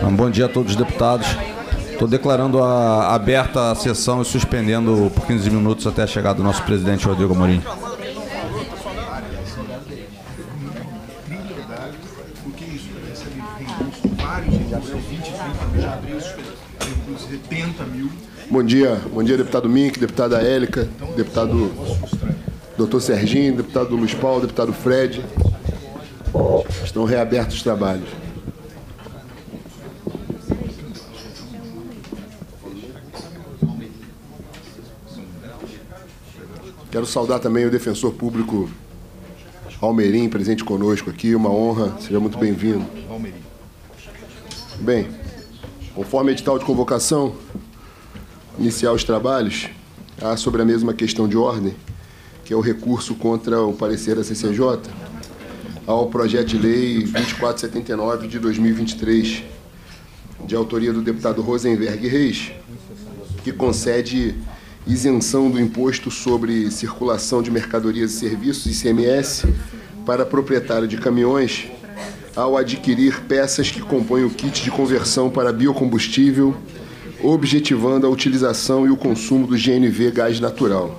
Bom dia a todos os deputados. Estou declarando aberta a sessão e suspendendo por 15 minutos até a chegada do nosso presidente Rodrigo Amorim. Bom dia, deputado Mink, deputada Élica, deputado Dr. Serginho, deputado Luiz Paulo, deputado Fred. Estão reabertos os trabalhos. Quero saudar também o defensor público Almerim, presente conosco aqui. Uma honra, seja muito bem-vindo. Bem, conforme edital de convocação, iniciar os trabalhos, há sobre a mesma questão de ordem, que é o recurso contra o parecer da CCJ ao projeto de lei 2479 de 2023, de autoria do deputado Rosenberg Reis, que concede isenção do imposto sobre circulação de mercadorias e serviços, ICMS, para proprietário de caminhões ao adquirir peças que compõem o kit de conversão para biocombustível, objetivando a utilização e o consumo do GNV gás natural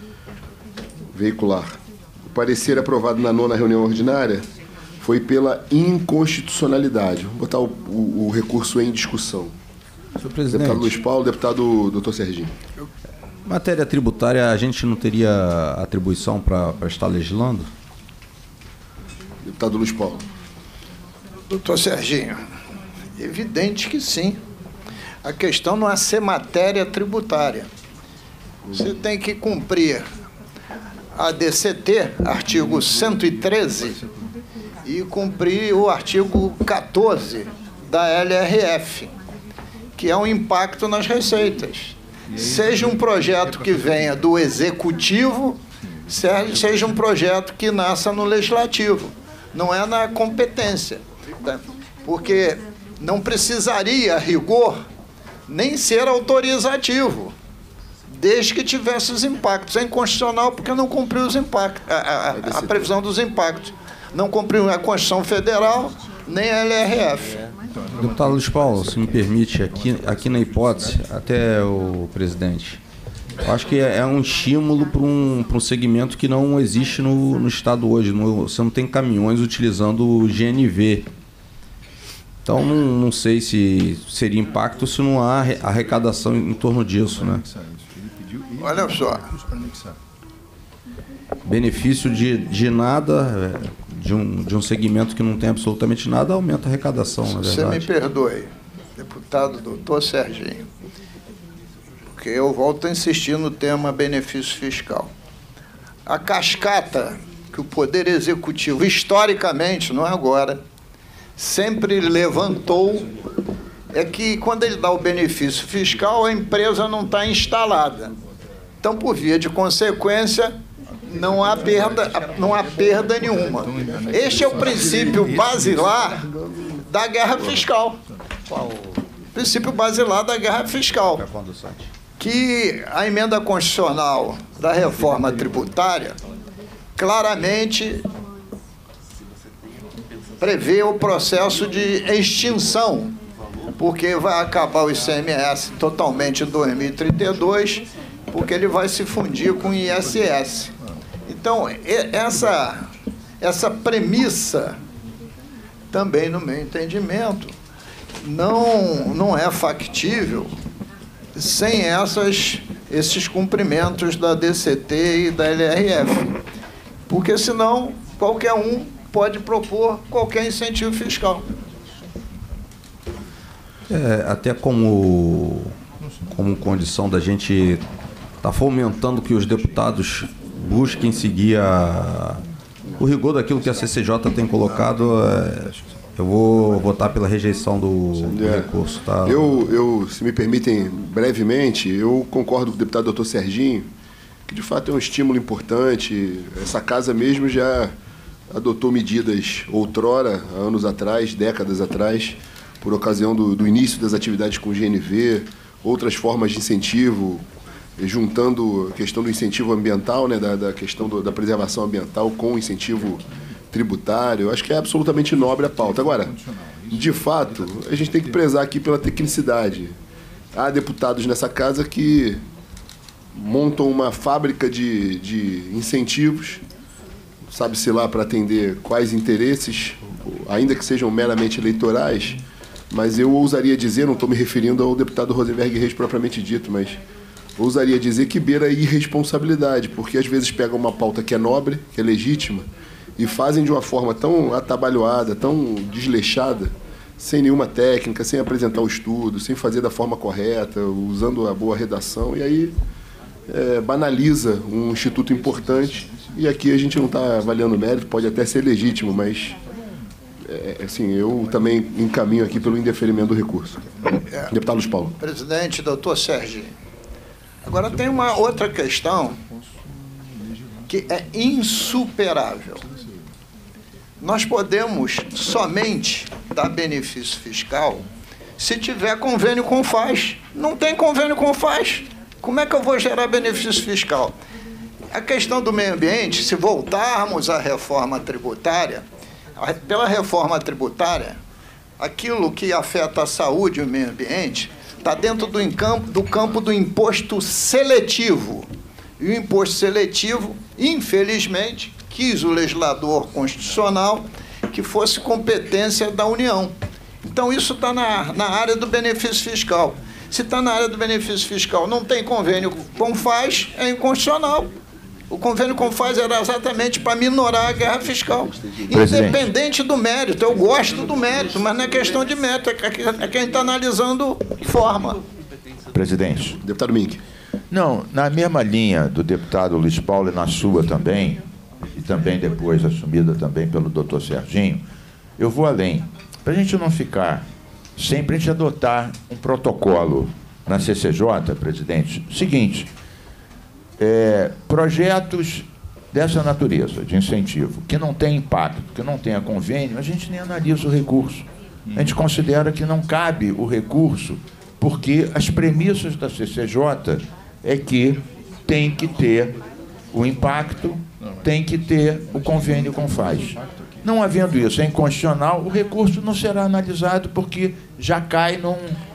veicular. O parecer aprovado na 9ª reunião ordinária foi pela inconstitucionalidade. Vou botar o recurso em discussão. Senhor presidente. Deputado Luiz Paulo, deputado Dr. Serginho. Matéria tributária, a gente não teria atribuição para estar legislando? Deputado Luiz Paulo. Doutor Serginho, evidente que sim. A questão não é ser matéria tributária. Você tem que cumprir a DCT, artigo 113, e cumprir o artigo 14 da LRF, que é um impacto nas receitas. Seja um projeto que venha do Executivo, seja um projeto que nasça no Legislativo. Não é na competência. Porque não precisaria, a rigor, nem ser autorizativo, desde que tivesse os impactos. É inconstitucional porque não cumpriu os impactos, a previsão dos impactos. Não cumpriu a Constituição Federal, nem a LRF. Deputado Luiz Paulo, se me permite, aqui na hipótese, até o presidente, eu acho que é um estímulo para um segmento que não existe no Estado hoje. Você não tem caminhões utilizando o GNV. Então, não sei se seria impacto se não há arrecadação em torno disso, né? Olha só. Benefício de nada, de um segmento que não tem absolutamente nada, aumenta a arrecadação, na verdade. Você me perdoe, deputado doutor Serginho, porque eu volto a insistir no tema benefício fiscal. A cascata que o Poder Executivo, historicamente, não é agora, sempre levantou, é que quando ele dá o benefício fiscal, a empresa não está instalada. Então, por via de consequência, não há perda nenhuma. Este é o princípio basilar da guerra fiscal. O princípio basilar da guerra fiscal. Que a emenda constitucional da reforma tributária claramente prevê o processo de extinção, porque vai acabar o ICMS totalmente em 2032, porque ele vai se fundir com o ISS. Então, essa premissa, também no meu entendimento, não é factível sem esses cumprimentos da DCT e da LRF, porque senão qualquer um pode propor qualquer incentivo fiscal. Até como condição da gente estar fomentando que os deputados busquem seguir o rigor daquilo que a CCJ tem colocado, eu vou votar pela rejeição do recurso. Tá? Eu, se me permitem, brevemente, eu concordo com o deputado Dr. Serginho, que de fato é um estímulo importante. Essa casa mesmo já adotou medidas outrora, há anos atrás, décadas atrás, por ocasião do início das atividades com o GNV, outras formas de incentivo, juntando a questão do incentivo ambiental, né, da questão da preservação ambiental com o incentivo tributário. Eu acho que é absolutamente nobre a pauta. Agora, de fato, a gente tem que prezar aqui pela tecnicidade. Há deputados nessa casa que montam uma fábrica de incentivos, sabe-se lá para atender quais interesses, ainda que sejam meramente eleitorais, mas eu ousaria dizer, não estou me referindo ao deputado Rosenberg Reis propriamente dito, mas ousaria dizer que beira a irresponsabilidade, porque às vezes pegam uma pauta que é nobre, que é legítima, e fazem de uma forma tão atabalhoada, tão desleixada, sem nenhuma técnica, sem apresentar o estudo, sem fazer da forma correta, usando a boa redação, e aí banaliza um instituto importante. E aqui a gente não está avaliando mérito, pode até ser legítimo, mas assim, eu também encaminho aqui pelo indeferimento do recurso. Deputado Luiz Paulo. Presidente, doutor Serginho. Agora tem uma outra questão que é insuperável. Nós podemos somente dar benefício fiscal se tiver convênio com o FAS. Não tem convênio com o FAS. Como é que eu vou gerar benefício fiscal? A questão do meio ambiente, se voltarmos à reforma tributária, pela reforma tributária, aquilo que afeta a saúde e o meio ambiente está dentro do campo do imposto seletivo. E o imposto seletivo, infelizmente, quis o legislador constitucional que fosse competência da União. Então, isso está na área do benefício fiscal. Se está na área do benefício fiscal, não tem convênio com o FAS, é inconstitucional. O convênio com o FAS era exatamente para minorar a guerra fiscal. Presidente. Independente do mérito. Eu gosto do mérito, mas não é questão de mérito, é quem está analisando forma. Presidente. Deputado Mink. Não, na mesma linha do deputado Luiz Paulo e na sua também, e também depois assumida também pelo doutor Serginho, eu vou além. Para a gente não ficar, sempre a gente adotar um protocolo na CCJ, presidente, seguinte, projetos dessa natureza, de incentivo, que não tem impacto, que não tenha convênio, a gente nem analisa o recurso. A gente considera que não cabe o recurso, porque as premissas da CCJ é que tem que ter o impacto, tem que ter o convênio com o FAS. Não havendo isso, é inconstitucional, o recurso não será analisado porque já cai num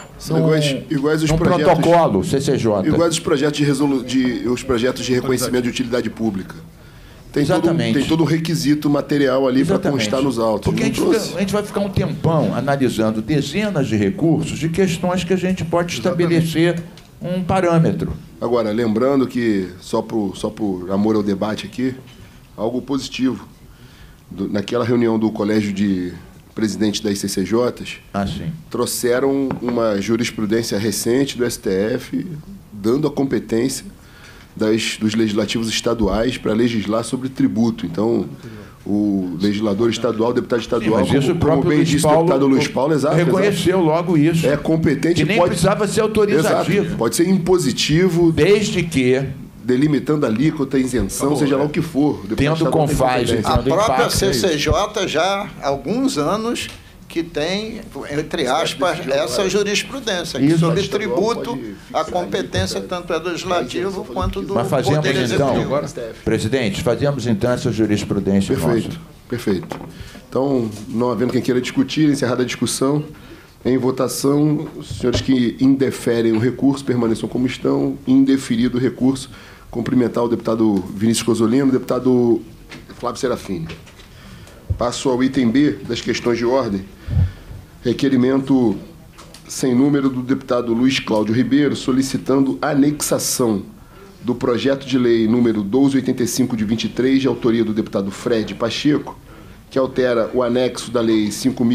protocolo CCJ. Iguais os projetos os projetos de reconhecimento de utilidade pública. Tem todo um requisito material ali para constar nos autos. Porque a gente vai ficar um tempão analisando dezenas de recursos de questões que a gente pode estabelecer um parâmetro. Agora, lembrando que, só por amor ao debate aqui, algo positivo. Naquela reunião do Colégio de Presidentes das CCJs, trouxeram uma jurisprudência recente do STF, dando a competência dos legislativos estaduais para legislar sobre tributo. Então, o legislador estadual, o deputado estadual, como bem disse o deputado Luiz Paulo, reconheceu logo isso. É competente. Que nem precisava ser autorizativo. Exato, pode ser impositivo. Desde que delimitando a alíquota, isenção, seja lá o que for. Tendo com FAS. A própria CCJ já há alguns anos que tem, entre aspas, essa jurisprudência. Que sobre tributo, a competência tanto é do Legislativo quanto do Poder Executivo. Presidente, fazemos então essa jurisprudência. Perfeito. Então, não havendo quem queira discutir, encerrada a discussão, em votação, os senhores que indeferem o recurso permaneçam como estão, indeferido o recurso. Cumprimentar o deputado Vinícius Cozzolino, o deputado Flávio Serafini. Passo ao item B das questões de ordem. Requerimento sem número do deputado Luiz Cláudio Ribeiro, solicitando anexação do projeto de lei número 1285 de 23, de autoria do deputado Fred Pacheco, que altera o anexo da lei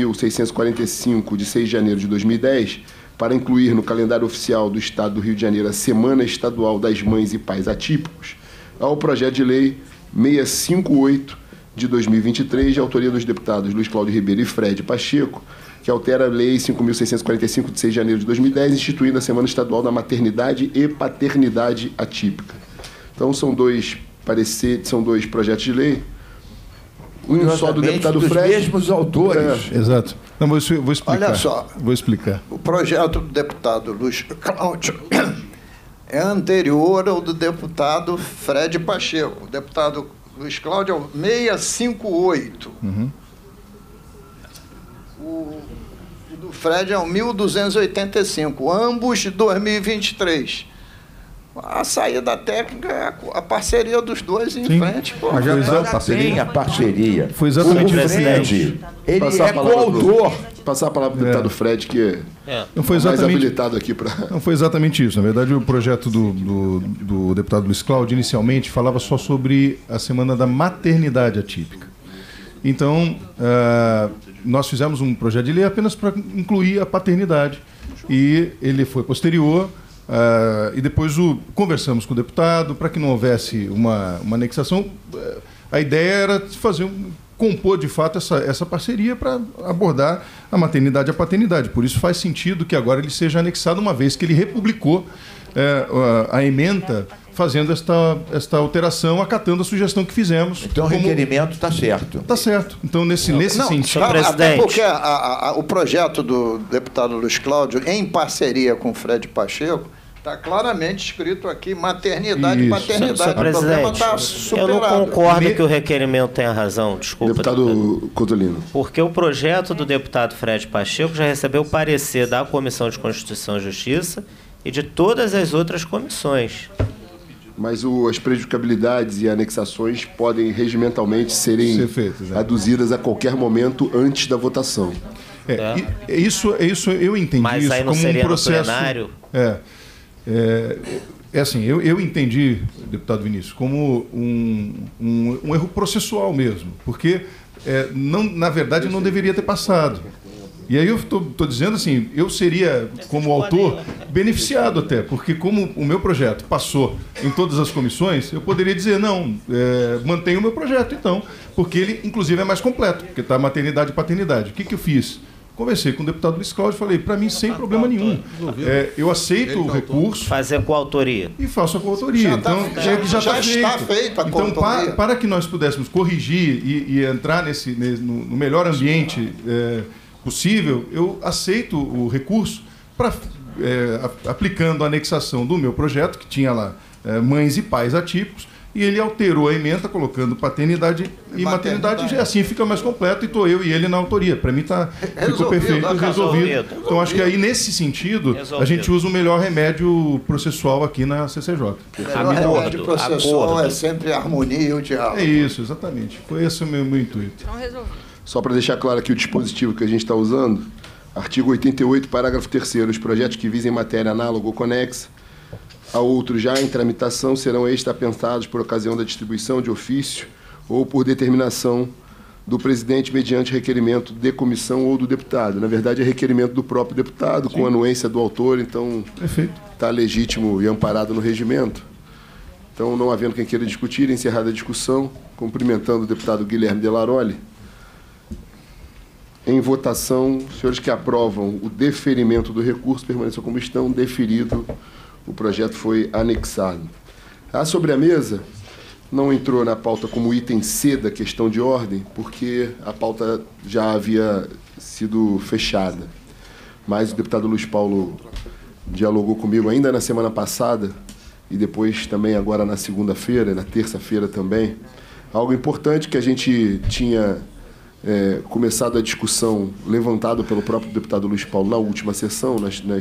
5.645, de 6 de janeiro de 2010, para incluir no calendário oficial do Estado do Rio de Janeiro a Semana Estadual das Mães e Pais Atípicos, ao projeto de lei 658 de 2023, de autoria dos deputados Luiz Cláudio Ribeiro e Fred Pacheco, que altera a lei 5.645, de 6 de janeiro de 2010, instituindo a Semana Estadual da Maternidade e Paternidade Atípica. Então, são dois projetos de lei. Um só do deputado Fred. Dos mesmos autores. Exato. Não, vou explicar. Olha só. Vou explicar. O projeto do deputado Luiz Cláudio é anterior ao do deputado Fred Pacheco. O deputado Luiz Cláudio é o 658. do Fred é o 1.285, ambos de 2023. A saída técnica é a parceria dos dois em frente. Pô, Mas já Tem a parceria. Foi exatamente o isso. Fred, ele Passar a é palavra coautor. Passar a palavra para o deputado Fred, que Não foi é mais exatamente, habilitado aqui para... não foi exatamente isso. Na verdade, o projeto do deputado Luiz Cláudio, inicialmente, falava só sobre a semana da maternidade atípica. Então, nós fizemos um projeto de lei apenas para incluir a paternidade. E ele foi posterior... e depois conversamos com o deputado para que não houvesse uma anexação. A ideia era compor de fato essa parceria para abordar a maternidade e a paternidade. Por isso faz sentido que agora ele seja anexado, uma vez que ele republicou a ementa fazendo esta alteração, acatando a sugestão que fizemos. Então o requerimento está certo. Está certo. Então, nesse sentido... Até porque o projeto do deputado Luiz Cláudio, em parceria com o Fred Pacheco, está claramente escrito aqui maternidade e paternidade. Senhor presidente, tá eu não concordo que o requerimento tenha razão, desculpa. Deputado Cotolino. Porque o projeto do deputado Fred Pacheco já recebeu o parecer da Comissão de Constituição e Justiça e de todas as outras comissões. Mas as prejudicabilidades e anexações podem regimentalmente serem aduzidas a qualquer momento antes da votação. Isso eu entendi. Mas isso aí não como seria um processo, no plenário? Assim, eu entendi, deputado Vinícius, como um erro processual mesmo, porque na verdade não deveria ter passado. E aí eu estou dizendo assim, eu seria, como autor, beneficiado até, porque como o meu projeto passou em todas as comissões, eu poderia dizer, não, mantenha o meu projeto então, porque ele inclusive é mais completo, porque está maternidade e paternidade. O que eu fiz? Conversei com o deputado Luiz Cláudio e falei, para mim, sem problema nenhum. Eu aceito o recurso. Fazer coautoria. E faço a coautoria. Já está feita a então, para que nós pudéssemos corrigir e entrar no melhor ambiente possível, eu aceito o recurso para aplicando a anexação do meu projeto, que tinha lá mães e pais atípicos, e ele alterou a ementa colocando paternidade e maternidade, e assim fica mais completo, e estou eu e ele na autoria. Para mim ficou perfeito, resolvido. Então acho que aí, nesse sentido, a gente usa o melhor remédio processual aqui na CCJ. O melhor remédio processual é sempre a harmonia e o diálogo. É isso, exatamente. Foi esse o meu intuito. Então resolvi. Só para deixar claro aqui o dispositivo que a gente está usando, artigo 88, parágrafo 3º, os projetos que visem matéria análoga ou conexa a outros já em tramitação serão extrapensados por ocasião da distribuição de ofício ou por determinação do presidente mediante requerimento de comissão ou do deputado. Na verdade, é requerimento do próprio deputado, com anuência do autor, então está legítimo e amparado no regimento. Então, não havendo quem queira discutir, encerrada a discussão, cumprimentando o deputado Guilherme Delaroli. Em votação, os senhores que aprovam o deferimento do recurso permaneçam como estão, deferido. O projeto foi anexado. Sobre a mesa, não entrou na pauta como item C da questão de ordem, porque a pauta já havia sido fechada. Mas o deputado Luiz Paulo dialogou comigo ainda na semana passada, e depois também agora na segunda-feira, na terça-feira também. Algo importante que a gente tinha começado a discussão, levantado pelo próprio deputado Luiz Paulo na última sessão,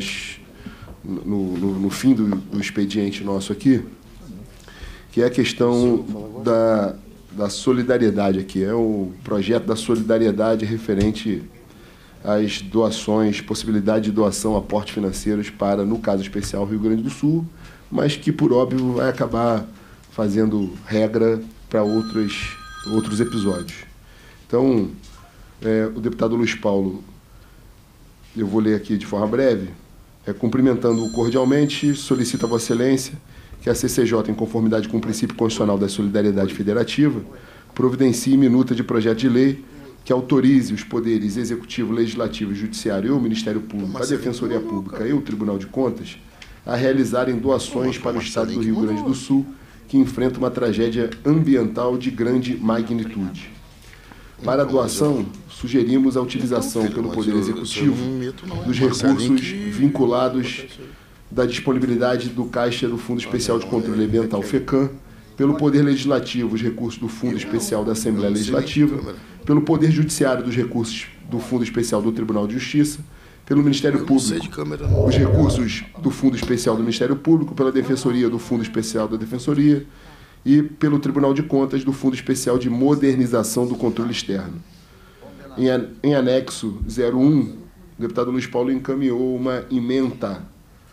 no fim do expediente nosso aqui, que é a questão da solidariedade aqui. É o projeto da solidariedade referente às doações, possibilidade de doação, aportes financeiros para, no caso especial, Rio Grande do Sul, mas que, por óbvio, vai acabar fazendo regra para outros episódios. Então, o deputado Luiz Paulo, eu vou ler aqui de forma breve, cumprimentando-o cordialmente, solicita a Vossa Excelência que a CCJ, em conformidade com o princípio constitucional da solidariedade federativa, providencie minuta de projeto de lei que autorize os poderes executivo, legislativo, judiciário e o Ministério Público, a Defensoria Pública e o Tribunal de Contas a realizarem doações para o Estado do Rio Grande do Sul, que enfrenta uma tragédia ambiental de grande magnitude. Para a doação, sugerimos a utilização pelo Poder Executivo dos recursos vinculados da disponibilidade do Caixa do Fundo Especial de Controle Ambiental, FECAM, pelo Poder Legislativo, os recursos do Fundo Especial da Assembleia Legislativa, pelo Poder Judiciário, dos recursos do Fundo Especial do Tribunal de Justiça, pelo Ministério Público, os recursos do Fundo Especial do Ministério Público, pela Defensoria do Fundo Especial da Defensoria e pelo Tribunal de Contas do Fundo Especial de Modernização do Controle Externo. Em anexo 01, o deputado Luiz Paulo encaminhou uma ementa,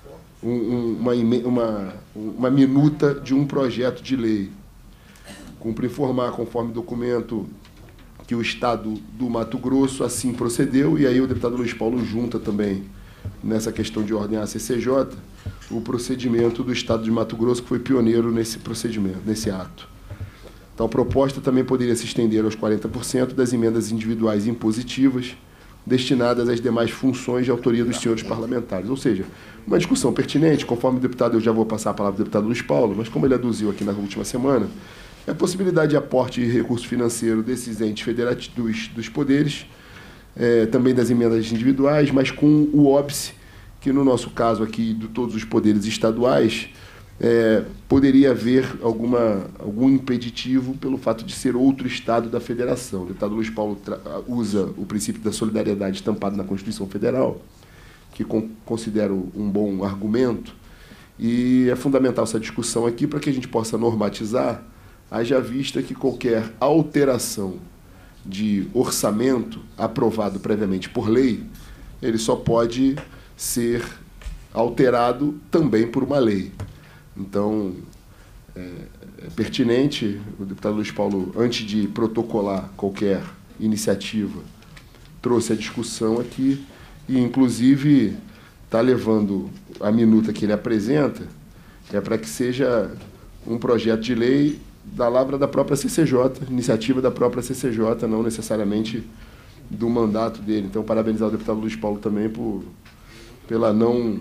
uma minuta de um projeto de lei. Cumpre informar, conforme documento, que o Estado do Mato Grosso assim procedeu, e aí o deputado Luiz Paulo junta também, nessa questão de ordem à CCJ, o procedimento do Estado de Mato Grosso, que foi pioneiro nesse procedimento, nesse ato. Então, a proposta também poderia se estender aos 40% das emendas individuais impositivas destinadas às demais funções de autoria dos senhores parlamentares. Ou seja, uma discussão pertinente, conforme o deputado, eu já vou passar a palavra ao deputado Luiz Paulo, mas como ele aduziu aqui na última semana, é a possibilidade de aporte de recurso financeiro desses entes federativos dos poderes, também das emendas individuais, mas com o óbice, que no nosso caso aqui, de todos os poderes estaduais, poderia haver algum impeditivo pelo fato de ser outro Estado da Federação. O deputado Luiz Paulo usa o princípio da solidariedade estampado na Constituição Federal, que considero um bom argumento, e é fundamental essa discussão aqui para que a gente possa normatizar, haja vista que qualquer alteração de orçamento aprovado previamente por lei, ele só pode ser alterado também por uma lei. Então, é pertinente, o deputado Luiz Paulo, antes de protocolar qualquer iniciativa, trouxe a discussão aqui e, inclusive, está levando a minuta que ele apresenta, para que seja um projeto de lei da lavra da própria CCJ, iniciativa da própria CCJ, não necessariamente do mandato dele. Então, parabenizar o deputado Luiz Paulo também pela não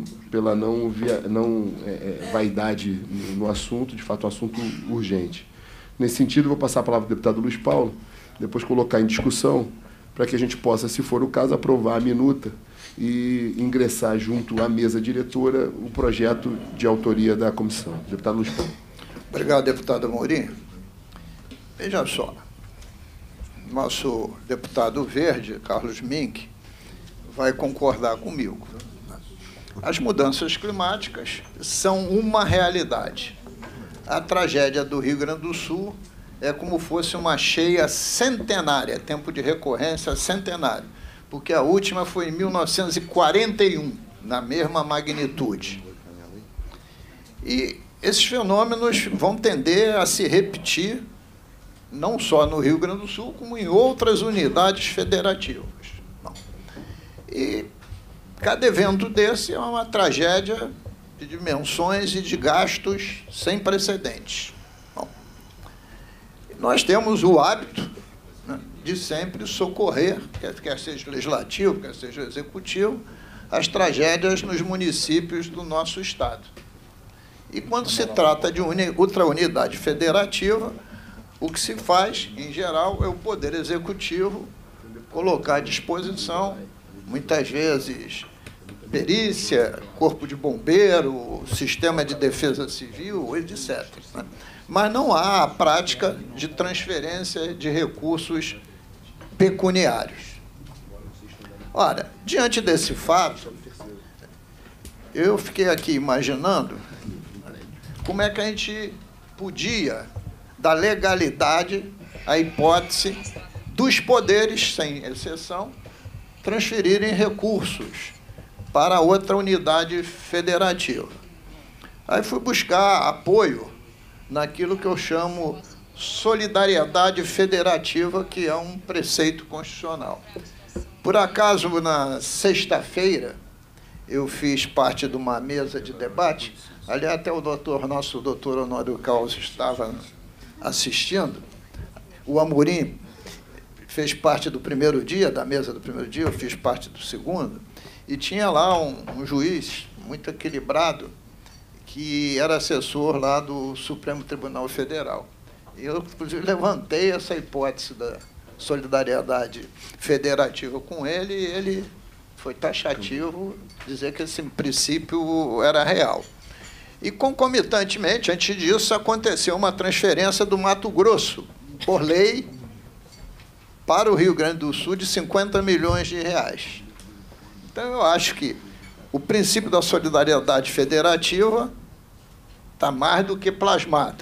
vaidade no assunto, de fato, um assunto urgente. Nesse sentido, vou passar a palavra ao deputado Luiz Paulo, depois colocar em discussão, para que a gente possa, se for o caso, aprovar a minuta e ingressar junto à mesa diretora o projeto de autoria da comissão. Deputado Luiz Paulo. Obrigado, deputado Amorim. Veja só, nosso deputado verde, Carlos Mink, vai concordar comigo. As mudanças climáticas são uma realidade. A tragédia do Rio Grande do Sul é como fosse uma cheia centenária, tempo de recorrência centenário, porque a última foi em 1941, na mesma magnitude. E esses fenômenos vão tender a se repetir, não só no Rio Grande do Sul, como em outras unidades federativas. E cada evento desse é uma tragédia de dimensões e de gastos sem precedentes. Bom, nós temos o hábito, né, de sempre socorrer, quer seja legislativo, quer seja executivo, as tragédias nos municípios do nosso Estado. E quando se trata de outra unidade federativa, o que se faz, em geral, é o Poder Executivo colocar à disposição, muitas vezes, perícia, corpo de bombeiro, sistema de defesa civil, etc. Mas não há a prática de transferência de recursos pecuniários. Ora, diante desse fato, eu fiquei aqui imaginando como é que a gente podia dar legalidade à hipótese dos poderes, sem exceção, transferirem recursos para outra unidade federativa. Aí fui buscar apoio naquilo que eu chamo solidariedade federativa, que é um preceito constitucional. Por acaso, na sexta-feira, eu fiz parte de uma mesa de debate, ali até o nosso doutor Honório Caos estava assistindo. O Amorim fez parte do primeiro dia, da mesa do primeiro dia, eu fiz parte do segundo, e tinha lá um juiz muito equilibrado, que era assessor lá do Supremo Tribunal Federal. E eu, inclusive, levantei essa hipótese da solidariedade federativa com ele, e ele foi taxativo dizer que esse princípio era real. E, concomitantemente, antes disso, aconteceu uma transferência do Mato Grosso, por lei, para o Rio Grande do Sul, de 50 milhões de reais. Então, eu acho que o princípio da solidariedade federativa está mais do que plasmado.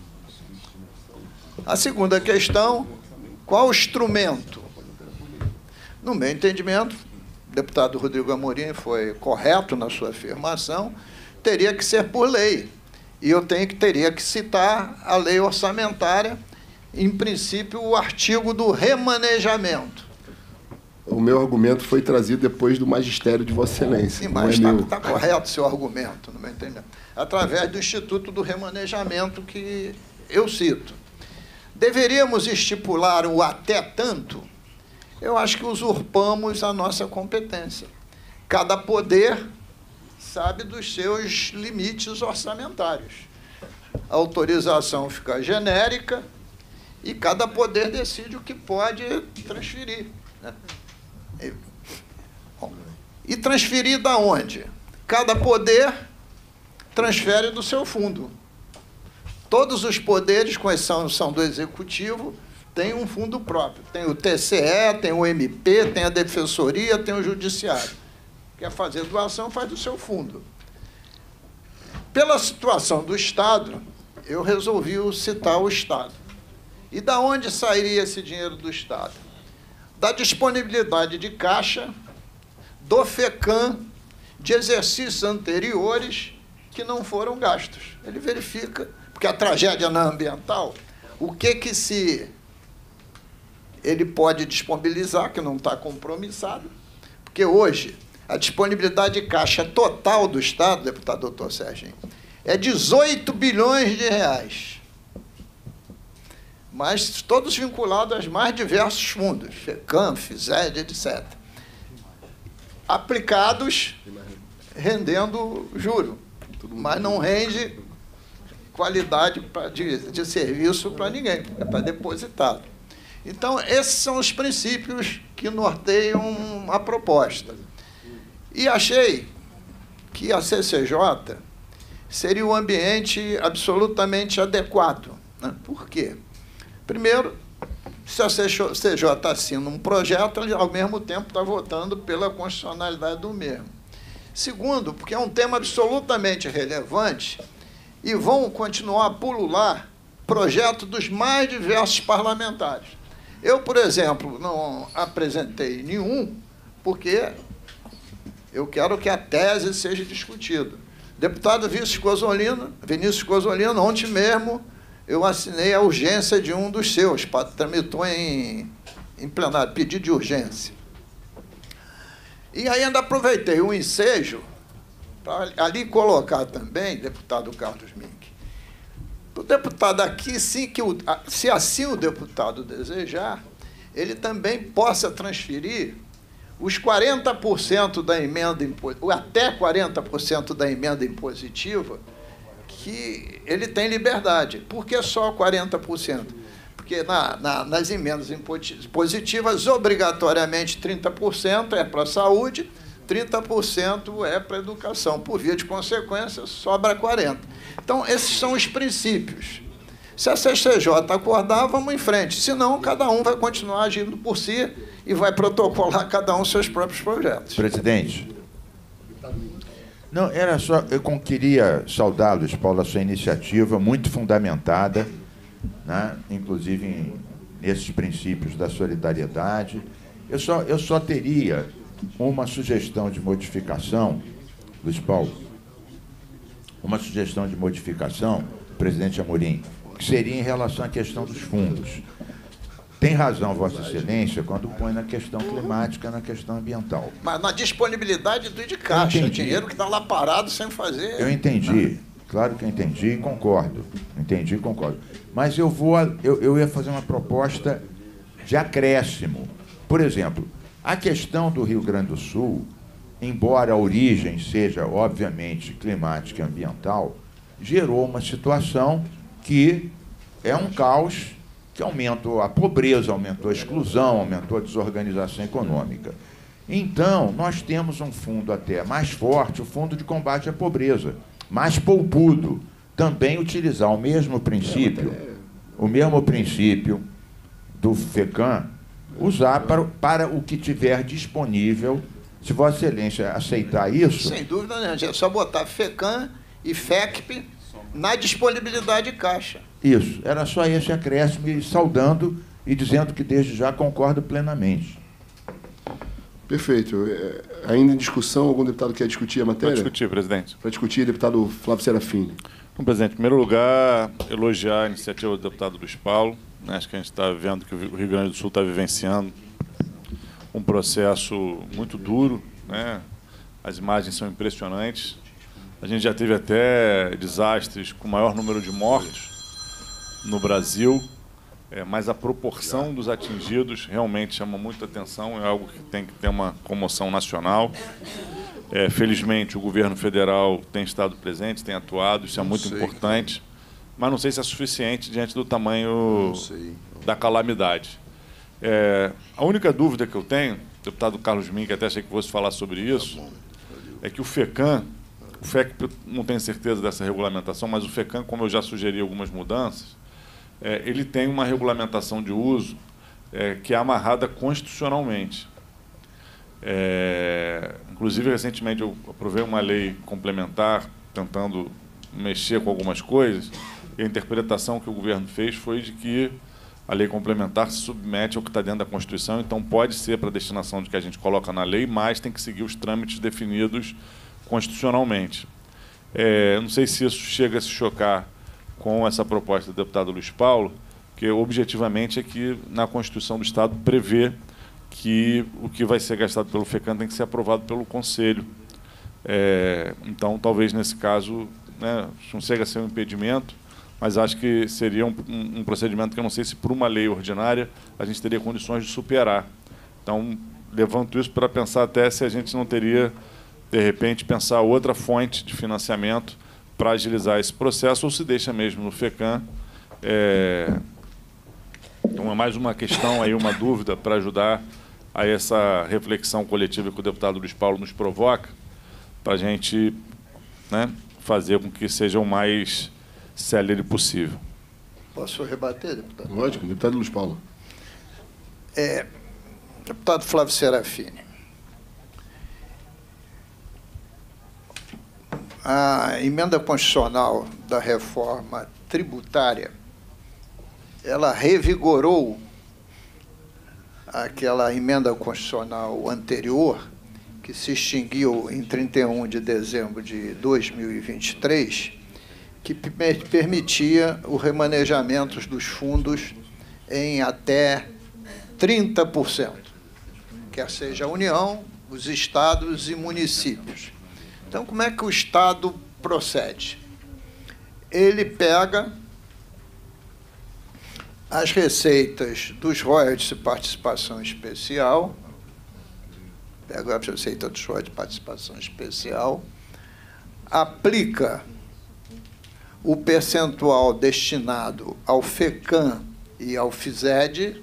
A segunda questão, qual o instrumento? No meu entendimento, o deputado Rodrigo Amorim foi correto na sua afirmação, teria que ser por lei. E eu teria que citar a lei orçamentária, em princípio, o artigo do remanejamento. O meu argumento foi trazido depois do magistério de Vossa Excelência. Sim, mas está correto o seu argumento, no meu entendimento. Através do Instituto do Remanejamento que eu cito. Deveríamos estipular o até tanto? Eu acho que usurpamos a nossa competência. Cada poder sabe dos seus limites orçamentários. A autorização fica genérica e cada poder decide o que pode transferir, né? E transferir da onde? Cada poder transfere do seu fundo. Todos os poderes, com exceção do Executivo, têm um fundo próprio. Tem o TCE, tem o MP, tem a Defensoria, tem o Judiciário. Quer fazer doação, faz do seu fundo. Pela situação do Estado, eu resolvi citar o Estado. E da onde sairia esse dinheiro do Estado? Da disponibilidade de caixa do FECAM de exercícios anteriores que não foram gastos. Ele verifica, porque a tragédia na ambiental, o que se ele pode disponibilizar, que não está compromissado, porque hoje a disponibilidade de caixa total do Estado, deputado doutor Serginho, é 18 bilhões de reais. Mas todos vinculados aos mais diversos fundos, FECAM, FISED, etc. Aplicados, rendendo juro, mas não rende qualidade de serviço para ninguém, é para depositado. Então, esses são os princípios que norteiam a proposta. E achei que a CCJ seria um ambiente absolutamente adequado, né? Por quê? Primeiro, se a CCJ assina um projeto, ele, ao mesmo tempo, está votando pela constitucionalidade do mesmo. Segundo, porque é um tema absolutamente relevante e vão continuar a pulular projetos dos mais diversos parlamentares. Eu, por exemplo, não apresentei nenhum, porque eu quero que a tese seja discutida. Deputado Vinícius Cozzolino, ontem mesmo, eu assinei a urgência de um dos seus, tramitou em plenário, pedido de urgência. E ainda aproveitei o ensejo para ali colocar também, deputado Carlos Mink, o deputado aqui, sim, se assim o deputado desejar, ele também possa transferir os 40% da emenda, até 40% da emenda impositiva, que ele tem liberdade. Por que só 40%? Porque nas emendas impositivas, obrigatoriamente 30% é para a saúde, 30% é para a educação. Por via de consequência, sobra 40%. Então, esses são os princípios. Se a CCJ acordar, vamos em frente. Senão, cada um vai continuar agindo por si e vai protocolar cada um seus próprios projetos. Presidente. Não, era só, eu queria saudar, Luiz Paulo, a sua iniciativa muito fundamentada, né, inclusive nesses princípios da solidariedade. Eu só teria uma sugestão de modificação, Luiz Paulo, uma sugestão de modificação, presidente Amorim, que seria em relação à questão dos fundos. Tem razão, Vossa Excelência, quando põe na questão climática, na questão ambiental. Mas na disponibilidade de caixa, o dinheiro que está lá parado sem fazer... Eu entendi, claro que eu entendi e concordo. Entendi e concordo. Mas eu ia fazer uma proposta de acréscimo. Por exemplo, a questão do Rio Grande do Sul, embora a origem seja, obviamente, climática e ambiental, gerou uma situação que é um caos, que aumentou a pobreza, aumentou a exclusão, aumentou a desorganização econômica. Então, nós temos um fundo até mais forte, o Fundo de Combate à Pobreza, mais poupudo, também utilizar o mesmo princípio do FECAM, usar para o que tiver disponível Se Vossa Excelência aceitar isso... Sem dúvida nenhuma, é só botar FECAM e FECP na disponibilidade de caixa. Isso, era só esse acréscimo, e saudando e dizendo que desde já concordo plenamente. Perfeito. Ainda em discussão, algum deputado quer discutir a matéria? Para discutir, presidente. Para discutir, deputado Flávio Serafini. Bom, presidente, em primeiro lugar, elogiar a iniciativa do deputado Luiz Paulo. Acho que a gente está vendo que o Rio Grande do Sul está vivenciando um processo muito duro, né? As imagens são impressionantes. A gente já teve até desastres com maior número de mortos no Brasil, mas a proporção dos atingidos realmente chama muita atenção, é algo que tem que ter uma comoção nacional. Felizmente, o governo federal tem estado presente, tem atuado, isso é muito importante, mas não sei se é suficiente diante do tamanho da calamidade. A única dúvida que eu tenho, deputado Carlos Mink, até achei que fosse falar sobre isso, é que o FECAM, o FECP não tenho certeza dessa regulamentação, mas o FECAM, como eu já sugeri algumas mudanças, ele tem uma regulamentação de uso que é amarrada constitucionalmente. Inclusive, recentemente, eu aprovei uma lei complementar, tentando mexer com algumas coisas, e a interpretação que o governo fez foi de que a lei complementar se submete ao que está dentro da Constituição, então pode ser para a destinação de que a gente coloca na lei, mas tem que seguir os trâmites definidos constitucionalmente. Não sei se isso chega a se chocar com essa proposta do deputado Luiz Paulo, que objetivamente é que na Constituição do Estado prevê que o que vai ser gastado pelo FECAM tem que ser aprovado pelo Conselho. Então, talvez nesse caso, né, não chega a ser um impedimento, mas acho que seria um procedimento que eu não sei se por uma lei ordinária a gente teria condições de superar. Então, levanto isso para pensar até se a gente não teria, de repente, pensar outra fonte de financiamento para agilizar esse processo, ou se deixa mesmo no FECAM. Então, é mais uma questão, aí, uma dúvida para ajudar a essa reflexão coletiva que o deputado Luiz Paulo nos provoca, para a gente, né, fazer com que seja o mais célere possível. Posso rebater, deputado? Lógico, deputado Luiz Paulo. Deputado Flávio Serafini, a emenda constitucional da reforma tributária, ela revigorou aquela emenda constitucional anterior, que se extinguiu em 31 de dezembro de 2023, que permitia o remanejamento dos fundos em até 30%, quer seja a União, os estados e municípios. Então, como é que o Estado procede? Ele pega as receitas dos royalties de participação especial, aplica o percentual destinado ao FECAM e ao FISED,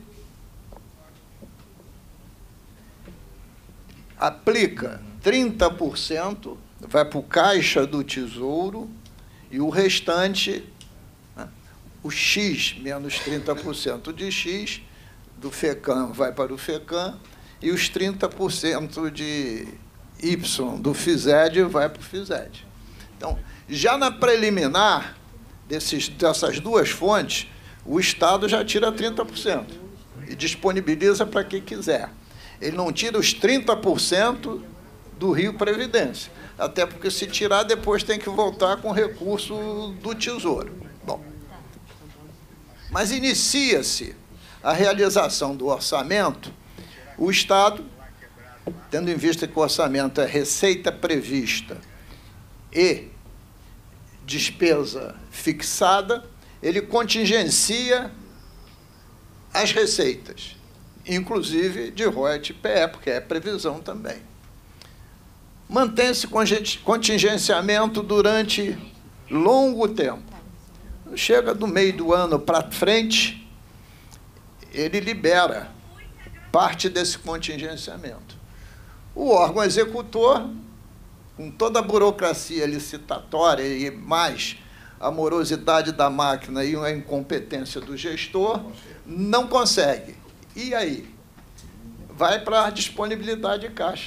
aplica 30%, vai para o Caixa do Tesouro, e o restante, né, o X menos 30% de X do FECAM vai para o FECAM, e os 30% de Y do FISED vai para o FISED. Então, já na preliminar dessas duas fontes, o Estado já tira 30% e disponibiliza para quem quiser. Ele não tira os 30% do Rio Previdência, até porque se tirar, depois tem que voltar com recurso do Tesouro. Bom, mas inicia-se a realização do orçamento, o Estado, tendo em vista que o orçamento é receita prevista e despesa fixada, ele contingencia as receitas, inclusive de royalties PE, porque é previsão também. Mantém-se contingenciamento durante longo tempo. Chega do meio do ano para frente, ele libera parte desse contingenciamento. O órgão executor, com toda a burocracia licitatória e mais a morosidade da máquina e a incompetência do gestor, não consegue. E aí? Vai para a disponibilidade de caixa.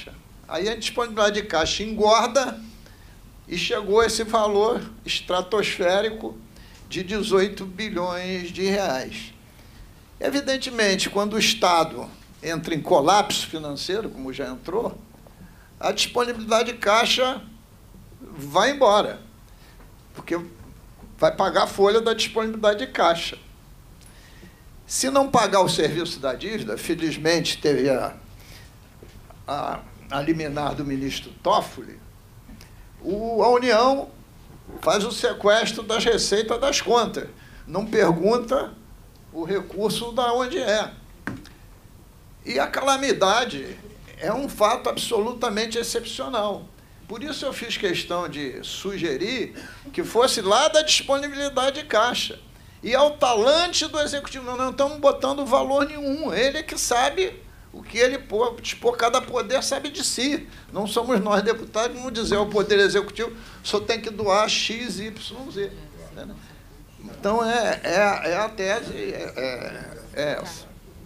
Aí a disponibilidade de caixa engorda e chegou a esse valor estratosférico de 18 bilhões de reais. Evidentemente, quando o Estado entra em colapso financeiro, como já entrou, a disponibilidade de caixa vai embora, porque vai pagar a folha da disponibilidade de caixa. Se não pagar o serviço da dívida, felizmente teve a liminar do ministro Toffoli, a União faz o sequestro das receitas das contas, não pergunta o recurso da onde é. E a calamidade é um fato absolutamente excepcional. Por isso eu fiz questão de sugerir que fosse lá da disponibilidade de caixa. E ao talante do Executivo, não estamos botando valor nenhum. Ele é que sabe o que ele dispor, cada poder sabe de si. Não somos nós, deputados, vamos dizer ao Poder Executivo, só tem que doar X, Y, Z. Então, a tese é essa.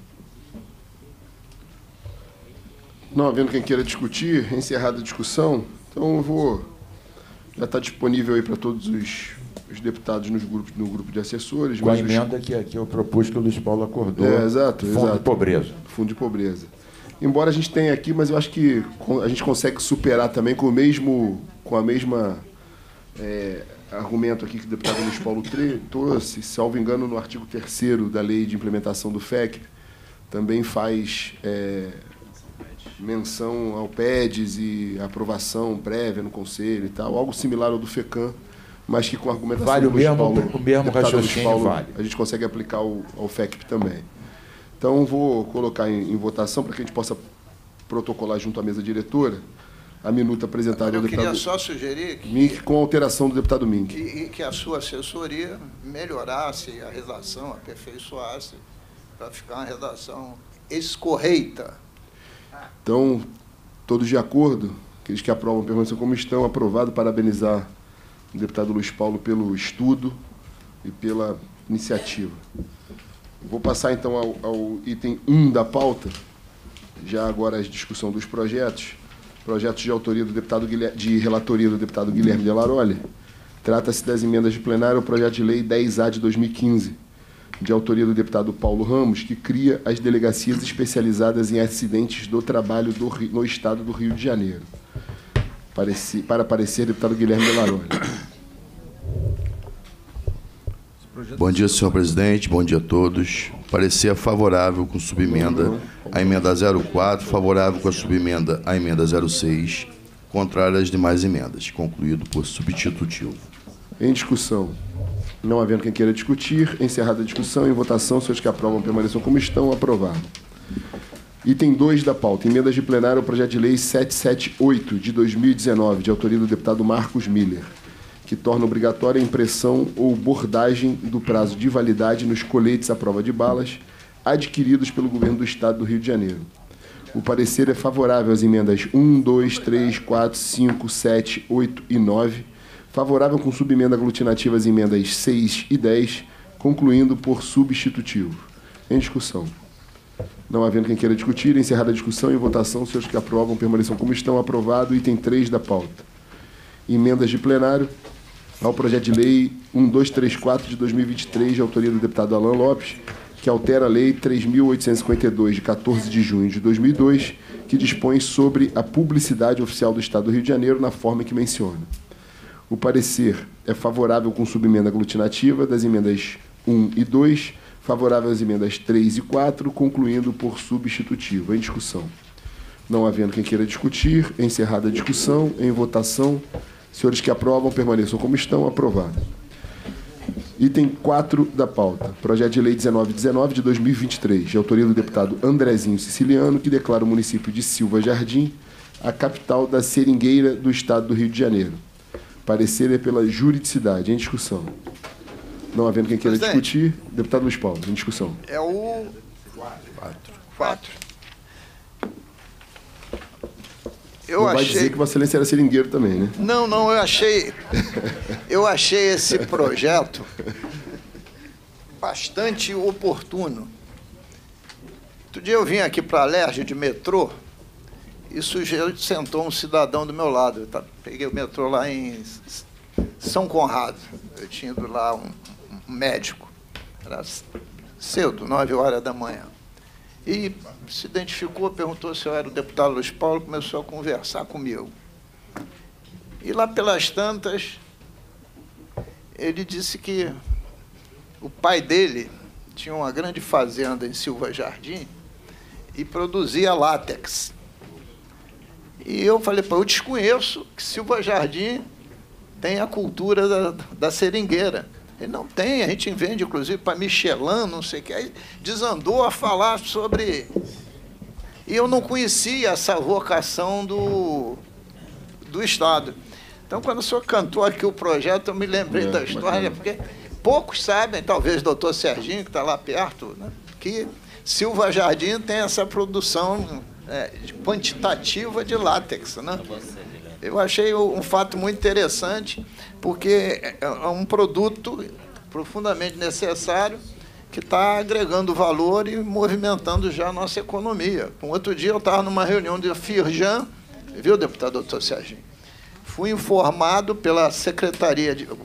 Não havendo quem queira discutir, encerrada a discussão, então eu vou... Já está disponível aí para todos os deputados no grupo de assessores. Com a emenda que eu propus que o Luiz Paulo acordou. Exato. Fundo de pobreza. Fundo de pobreza. Embora a gente tenha aqui, mas eu acho que a gente consegue superar também com a mesma argumento aqui que o deputado Luiz Paulo trouxe, salvo engano, no artigo 3º da Lei de Implementação do FEC, também faz menção ao PEDES e aprovação prévia no Conselho e tal, algo similar ao do FECAM, mas que com a argumentação vale do Luiz Paulo, o mesmo raciocínio, Paulo, vale. A gente consegue aplicar ao FEC também. Então, vou colocar em votação para que a gente possa protocolar junto à mesa diretora a minuta apresentada ao deputado... Eu queria só sugerir que... com alteração do deputado Mink. E que a sua assessoria melhorasse a redação, aperfeiçoasse, para ficar uma redação escorreita. Então, todos de acordo, aqueles que aprovam permanecer como estão, aprovado, parabenizar o deputado Luiz Paulo pelo estudo e pela iniciativa. Vou passar, então, ao item 1 da pauta, já agora a discussão dos projetos. Projetos de autoria do deputado de relatoria do deputado Guilherme de Larolli. Trata-se das emendas de plenário ao projeto de lei 10A de 2015, de autoria do deputado Paulo Ramos, que cria as delegacias especializadas em acidentes do trabalho no estado do Rio de Janeiro. Para parecer, deputado Guilherme de Larolli. Bom dia, senhor presidente. Bom dia a todos. Parecer favorável com subemenda à emenda 04, favorável com a subemenda à emenda 06, contrário às demais emendas. Concluído por substitutivo. Em discussão. Não havendo quem queira discutir, encerrada a discussão, em votação, os que aprovam permaneçam como estão, aprovado. Item 2 da pauta, emendas de plenário ao projeto de lei 778, de 2019, de autoria do deputado Marcos Miller, que torna obrigatória a impressão ou bordagem do prazo de validade nos coletes à prova de balas adquiridos pelo Governo do Estado do Rio de Janeiro. O parecer é favorável às emendas 1, 2, 3, 4, 5, 7, 8 e 9, favorável com subemenda aglutinativa às emendas 6 e 10, concluindo por substitutivo. Em discussão. Não havendo quem queira discutir, encerrada a discussão e votação, seus que aprovam permaneçam como estão, aprovado. Item 3 da pauta. Emendas de plenário ao projeto de lei 1234 de 2023, de autoria do deputado Alan Lopes, que altera a lei 3.852, de 14 de junho de 2002, que dispõe sobre a publicidade oficial do Estado do Rio de Janeiro na forma que menciona. O parecer é favorável com subemenda aglutinativa das emendas 1 e 2, favorável às emendas 3 e 4, concluindo por substitutivo. Em discussão. Não havendo quem queira discutir, encerrada a discussão, em votação, senhores que aprovam permaneçam como estão, aprovado. Item 4 da pauta. Projeto de lei 1919 de 2023, de autoria do deputado Andrezinho Siciliano, que declara o município de Silva Jardim a capital da seringueira do Estado do Rio de Janeiro. Parecer é pela juridicidade. Em discussão. Não havendo quem queira discutir, deputado Luiz Paulo, em discussão. É o 4. Não vai dizer que Vossa Excelência era seringueiro também, né? Não, eu achei esse projeto bastante oportuno. Outro dia eu vim aqui para a Alerj de metrô E sujeito sentou um cidadão do meu lado. Eu peguei o metrô lá em São Conrado. Eu tinha ido lá um médico. Era cedo, 9 horas da manhã. E se identificou, perguntou se eu era o deputado Luiz Paulo, começou a conversar comigo. E lá pelas tantas, ele disse que o pai dele tinha uma grande fazenda em Silva Jardim e produzia látex. E eu falei, pô, eu desconheço que Silva Jardim tem a cultura da seringueira. Ele não tem, a gente vende, inclusive, para Michelin, não sei o que. Aí desandou a falar sobre... E eu não conhecia essa vocação do Estado. Então, quando o senhor cantou aqui o projeto, eu me lembrei da história, porque poucos sabem, talvez o doutor Serginho, que está lá perto, né, que Silva Jardim tem essa produção quantitativa de látex, né? Eu achei um fato muito interessante, porque é um produto profundamente necessário que está agregando valor e movimentando já a nossa economia. Um outro dia eu estava numa reunião de Firjan, viu, deputado doutor Serginho? Fui informado pela Secretaria de...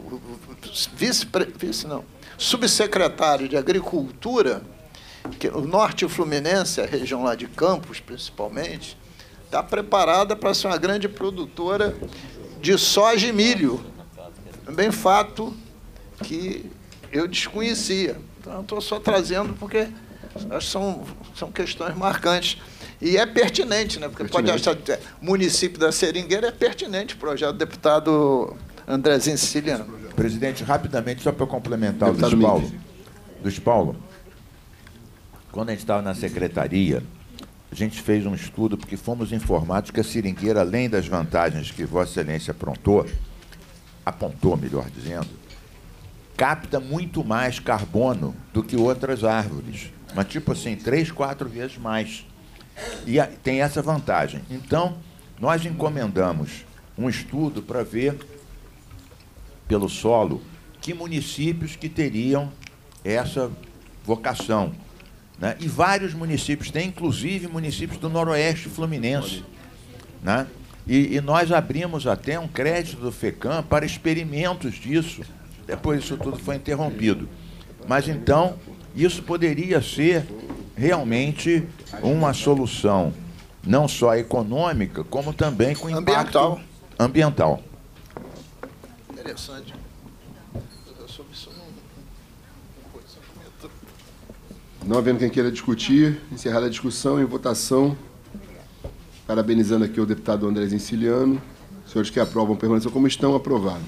subsecretário de Agricultura, que o Norte Fluminense, a região lá de Campos, principalmente, está preparada para ser uma grande produtora de soja e milho. Também fato que eu desconhecia. Então, estou só trazendo porque acho que são questões marcantes. E é pertinente, né? Porque pode achar que município da Seringueira é pertinente o projeto do deputado Andrezinho Siciliano. Presidente, rapidamente, só para complementar o Luiz Paulo. Quando a gente estava na secretaria, a gente fez um estudo, porque fomos informados que a seringueira, além das vantagens que Vossa Excelência apontou, melhor dizendo, capta muito mais carbono do que outras árvores. Mas, tipo assim, 3, 4 vezes mais. E tem essa vantagem. Então, nós encomendamos um estudo para ver, pelo solo, que municípios que teriam essa vocação. Né? E vários municípios, tem inclusive municípios do Noroeste Fluminense. Né? E nós abrimos até um crédito do FECAM para experimentos disso. Depois isso tudo foi interrompido. Mas então, isso poderia ser realmente uma solução, não só econômica, como também com impacto ambiental. Interessante. Não havendo quem queira discutir, encerrada a discussão, em votação, parabenizando aqui o deputado Andrezinho Siciliano. Os senhores que aprovam permaneçam como estão, aprovado.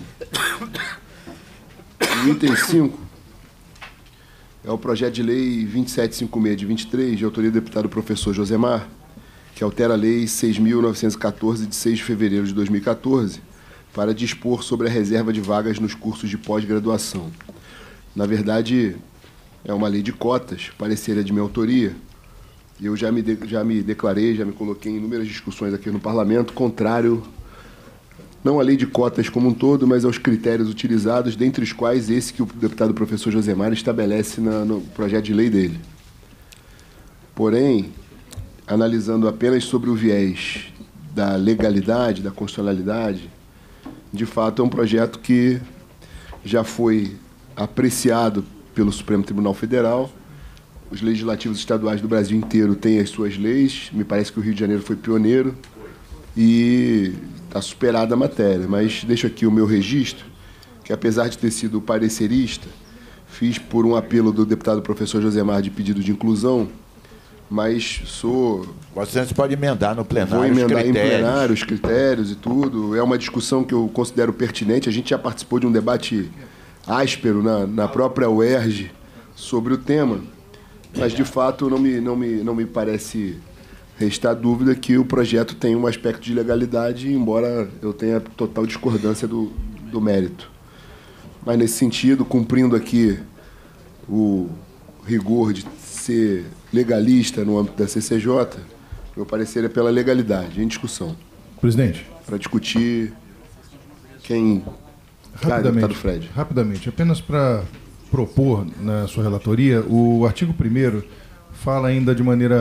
O item 5 é o projeto de lei 2756 de 23, de autoria do deputado professor Josemar, que altera a lei 6.914 de 6 de fevereiro de 2014, para dispor sobre a reserva de vagas nos cursos de pós-graduação. Na verdade, é uma lei de cotas, parecer é de minha autoria. Eu já me declarei, já me coloquei em inúmeras discussões aqui no Parlamento, contrário, não à lei de cotas como um todo, mas aos critérios utilizados, dentre os quais esse que o deputado professor Josemar estabelece no projeto de lei dele. Porém, analisando apenas sobre o viés da legalidade, da constitucionalidade, de fato é um projeto que já foi apreciado pelo Supremo Tribunal Federal. Os legislativos estaduais do Brasil inteiro têm as suas leis. Me parece que o Rio de Janeiro foi pioneiro e está superada a matéria. Mas deixo aqui o meu registro, que apesar de ter sido parecerista, fiz por um apelo do deputado professor Josemar de pedido de inclusão, mas sou... Você pode emendar no plenário. Vou emendar em plenário os critérios e tudo. É uma discussão que eu considero pertinente. A gente já participou de um debate áspero na própria UERJ sobre o tema, mas de fato não me parece restar dúvida que o projeto tem um aspecto de legalidade, embora eu tenha total discordância do mérito. Mas nesse sentido, cumprindo aqui o rigor de ser legalista no âmbito da CCJ, meu parecer é pela legalidade, em discussão. Presidente. Para discutir quem... Rapidamente, apenas para propor na sua relatoria, o artigo 1º fala ainda de maneira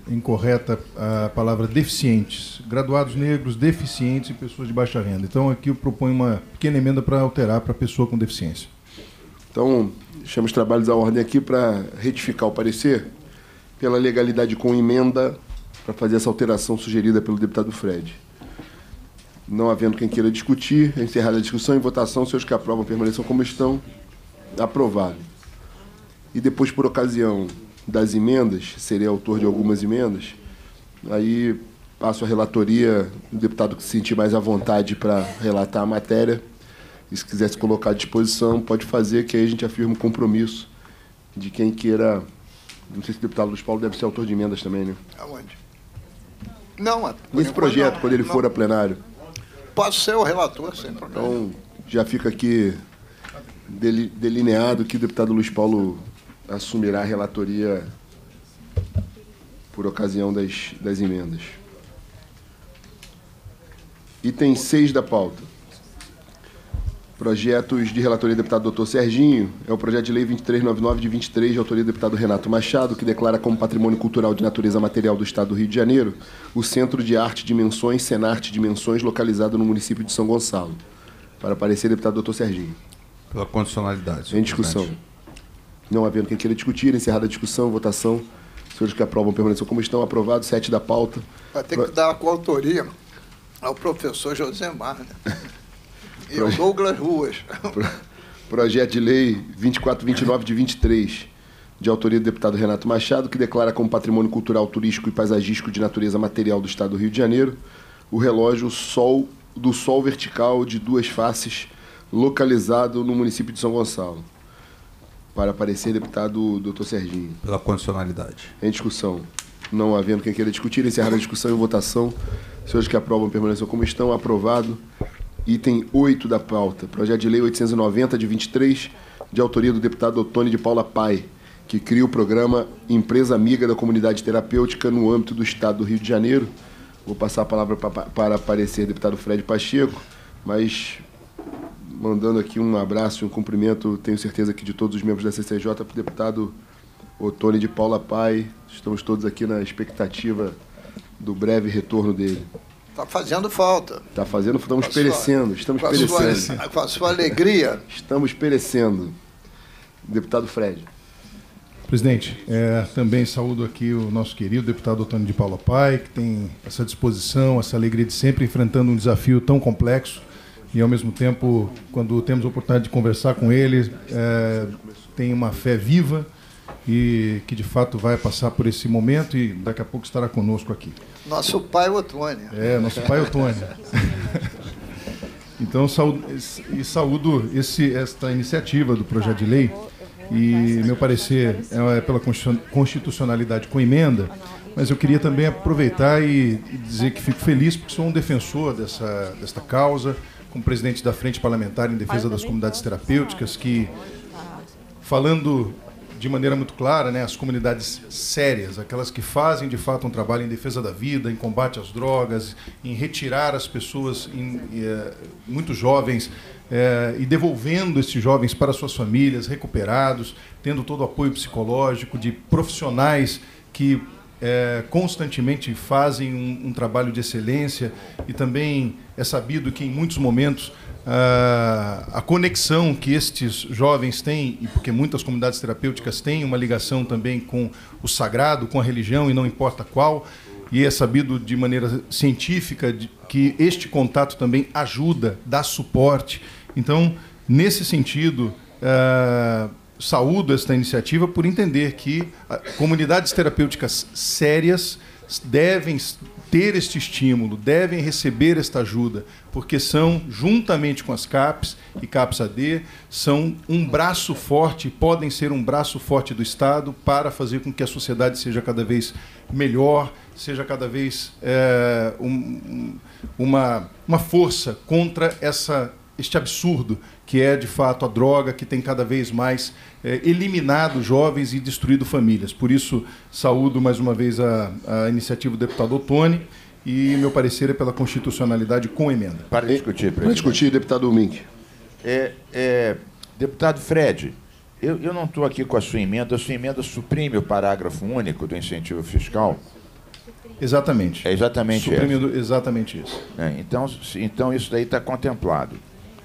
incorreta a palavra deficientes, graduados negros, deficientes e pessoas de baixa renda. Então, aqui eu proponho uma pequena emenda para alterar para pessoa com deficiência. Então, deixamos os trabalhos à ordem aqui para retificar o parecer pela legalidade com emenda para fazer essa alteração sugerida pelo deputado Fred. Não havendo quem queira discutir, encerrada a discussão, em votação, seus que aprovam permaneçam como estão. Aprovado. E depois, por ocasião das emendas, serei autor de algumas emendas, aí passo a relatoria, o deputado que se sentir mais à vontade para relatar a matéria, e se quiser se colocar à disposição, pode fazer, que aí a gente afirma o compromisso de quem queira. Não sei se o deputado Luiz Paulo deve ser autor de emendas também, né? Aonde? Não, nesse projeto, quando ele for a plenário. Posso ser o relator, sem problema. Então, já fica aqui delineado que o deputado Luiz Paulo assumirá a relatoria por ocasião das emendas. Item 6 da pauta. Projetos de relatoria do deputado Dr. Serginho. É o projeto de lei 2399 de 23, de autoria do deputado Renato Machado, que declara como patrimônio cultural de natureza material do Estado do Rio de Janeiro o Centro de Arte Dimensões, Senarte Dimensões, localizado no município de São Gonçalo. Para parecer, deputado Dr. Serginho. Pela condicionalidade. Em discussão. Não havendo quem queira discutir, encerrada a discussão, votação. Senhores que aprovam permaneçam como estão. Aprovado. 7 da pauta. Vai ter que dar a coautoria ao professor Josemar, né? E o Douglas Ruas. Projeto de lei 2429 de 23, de autoria do deputado Renato Machado, que declara como patrimônio cultural, turístico e paisagístico de natureza material do Estado do Rio de Janeiro o relógio do Sol vertical de 2 faces, localizado no município de São Gonçalo. Para aparecer, deputado Dr. Serginho. Pela condicionalidade. Em discussão. Não havendo quem queira discutir, encerrada a discussão e votação. Senhores que aprovam permaneçam como estão. Aprovado. Item 8 da pauta. Projeto de lei 890 de 23, de autoria do deputado Ottoni de Paula Pai, que cria o programa Empresa Amiga da Comunidade Terapêutica no âmbito do Estado do Rio de Janeiro. Vou passar a palavra para aparecer deputado Fred Pacheco, mas mandando aqui um abraço e um cumprimento, tenho certeza que de todos os membros da CCJ, para o deputado Ottoni de Paula Pai. Estamos todos aqui na expectativa do breve retorno dele. Está fazendo falta. Está fazendo, estamos perecendo. Com a sua alegria. Estamos perecendo. Deputado Fred. Presidente, também saúdo aqui o nosso querido deputado Ottoni de Paula Pai, que tem essa disposição, essa alegria de sempre enfrentando um desafio tão complexo e, ao mesmo tempo, quando temos a oportunidade de conversar com ele, tem uma fé viva e que, de fato, vai passar por esse momento e daqui a pouco estará conosco aqui. Nosso pai Ottoni. Nosso pai Ottoni. Então, saúdo esta iniciativa do projeto de lei e, meu parecer, é pela constitucionalidade com emenda, mas eu queria também aproveitar e dizer que fico feliz porque sou um defensor desta causa, como presidente da Frente Parlamentar em Defesa das Comunidades Terapêuticas, que, falando de maneira muito clara, né, as comunidades sérias, aquelas que fazem de fato um trabalho em defesa da vida, em combate às drogas, em retirar as pessoas muito jovens e devolvendo esses jovens para suas famílias, recuperados, tendo todo o apoio psicológico de profissionais que constantemente fazem um trabalho de excelência e também é sabido que em muitos momentos a conexão que estes jovens têm, e porque muitas comunidades terapêuticas têm uma ligação também com o sagrado, com a religião, e não importa qual, e é sabido de maneira científica que este contato também ajuda, dá suporte. Então, nesse sentido, saúdo esta iniciativa por entender que comunidades terapêuticas sérias devem ter este estímulo, devem receber esta ajuda, porque são, juntamente com as CAPs e CAPS-AD, são um braço forte, podem ser um braço forte do Estado para fazer com que a sociedade seja cada vez melhor, seja cada vez uma força contra este absurdo que é, de fato, a droga, que tem cada vez mais eliminado jovens e destruído famílias. Por isso, saúdo mais uma vez a iniciativa do deputado Ottoni e meu parecer é pela constitucionalidade com emenda. Para discutir, presidente. Para discutir, deputado Mink. Deputado Fred, eu não estou aqui com a sua emenda suprime o parágrafo único do incentivo fiscal Exatamente. É exatamente Suprimindo exatamente isso. Então isso daí está contemplado.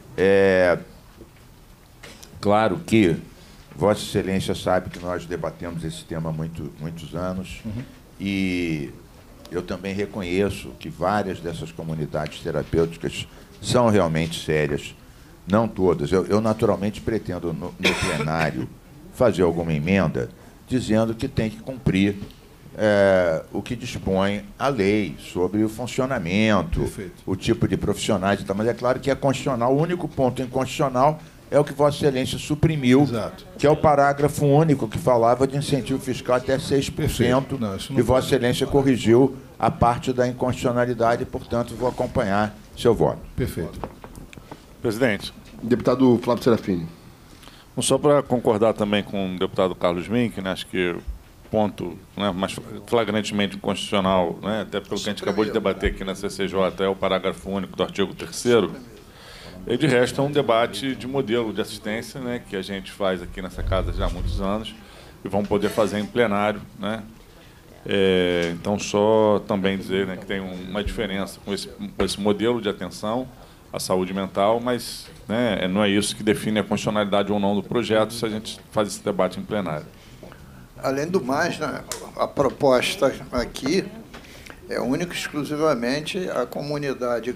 Claro que Vossa Excelência sabe que nós debatemos esse tema há muitos anos, e eu também reconheço que várias dessas comunidades terapêuticas são realmente sérias, não todas. Eu naturalmente pretendo, no plenário, fazer alguma emenda dizendo que tem que cumprir o que dispõe a lei sobre o funcionamento, o tipo de profissionais e tal. Mas é claro que é constitucional. O único ponto inconstitucional é o que Vossa Excelência suprimiu, que é o parágrafo único que falava de incentivo fiscal até 6%, e Vossa Excelência corrigiu a parte da inconstitucionalidade, e, portanto, vou acompanhar seu voto. Perfeito. Presidente. Deputado Flávio Serafini. Só para concordar também com o deputado Carlos Mink, né, acho que o ponto, né, mais flagrantemente inconstitucional, né, até pelo que a gente acabou de debater aqui na CCJ, é o parágrafo único do artigo 3º. E, de resto, é um debate de modelo de assistência, né, que a gente faz aqui nessa casa já há muitos anos e vamos poder fazer em plenário, né? Então, só também dizer, né, que tem uma diferença com esse modelo de atenção à saúde mental, mas, né, não é isso que define a constitucionalidade ou não do projeto se a gente faz esse debate em plenário. Além do mais, né, a proposta aqui é única e exclusivamente a comunidade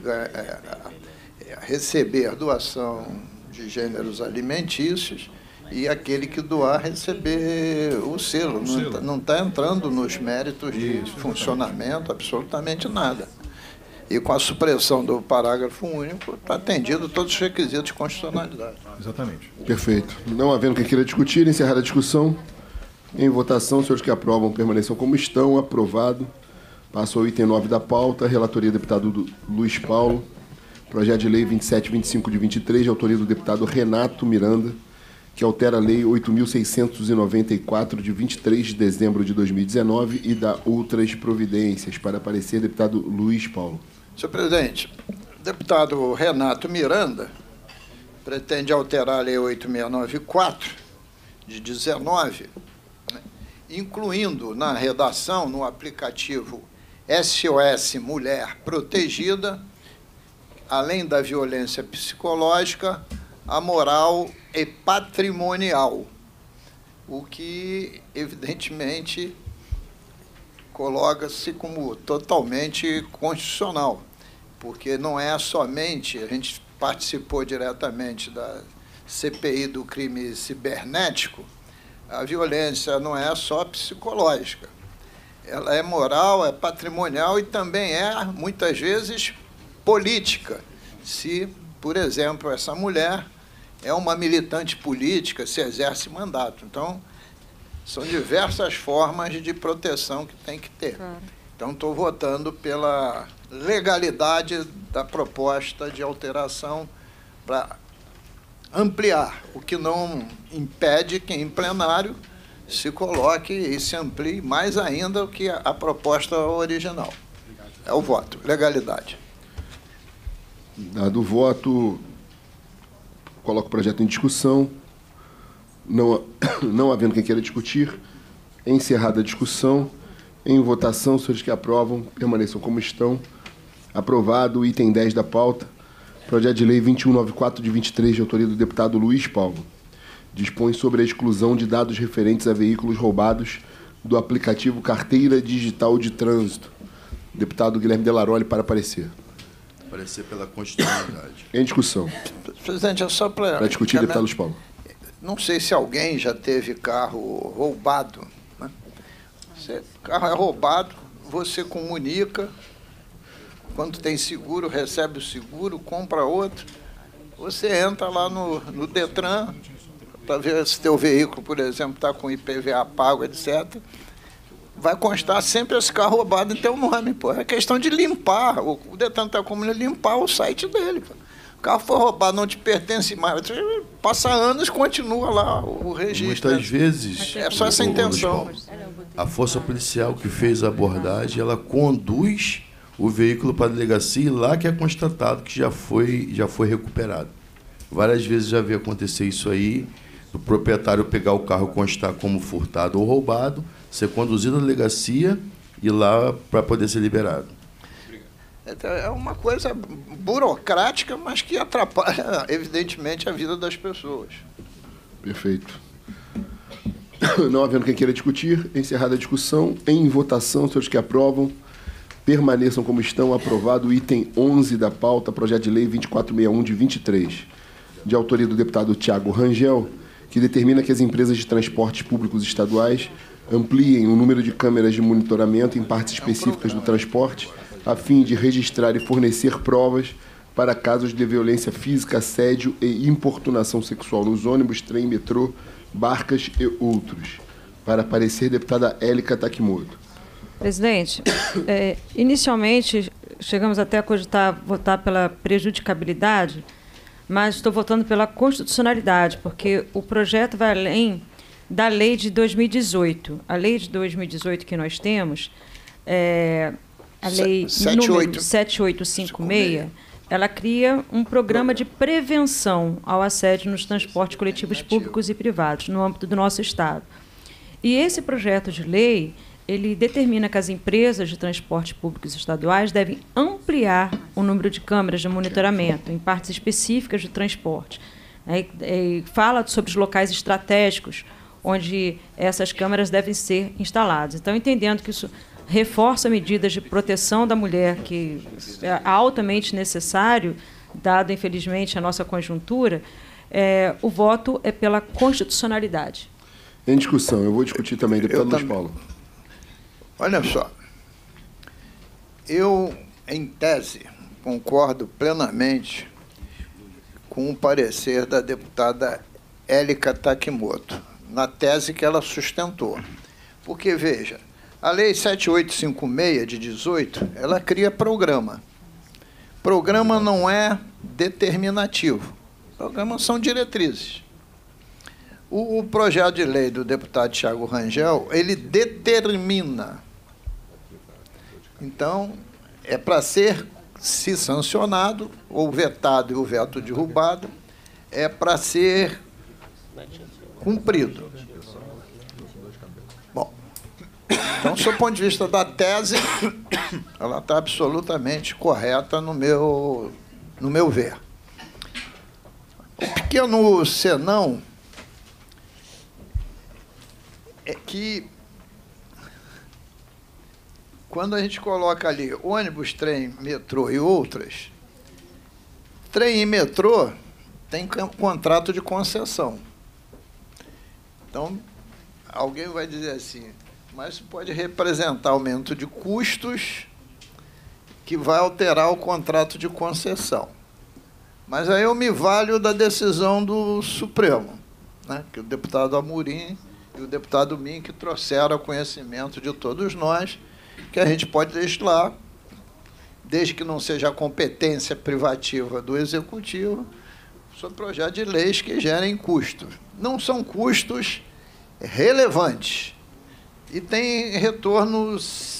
receber doação de gêneros alimentícios e aquele que doar receber o selo. Não está entrando nos méritos de funcionamento, absolutamente nada. E com a supressão do parágrafo único, está atendido todos os requisitos de constitucionalidade. Exatamente. Perfeito. Não havendo quem queira discutir, encerrar a discussão. Em votação, os senhores que aprovam permaneçam como estão. Aprovado. Passa ao item 9 da pauta. Relatoria do deputado Luiz Paulo. Projeto de Lei 2725 de 23, de autoria do deputado Renato Miranda, que altera a Lei 8.694, de 23 de dezembro de 2019, e dá outras providências. Para parecer, deputado Luiz Paulo. Senhor presidente, o deputado Renato Miranda pretende alterar a Lei 8.694, de 19, né, incluindo na redação, no aplicativo SOS Mulher Protegida, além da violência psicológica, a moral e patrimonial, o que, evidentemente, coloca-se como totalmente constitucional, porque não é somente, a gente participou diretamente da CPI do crime cibernético, a violência não é só psicológica, ela é moral, é patrimonial e também é, muitas vezes, política. Se, por exemplo, essa mulher é uma militante política, se exerce mandato. Então, são diversas formas de proteção que tem que ter. Então, estou votando pela legalidade da proposta de alteração para ampliar, o que não impede que em plenário se coloque e se amplie mais ainda do que a proposta original. É o voto, legalidade. Dado o voto, coloco o projeto em discussão. Não havendo quem queira discutir, encerrada a discussão, em votação, os senhores que aprovam permaneçam como estão. Aprovado o item 10 da pauta, projeto de lei 2194 de 23, de autoria do deputado Luiz Paulo. Dispõe sobre a exclusão de dados referentes a veículos roubados do aplicativo Carteira Digital de Trânsito. Deputado Guilherme Delaroli, para parecer. Parecer pela constitucionalidade. Em discussão. Presidente, é só para discutir, deputado Luiz Paulo. Não sei se alguém já teve carro roubado, né? Carro é roubado, você comunica, quando tem seguro, recebe o seguro, compra outro, você entra lá no Detran para ver se teu veículo, por exemplo, está com IPVA pago, etc. Vai constar sempre esse carro roubado em teu nome, pô. É questão de limpar. O Detran está como limpar o site dele, pô. O carro foi roubado, não te pertence mais. Passa anos, continua lá o registro. Muitas vezes... É só essa intenção. A força policial que fez a abordagem, ela conduz o veículo para a delegacia e lá que é constatado que já foi recuperado. Várias vezes já vi acontecer isso aí, do proprietário pegar o carro, constar como furtado ou roubado, ser conduzido à delegacia ir lá para poder ser liberado. É uma coisa burocrática, mas que atrapalha, evidentemente, a vida das pessoas. Perfeito. Não havendo quem queira discutir, encerrada a discussão, em votação, todos que aprovam, permaneçam como estão. Aprovado o item 11 da pauta, projeto de lei 2461 de 23, de autoria do deputado Tiago Rangel, que determina que as empresas de transportes públicos estaduais ampliem o número de câmeras de monitoramento em partes específicas do transporte, a fim de registrar e fornecer provas para casos de violência física, assédio e importunação sexual nos ônibus, trem, metrô, barcas e outros. Para parecer, deputada Élica Takimoto. Presidente, inicialmente chegamos até a cogitar votar pela prejudicabilidade, mas estou votando pela constitucionalidade, porque o projeto vai além da lei de 2018. A lei de 2018 que nós temos, a lei número 7856, ela cria um programa de prevenção ao assédio nos transportes coletivos públicos e privados, no âmbito do nosso Estado. E esse projeto de lei, ele determina que as empresas de transportes públicos estaduais devem ampliar o número de câmeras de monitoramento em partes específicas do transporte. Fala sobre os locais estratégicos onde essas câmeras devem ser instaladas. Então, entendendo que isso reforça medidas de proteção da mulher, que é altamente necessário, dado, infelizmente, a nossa conjuntura, o voto é pela constitucionalidade. Em discussão, eu vou discutir também, deputado Luiz Paulo. Olha só, eu, em tese, concordo plenamente com o parecer da deputada Élica Takimoto, na tese que ela sustentou. Porque, veja, a Lei 7856, de 18, ela cria programa. Programa não é determinativo. Programas são diretrizes. O projeto de lei do deputado Tiago Rangel, ele determina. Então, é para ser, se sancionado, ou vetado e o veto derrubado, é para ser cumprido. Bom, então, do ponto de vista da tese, ela está absolutamente correta no meu ver. O pequeno senão é que, quando a gente coloca ali ônibus, trem, metrô e outras, trem e metrô tem contrato de concessão. Então, alguém vai dizer assim, mas isso pode representar aumento de custos que vai alterar o contrato de concessão. Mas aí eu me valho da decisão do Supremo, né, que o deputado Amorim e o deputado Min, que trouxeram ao conhecimento de todos nós, que a gente pode legislar, desde que não seja a competência privativa do Executivo, sobre projetos de leis que gerem custos. Não são custos relevantes e tem retorno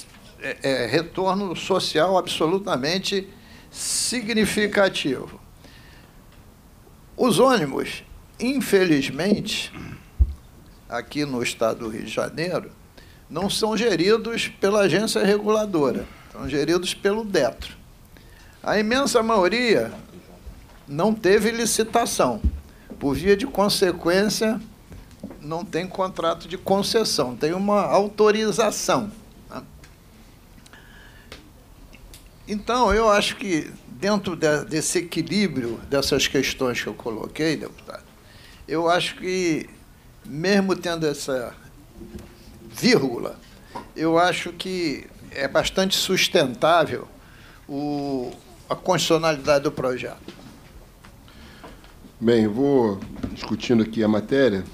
social absolutamente significativo. Os ônibus, infelizmente, aqui no estado do Rio de Janeiro, não são geridos pela agência reguladora, são geridos pelo DETRO. A imensa maioria não teve licitação. Por via de consequência, não tem contrato de concessão, tem uma autorização. Então, eu acho que, dentro desse equilíbrio dessas questões que eu coloquei, deputado, eu acho que, mesmo tendo essa vírgula, eu acho que é bastante sustentável a constitucionalidade do projeto. Bem, eu vou discutindo aqui a matéria.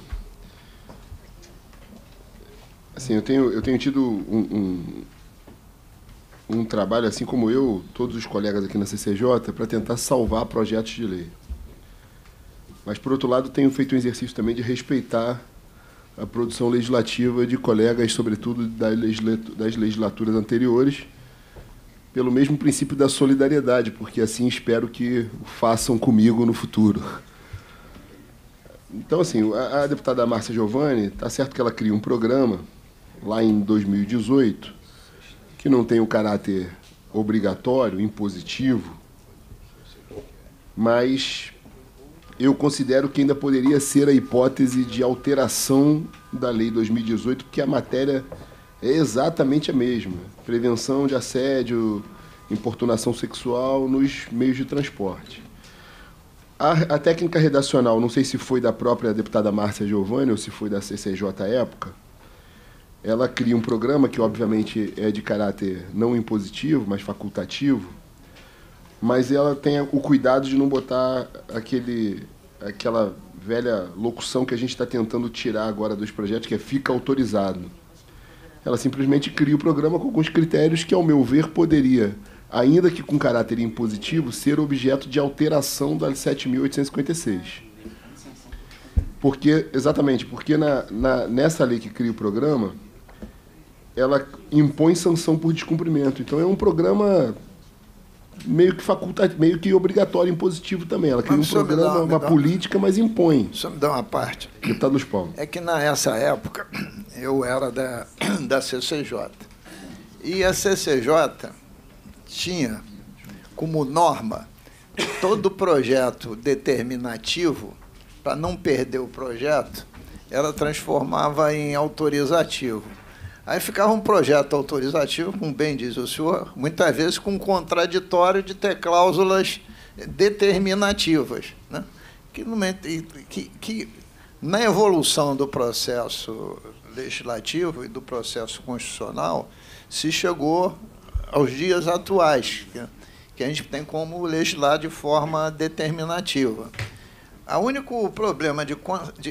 Assim, eu tenho tido um trabalho, assim como eu, todos os colegas aqui na CCJ, para tentar salvar projetos de lei. Mas, por outro lado, tenho feito um exercício também de respeitar a produção legislativa de colegas, sobretudo das legislaturas anteriores, pelo mesmo princípio da solidariedade, porque assim espero que o façam comigo no futuro. Então, assim, a deputada Márcia Giovanni, está certo que ela cria um programa, lá em 2018, que não tem o caráter obrigatório, impositivo, mas eu considero que ainda poderia ser a hipótese de alteração da Lei 2018, porque a matéria é exatamente a mesma. Prevenção de assédio, importunação sexual nos meios de transporte. A técnica redacional, não sei se foi da própria deputada Márcia Giovanni ou se foi da CCJ à época, ela cria um programa que, obviamente, é de caráter não impositivo, mas facultativo, mas ela tem o cuidado de não botar aquela velha locução que a gente está tentando tirar agora dos projetos, que é fica autorizado. Ela simplesmente cria o programa com alguns critérios que, ao meu ver, poderia, ainda que com caráter impositivo, ser objeto de alteração da 7.856. Exatamente porque nessa lei que cria o programa, ela impõe sanção por descumprimento. Então, é um programa meio que meio que obrigatório, impositivo também. Ela cria um programa, uma política, mas impõe. Só me dá uma parte. Deputado Luiz Paulo. É que nessa época eu era da CCJ. E a CCJ tinha como norma todo projeto determinativo, para não perder o projeto, ela transformava em autorizativo. Aí ficava um projeto autorizativo, como bem diz o senhor, muitas vezes com um contraditório de ter cláusulas determinativas, né? Que na evolução do processo legislativo e do processo constitucional se chegou aos dias atuais, que a gente tem como legislar de forma determinativa. O único problema de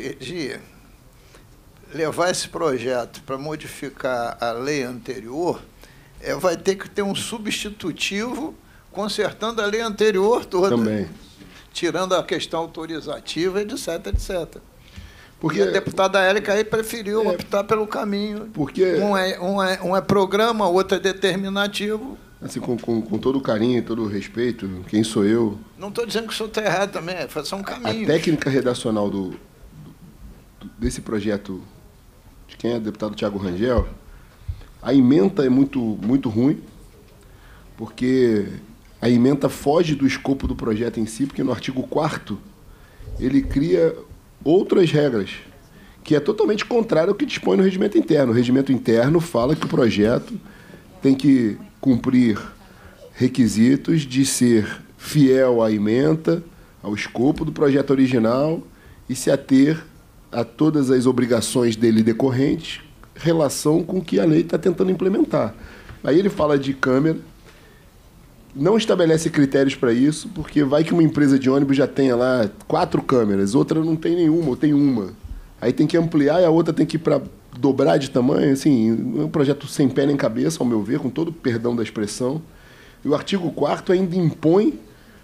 levar esse projeto para modificar a lei anterior vai ter que ter um substitutivo consertando a lei anterior toda. Também. Tirando a questão autorizativa, etc, etc. Porque a deputada Érica aí preferiu optar pelo caminho. Porque um é programa, o outro é determinativo. Assim, com todo o carinho, todo o respeito, quem sou eu? Não estou dizendo que o senhor está errado também, é fazer um caminho. A técnica redacional desse projeto, de quem é o deputado Tiago Rangel, a ementa é muito, muito ruim, porque a ementa foge do escopo do projeto em si, porque no artigo 4º ele cria outras regras, que é totalmente contrário ao que dispõe no regimento interno. O regimento interno fala que o projeto tem que cumprir requisitos de ser fiel à ementa, ao escopo do projeto original e se ater a todas as obrigações dele decorrentes em relação com o que a lei está tentando implementar. Aí ele fala de câmera, não estabelece critérios para isso, porque vai que uma empresa de ônibus já tenha lá 4 câmeras, outra não tem nenhuma, ou tem uma. Aí tem que ampliar e a outra tem que ir para dobrar de tamanho. Assim, é um projeto sem pé nem cabeça, ao meu ver, com todo o perdão da expressão. E o artigo 4º ainda impõe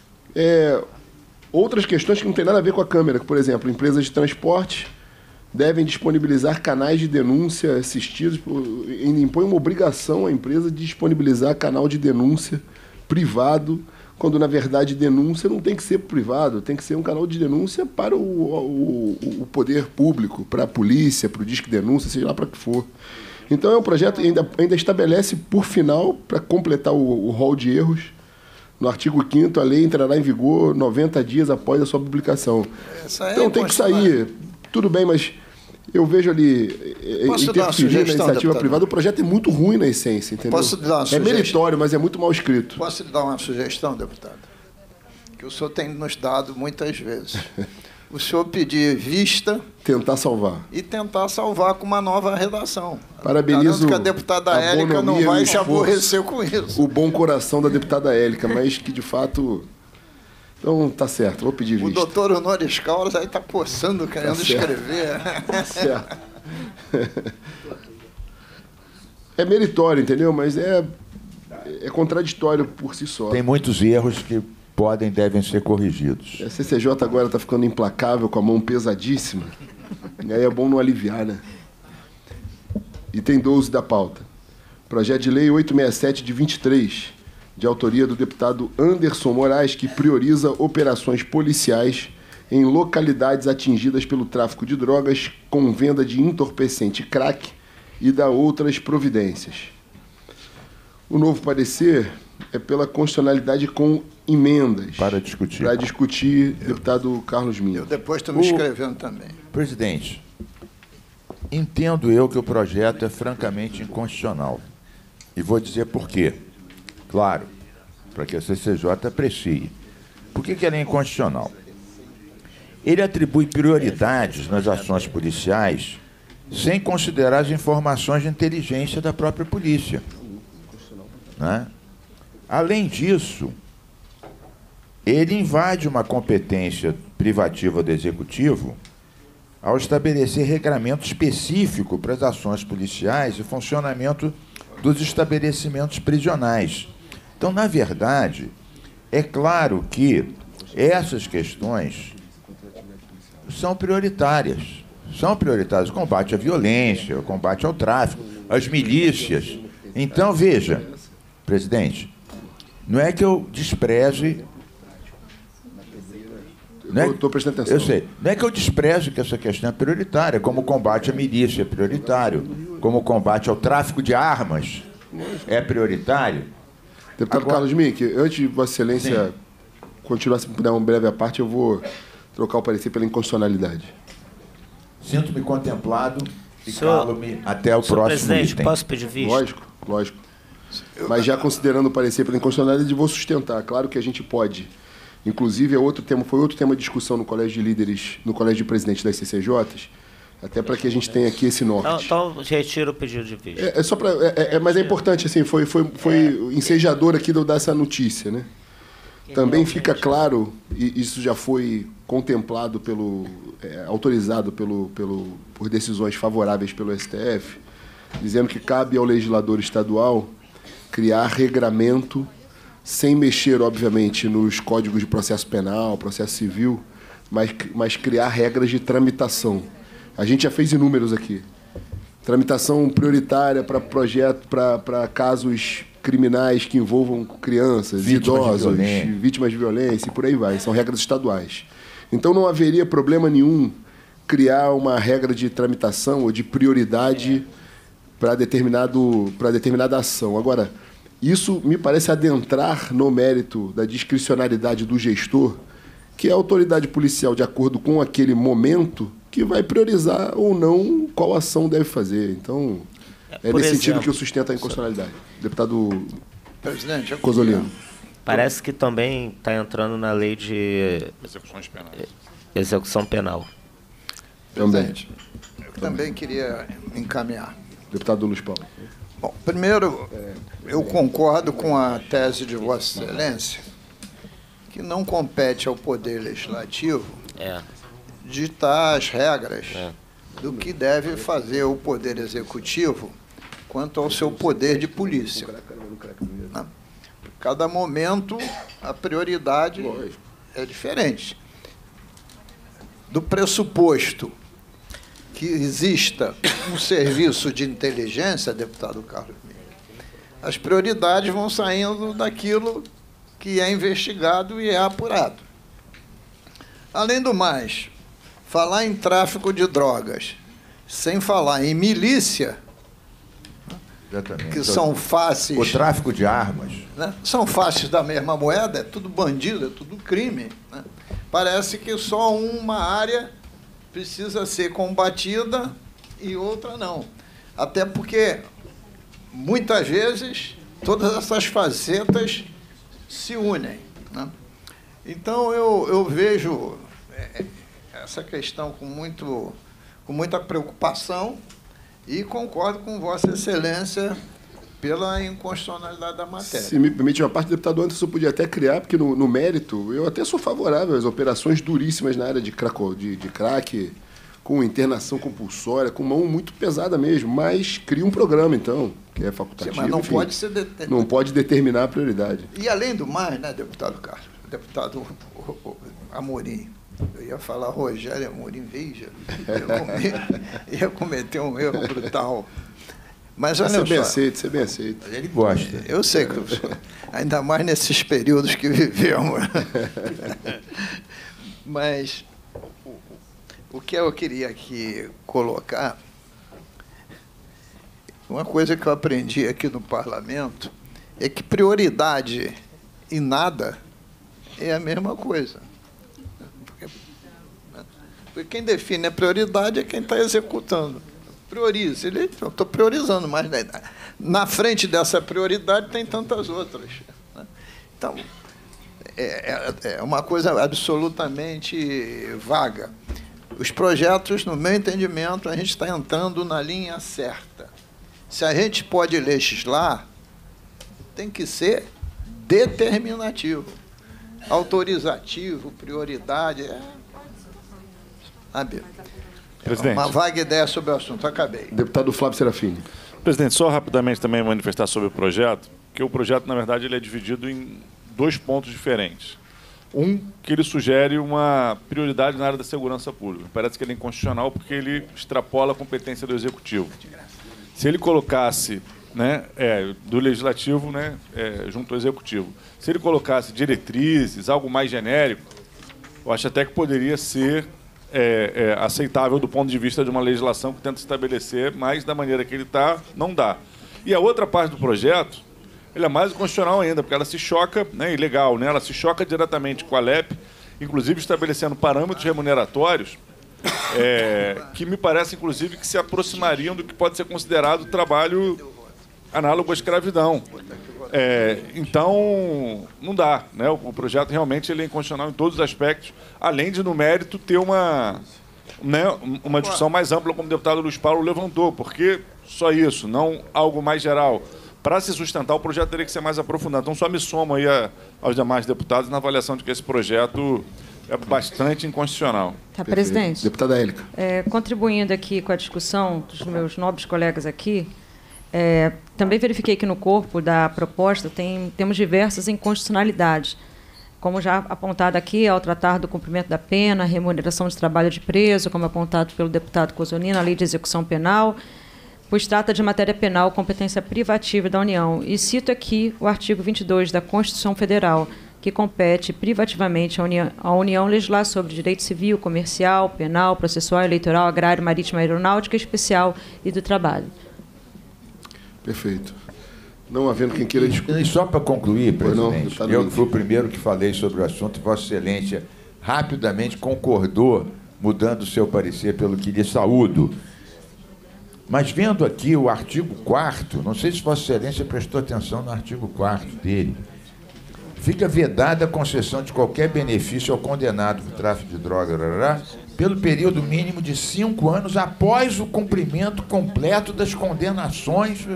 outras questões que não tem nada a ver com a câmera. Por exemplo, empresas de transporte devem disponibilizar canais de denúncia assistidos, ainda impõe uma obrigação à empresa de disponibilizar canal de denúncia privado, quando, na verdade, denúncia não tem que ser privado, tem que ser um canal de denúncia para o poder público, para a polícia, para o Disque Denúncia, seja lá para que for. Então, é um projeto que ainda estabelece, por final, para completar o rol de erros, no artigo 5º, a lei entrará em vigor 90 dias após a sua publicação. Então, tem que sair. Tudo bem, mas eu vejo ali interferir na iniciativa privada. O projeto é muito ruim na essência, entendeu? Posso lhe dar uma sugestão? É meritório, mas é muito mal escrito. Posso lhe dar uma sugestão, deputado? Que o senhor tem nos dado muitas vezes. O senhor pedir vista... Tentar salvar. E tentar salvar com uma nova redação. Parabenizo que a deputada Érica não vai se aborrecer com isso. O bom coração da deputada Érica, mas que, de fato... Então, tá certo, vou pedir vista. O doutor Honoris Causa aí está coçando, querendo escrever. Tá certo. É meritório, entendeu? Mas é contraditório por si só. Tem muitos erros que devem ser corrigidos. A CCJ agora está ficando implacável, com a mão pesadíssima. E aí é bom não aliviar, né? Item 12 da pauta. Projeto de Lei 867 de 23, de autoria do deputado Anderson Moraes, que prioriza operações policiais em localidades atingidas pelo tráfico de drogas com venda de entorpecente crack e da outras providências. O novo parecer é pela constitucionalidade com emendas. Para discutir. Para discutir, deputado Carlos Minha. Eu depois estou me inscrevendo também. Presidente, entendo eu que o projeto é francamente inconstitucional. E vou dizer por quê. Claro, para que a CCJ aprecie. Por que ele é inconstitucional? Ele atribui prioridades nas ações policiais sem considerar as informações de inteligência da própria polícia. Né? Além disso, ele invade uma competência privativa do Executivo ao estabelecer regramento específico para as ações policiais e funcionamento dos estabelecimentos prisionais. Então, na verdade, é claro que essas questões são prioritárias. São prioritárias. O combate à violência, o combate ao tráfico, as milícias. Então, veja, presidente, não é que eu despreze... Estou prestando atenção. Eu sei. Não é que eu despreze que essa questão é prioritária, como o combate à milícia é prioritário, como o combate ao tráfico de armas é prioritário. Deputado Carlos Mick, antes de Vossa Excelência continuar, se puder uma breve à parte, eu vou trocar o parecer pela inconstitucionalidade. Sinto-me contemplado e calo-me até o próximo presidente, item. Posso pedir vista? Lógico. Mas já considerando o parecer pela inconstitucionalidade, vou sustentar. Claro que a gente pode. Inclusive, foi outro tema de discussão no Colégio de Líderes, no Colégio de Presidentes das CCJs, até para que a gente tenha aqui esse norte. Então retiro o pedido de vista. Mas é importante, assim, foi ensejador aqui de eu dar essa notícia, né? Também fica claro, e isso já foi contemplado autorizado por decisões favoráveis pelo STF, dizendo que cabe ao legislador estadual criar regramento sem mexer, obviamente, nos códigos de processo penal, processo civil, mas criar regras de tramitação. A gente já fez inúmeros aqui. Tramitação prioritária para projeto, para casos criminais que envolvam crianças, idosos, vítimas de violência, e por aí vai. São regras estaduais. Então não haveria problema nenhum criar uma regra de tramitação ou de prioridade para determinada ação. Agora, isso me parece adentrar no mérito da discricionariedade do gestor, que é a autoridade policial, de acordo com aquele momento, que vai priorizar ou não qual ação deve fazer. Então, é nesse sentido que eu sustento a inconstitucionalidade. Deputado Presidente, Cozzolino. Parece que também está entrando na lei de execução penal. Também. Eu também queria encaminhar. Deputado Luiz Paulo. Bom, primeiro, eu concordo com a tese de Vossa Excelência, que não compete ao Poder Legislativo ditar as regras do que deve fazer o Poder Executivo quanto ao seu poder de polícia. Cada momento, a prioridade é diferente. Do pressuposto que exista um serviço de inteligência, deputado Carlos Mick, as prioridades vão saindo daquilo que é investigado e é apurado. Além do mais, falar em tráfico de drogas sem falar em milícia, que são faces... O tráfico de armas. Né, são faces da mesma moeda, é tudo bandido, é tudo crime. Né? Parece que só uma área precisa ser combatida e outra não. Até porque, muitas vezes, todas essas facetas se unem. Né? Então, eu vejo essa questão com muita preocupação e concordo com Vossa Excelência pela inconstitucionalidade da matéria. Se me permite uma parte, deputado Anderson podia até criar, porque no mérito, eu até sou favorável às operações duríssimas na área de crack, com internação compulsória, com mão muito pesada mesmo, mas cria um programa, então, que é facultativo. Sim, mas não enfim, pode ser não pode determinar a prioridade. E além do mais, né, deputado Carlos, deputado Amorim, eu ia falar Rogério Amorim, veja, ia cometer um erro brutal. Mas olha só, ser bem aceito. Ele gosta. Eu sei que ainda mais nesses períodos que vivemos. Mas o que eu queria aqui colocar, uma coisa que eu aprendi aqui no parlamento é que prioridade e nada é a mesma coisa. Porque quem define a prioridade é quem está executando. Prioriza. Eu estou priorizando, mas na frente dessa prioridade tem tantas outras. Né? Então, é uma coisa absolutamente vaga. Os projetos, no meu entendimento, a gente está entrando na linha certa. Se a gente pode legislar, tem que ser determinativo, autorizativo, prioridade. Sabe? Presidente. Uma vaga ideia sobre o assunto. Acabei. Deputado Flávio Serafini. Presidente, só rapidamente também manifestar sobre o projeto, que o projeto, na verdade, ele é dividido em 2 pontos diferentes. Um, que ele sugere uma prioridade na área da segurança pública. Parece que ele é inconstitucional porque ele extrapola a competência do Executivo. Se ele colocasse, né, do Legislativo, né, junto ao Executivo, se ele colocasse diretrizes, algo mais genérico, eu acho até que poderia ser aceitável do ponto de vista de uma legislação que tenta estabelecer, mas da maneira que ele está, não dá. E a outra parte do projeto, ele é mais inconstitucional ainda, porque ela se choca, né, ilegal, né, ela se choca diretamente com a LEP, inclusive estabelecendo parâmetros remuneratórios que me parece, inclusive, que se aproximariam do que pode ser considerado trabalho análogo à escravidão. Então, não dá. Né? O projeto realmente ele é inconstitucional em todos os aspectos, além de, no mérito, ter uma discussão mais ampla, como o deputado Luiz Paulo levantou, porque só isso, não algo mais geral. Para se sustentar, o projeto teria que ser mais aprofundado. Então, só me somo aí aos demais deputados na avaliação de que esse projeto é bastante inconstitucional. Tá, presidente. Deputada Élica. Contribuindo aqui com a discussão dos meus nobres colegas aqui, também verifiquei que no corpo da proposta temos diversas inconstitucionalidades. Como já apontado aqui, ao tratar do cumprimento da pena, remuneração de trabalho de preso, como apontado pelo deputado Cozzolino, a lei de execução penal, pois trata de matéria penal, competência privativa da União. E cito aqui o artigo 22 da Constituição Federal, que compete privativamente à União legislar sobre direito civil, comercial, penal, processual, eleitoral, agrário, marítimo, aeronáutica, especial e do trabalho. Perfeito. Não havendo quem queira discutir. E só para concluir, presidente, não, eu fui o primeiro que falei sobre o assunto, e Vossa Excelência rapidamente concordou, mudando o seu parecer, pelo que lhe saúdo. Mas vendo aqui o artigo 4º, não sei se Vossa Excelência prestou atenção no artigo 4º dele, fica vedada a concessão de qualquer benefício ao condenado por tráfico de droga, pelo período mínimo de 5 anos após o cumprimento completo das condenações.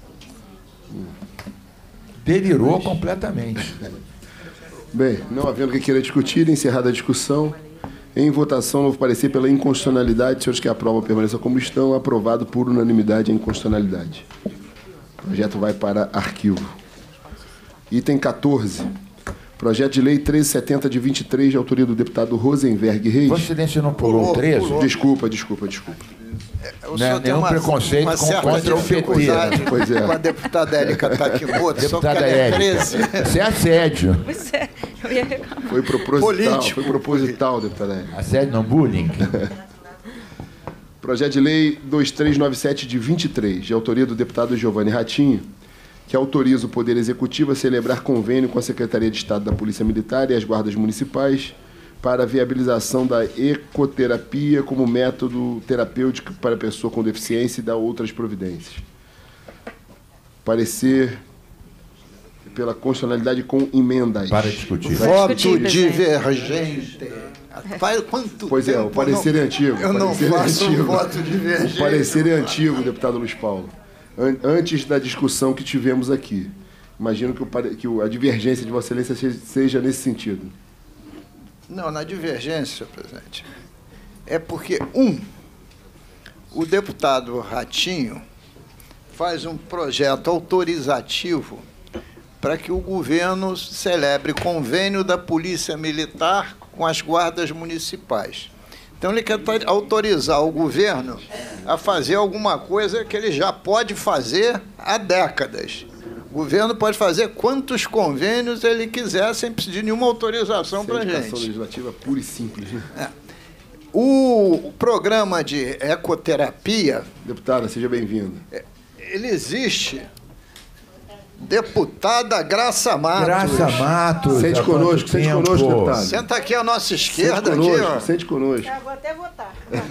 Delirou completamente. Bem, não havendo quem queira discutir, encerrada a discussão, em votação, novo parecer pela inconstitucionalidade. Senhores que aprovam, permaneçam como estão. Aprovado por unanimidade a inconstitucionalidade. O projeto vai para arquivo. Item 14. Projeto de lei 1370 de 23, de autoria do deputado Rosenberg Reis. Vossa Excelência não pulou o 13? Desculpa. O senhor tem preconceito contra o PT. Pois é. Com a deputada Élica está aqui morta. Deputada Élica, isso é assédio. Pois é, eu ia reclamar. Foi proposital, deputada Élica. Assédio não bullying? Projeto de lei 2397 de 23, de autoria do deputado Giovanni Ratinho, que autoriza o Poder Executivo a celebrar convênio com a Secretaria de Estado da Polícia Militar e as guardas municipais para a viabilização da ecoterapia como método terapêutico para a pessoa com deficiência e da outras providências. Parecer pela constitucionalidade com emendas. Para discutir. Voto divergente. Faz quanto Pois é, o parecer é antigo. Eu não faço um voto divergente. O parecer é antigo, deputado Luiz Paulo. Antes da discussão que tivemos aqui. Imagino que a divergência de Vossa Excelência seja nesse sentido. Não, na divergência, presidente, é porque, o deputado Ratinho faz um projeto autorizativo para que o governo celebre convênio da Polícia Militar com as guardas municipais. Então, ele quer autorizar o governo a fazer alguma coisa que ele já pode fazer há décadas. O governo pode fazer quantos convênios ele quiser sem pedir nenhuma autorização para a gente. Indicação legislativa pura e simples. Né? O programa de ecoterapia... Deputada, seja bem-vinda. Ele existe Deputada Graça Matos. Graça Matos. Sente conosco, deputado. Senta aqui à nossa esquerda. Aqui, ó. Sente conosco. Já vou até votar.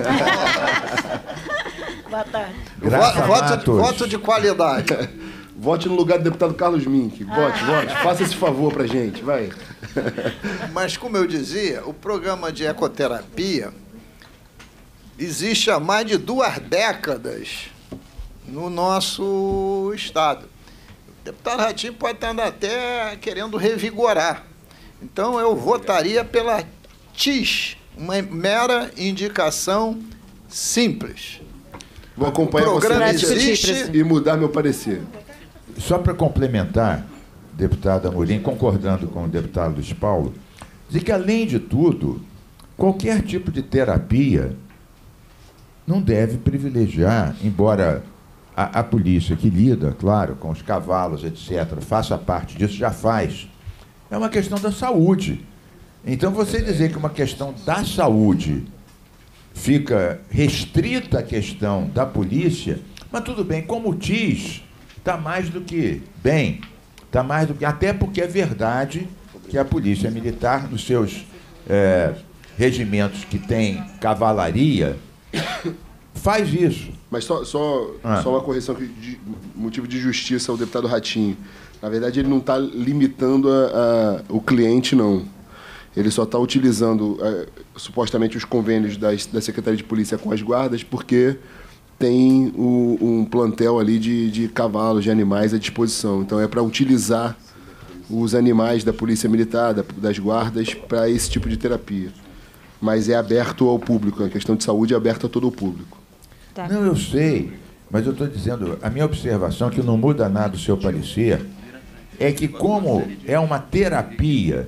Boa tarde. Voto de qualidade. Vote no lugar do deputado Carlos Mink. Vote. Faça esse favor pra gente, vai. Mas, como eu dizia, o programa de ecoterapia existe há mais de 2 décadas no nosso estado. O deputado Ratinho pode estar até querendo revigorar. Então, eu votaria pela TIS, uma mera indicação simples. Vou acompanhar você e mudar meu parecer. Só para complementar, deputado Amorim, concordando com o deputado Luiz Paulo, dizer que, além de tudo, qualquer tipo de terapia não deve privilegiar, embora a polícia que lida, claro, com os cavalos, etc., faça parte disso, já faz, é uma questão da saúde. Então, você dizer que uma questão da saúde fica restrita à questão da polícia, mas tudo bem, como o TIS está mais do que bem, está mais do que... Até porque é verdade que a polícia militar, nos seus regimentos que tem cavalaria, faz isso. Mas só uma correção de motivo de justiça ao deputado Ratinho. Na verdade, ele não está limitando o cliente, não. Ele só está utilizando, supostamente, os convênios da Secretaria de Polícia com as guardas, porque tem um plantel ali de cavalos, de animais à disposição. Então, é para utilizar os animais da Polícia Militar, das guardas, para esse tipo de terapia. Mas é aberto ao público, a questão de saúde é aberta a todo o público. Tá. Não, eu sei, mas eu estou dizendo, a minha observação, que não muda nada do seu parecer, é que como é uma terapia,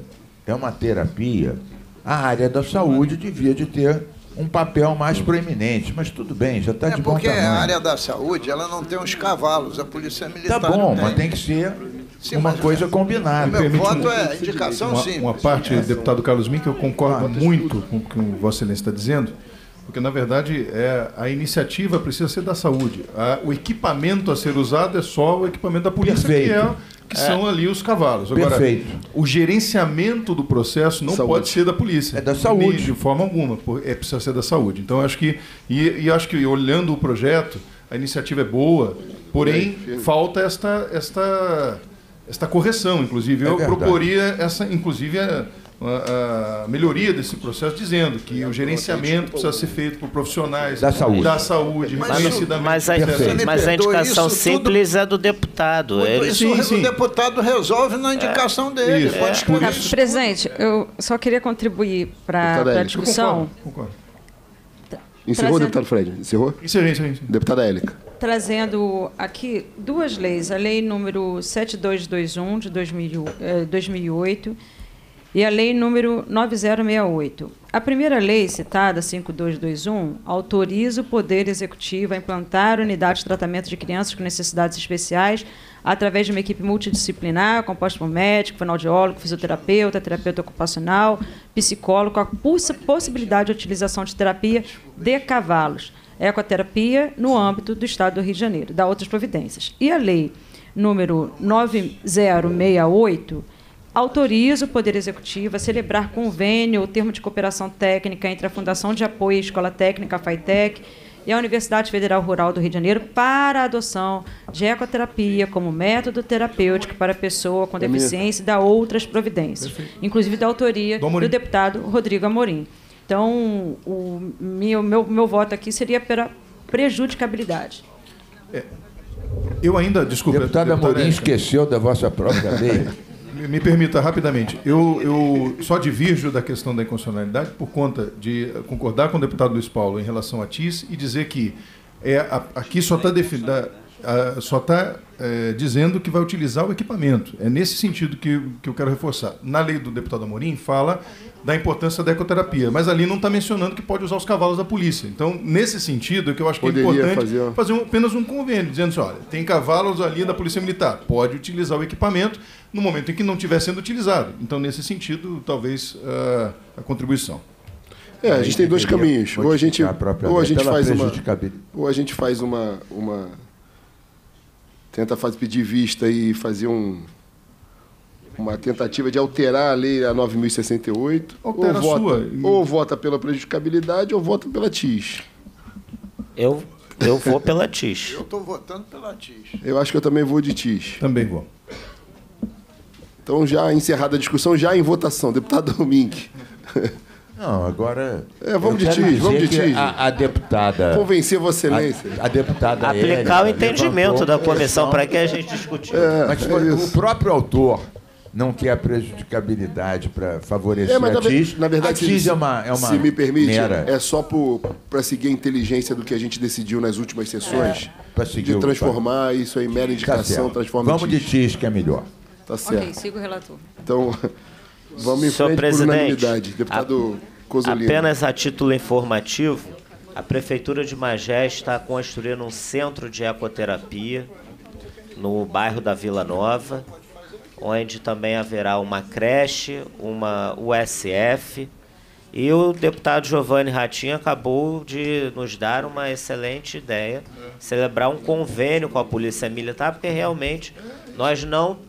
a área da saúde devia de ter um papel mais proeminente, mas tudo bem, já está de bom tamanho. Porque a área da saúde, ela não tem os cavalos, a Polícia Militar tá bom, tem. Mas tem que ser uma coisa combinada. Meu voto é indicação simples. Uma parte, deputado Carlos Mink, eu concordo muito com o que o Vossa Excelência está dizendo, porque, na verdade, a iniciativa precisa ser da saúde. O equipamento a ser usado é só o equipamento da polícia, que são ali os cavalos. Agora, perfeito. O gerenciamento do processo não pode ser da polícia. É da saúde. De forma alguma. Precisa ser da saúde. Então, acho que... E acho que, olhando o projeto, a iniciativa é boa, porém, falta esta correção, inclusive. Eu proporia inclusive, a melhoria desse processo, dizendo que o gerenciamento precisa ser feito por profissionais da saúde, mas a indicação simples é do deputado. O deputado resolve na indicação dele. Presidente, eu só queria contribuir para a discussão. Concordo. Encerrou, deputado Fred? Encerrou? Encerrei. Deputada Élica. Trazendo aqui 2 leis, a lei número 7221 de 2008 e a lei número 9068. A primeira lei citada, 5221, autoriza o Poder Executivo a implantar unidades de tratamento de crianças com necessidades especiais através de uma equipe multidisciplinar, composta por médico, fonoaudiólogo, fisioterapeuta, terapeuta ocupacional, psicólogo, com a possibilidade de utilização de terapia de cavalos, ecoterapia no âmbito do Estado do Rio de Janeiro, da outras providências. E a lei número 9068 autoriza o Poder Executivo a celebrar convênio ou termo de cooperação técnica entre a Fundação de Apoio à Escola Técnica, a FAITEC, e a Universidade Federal Rural do Rio de Janeiro para a adoção de ecoterapia como método terapêutico para pessoa com deficiência e da outras providências, inclusive da autoria do deputado Rodrigo Amorim. Então, o meu voto aqui seria pela prejudicabilidade. Eu ainda, desculpa... Deputado Amorim esqueceu da vossa própria lei. Me permita, rapidamente, eu só divirjo da questão da inconstitucionalidade por conta de concordar com o deputado Luiz Paulo em relação à TIS e dizer que aqui só está dizendo que vai utilizar o equipamento. É nesse sentido que eu quero reforçar. Na lei do deputado Amorim fala da importância da ecoterapia, mas ali não está mencionando que pode usar os cavalos da polícia. Então, nesse sentido, é que eu acho que é importante fazer apenas um convênio, dizendo assim, olha, tem cavalos ali da Polícia Militar, pode utilizar o equipamento no momento em que não estiver sendo utilizado. Então, nesse sentido, talvez a contribuição. A gente tem 2 caminhos. Ou a gente faz uma pedir vista e fazer uma tentativa de alterar a lei a 9.068, Altera a sua. ou vota pela prejudicabilidade ou vota pela TIS. Eu vou pela TIS. Eu estou votando pela TIS. Eu acho que eu também vou de TIS. Também vou. Então, já encerrada a discussão, já em votação. Deputado Mink. Não, agora... vamos eu de quero TIS, vamos de dizer que TIS. A deputada... Convencer Vossa Excelência. A deputada Aplicar o Érica entendimento levantou da a comissão questão- para que a gente discutiu. Mas o próprio autor não quer a prejudicabilidade para favorecer Mas a TIS. na verdade, a TIS é uma se me permite, mera... é só para seguir a inteligência do que a gente decidiu nas últimas sessões, Pra seguir de o- transformar isso aí, mera Tá indicação, certo. transforma em Vamos de TIS. TIS, que é melhor. Tá certo. Ok, siga o relator. Então, vamos em Senhor frente por presidente, unanimidade. Deputado Cosolino. Apenas a título informativo, a Prefeitura de Magé está construindo um centro de ecoterapia no bairro da Vila Nova, onde também haverá uma creche, uma USF, e o deputado Giovanni Ratinho acabou de nos dar uma excelente ideia, celebrar um convênio com a Polícia Militar, porque realmente nós não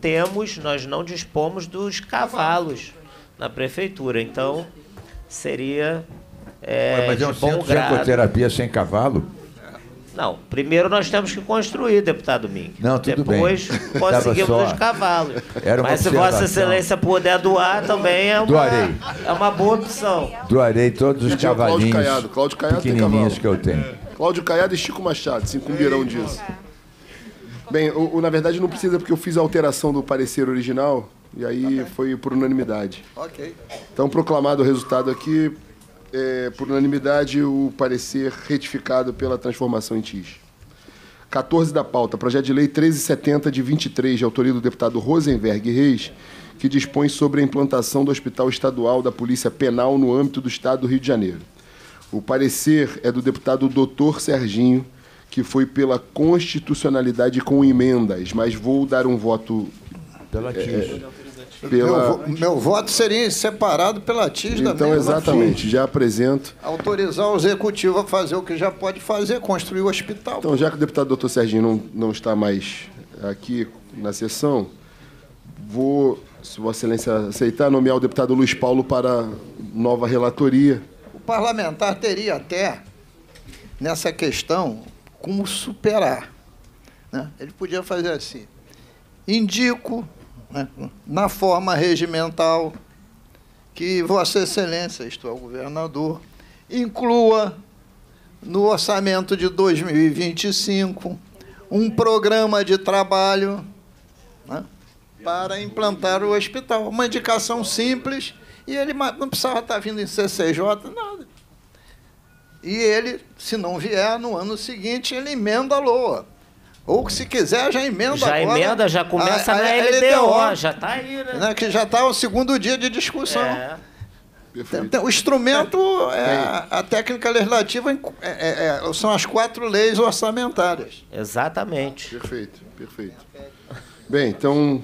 dispomos dos cavalos na Prefeitura, então seria Mas é um de bom centro de grado. ecoterapia sem cavalo? Não, primeiro nós temos que construir, deputado Mink. Não, tudo bem. Depois conseguimos Tava só- os cavalos. Era uma Mas se Vossa observação. Excelência puder doar, também Doarei. é uma boa opção. Doarei todos os Pediu o cavalinhos Cláudio Caiado tem pequenininhos cavalo. que eu tenho. Cláudio Caiado e Chico Machado se incumbirão disso. Bem, na verdade não precisa, porque eu fiz a alteração do parecer original e aí foi por unanimidade. Ok. Então, proclamado o resultado aqui, por unanimidade, o parecer retificado pela transformação em TIS. 14 da pauta, projeto de lei 1370 de 23, de autoria do deputado Rosenberg Reis, que dispõe sobre a implantação do Hospital Estadual da Polícia Penal no âmbito do Estado do Rio de Janeiro. O parecer é do deputado Dr. Serginho, que foi pela constitucionalidade com emendas, mas vou dar um voto Pela TIS. Meu voto seria separado pela TIS da Então, mesma exatamente, forma. já apresento. Autorizar o executivo a fazer o que já pode fazer, construir o hospital. Então, já que o deputado Dr. Serginho não está mais aqui na sessão, vou, se Vossa Excelência aceitar, nomear o deputado Luiz Paulo para nova relatoria. O parlamentar teria até, nessa questão, como superar. Né? Ele podia fazer assim: indico, né, na forma regimental, que Vossa Excelência, isto é, o governador, inclua no orçamento de 2025 um programa de trabalho, né, para implantar o hospital. Uma indicação simples, e ele não precisava estar vindo em CCJ, nada. E ele, se não vier, no ano seguinte, ele emenda a LOA. Ou, se quiser, já emenda Já agora. emenda, já começa na LDO, já está aí, né? Que já está o segundo dia de discussão. Perfeito. Então, o instrumento, a técnica legislativa, são as 4 leis orçamentárias. Exatamente. Perfeito, perfeito. Bem, então,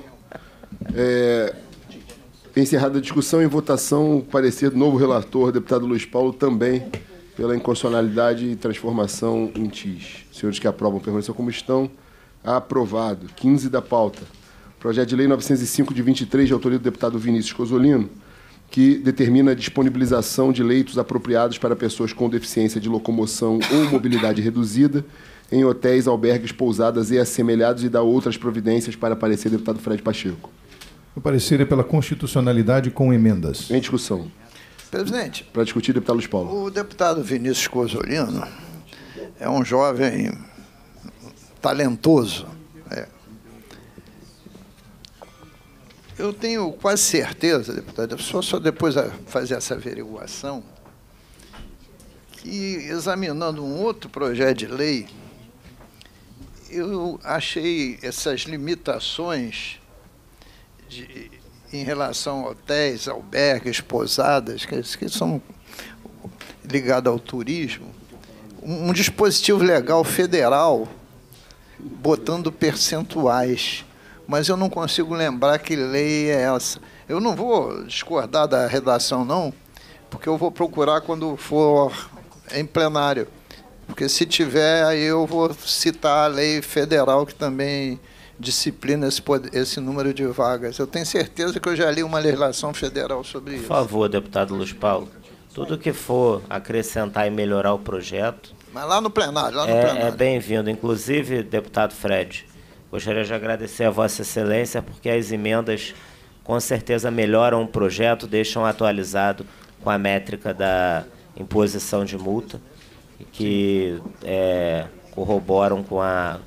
encerrada a discussão, em votação, o parecer do novo relator, deputado Luiz Paulo, também pela inconstitucionalidade e transformação em TIS. Senhores que aprovam, permaneçam como estão. Aprovado. 15 da pauta. Projeto de lei 905 de 23, de autoria do deputado Vinícius Cosolino, que determina a disponibilização de leitos apropriados para pessoas com deficiência de locomoção ou mobilidade reduzida em hotéis, albergues, pousadas e assemelhados, e dá outras providências para parecer deputado Fred Pacheco. O parecer é pela constitucionalidade com emendas. Em discussão. Presidente, Para discutir, deputado Luiz Paulo. o deputado Vinícius Cosolino é um jovem talentoso. Eu tenho quase certeza, deputado, só depois a fazer essa averiguação, que, examinando um outro projeto de lei, eu achei essas limitações em relação a hotéis, albergues, pousadas, que são ligados ao turismo, um dispositivo legal federal botando percentuais, mas eu não consigo lembrar que lei é essa. Eu não vou discordar da redação, não, porque eu vou procurar quando for em plenário. Porque se tiver, aí eu vou citar a lei federal que também disciplina esse número de vagas. Eu tenho certeza que eu já li uma legislação federal sobre isso. Por favor, deputado Luiz Paulo, tudo que for acrescentar e melhorar o projeto... Mas lá no plenário, é bem-vindo. Inclusive, deputado Fred, gostaria de agradecer a Vossa Excelência, porque as emendas com certeza melhoram o projeto, deixam atualizado com a métrica da imposição de multa, que corroboram com a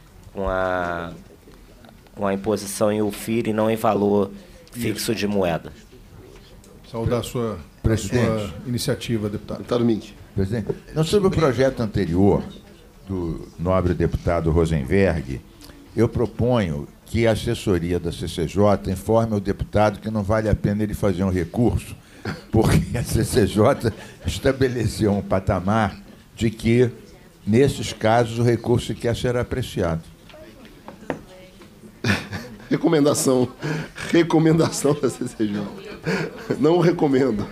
imposição em UFIR e não em valor fixo de moeda. Saudar a sua iniciativa, deputado. Deputado Mink. Presidente, sobre o projeto anterior do nobre deputado Rosenberg, eu proponho que a assessoria da CCJ informe ao deputado que não vale a pena ele fazer um recurso, porque a CCJ estabeleceu um patamar de que, nesses casos, o recurso sequer será apreciado. Recomendação da CCJ. Não recomendo.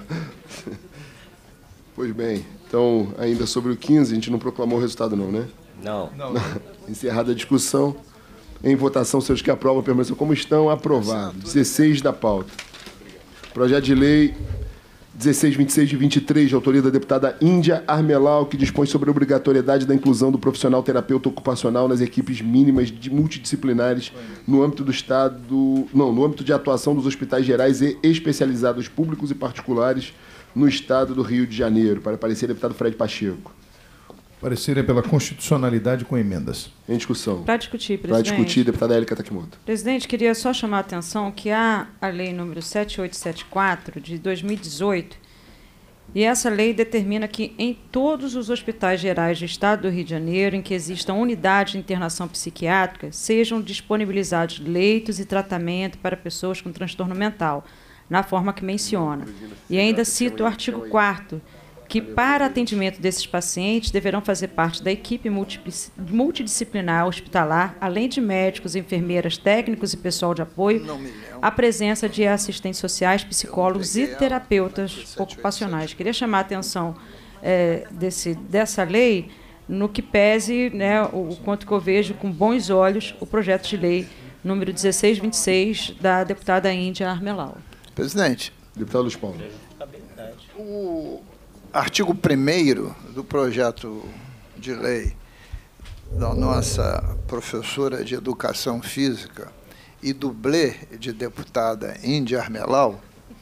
Pois bem, então, ainda sobre o 15, a gente não proclamou o resultado não, né? Não. Encerrada a discussão, em votação, seus que aprovam permaneçam como estão, aprovado. 16 da pauta. Projeto de lei 1626 de 23, de autoria da deputada Índia Armelau, que dispõe sobre a obrigatoriedade da inclusão do profissional terapeuta ocupacional nas equipes mínimas multidisciplinares no âmbito do no âmbito de atuação dos hospitais gerais e especializados públicos e particulares no Estado do Rio de Janeiro. Para parecer, deputado Fred Pacheco. Parecer é pela constitucionalidade com emendas. Em discussão. Para discutir, presidente. Para discutir, deputada Élica Takimoto. Presidente, queria só chamar a atenção que há a lei número 7874, de 2018, e essa lei determina que em todos os hospitais gerais do Estado do Rio de Janeiro, em que existam unidades de internação psiquiátrica, sejam disponibilizados leitos e tratamento para pessoas com transtorno mental, na forma que menciona. E ainda cito o artigo 4º, que para atendimento desses pacientes deverão fazer parte da equipe multidisciplinar hospitalar, além de médicos, enfermeiras, técnicos e pessoal de apoio, a presença de assistentes sociais, psicólogos e terapeutas ocupacionais. Queria chamar a atenção dessa lei no que pese, né, o quanto que eu vejo com bons olhos o projeto de lei número 1626 da deputada Índia Armelau. Presidente. Deputado Luiz Paulo. O artigo 1º do projeto de lei da nossa professora de Educação Física e dublê de deputada Índia Armelau,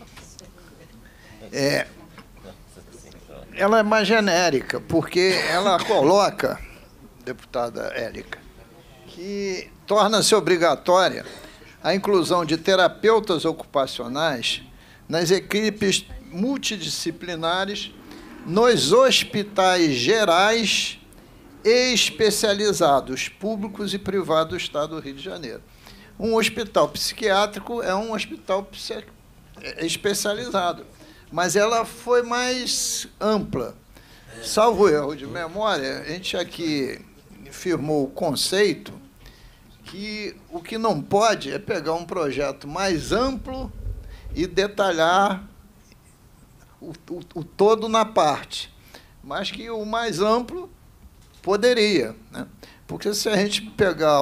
ela é mais genérica, porque ela coloca, deputada Élica, que torna-se obrigatória a inclusão de terapeutas ocupacionais nas equipes multidisciplinares nos hospitais gerais e especializados, públicos e privados do Estado do Rio de Janeiro. Um hospital psiquiátrico é um hospital especializado, mas ela foi mais ampla. Salvo erro de memória, a gente aqui firmou o conceito que o que não pode é pegar um projeto mais amplo e detalhar o todo na parte, mas que o mais amplo poderia, né? Porque se a gente pegar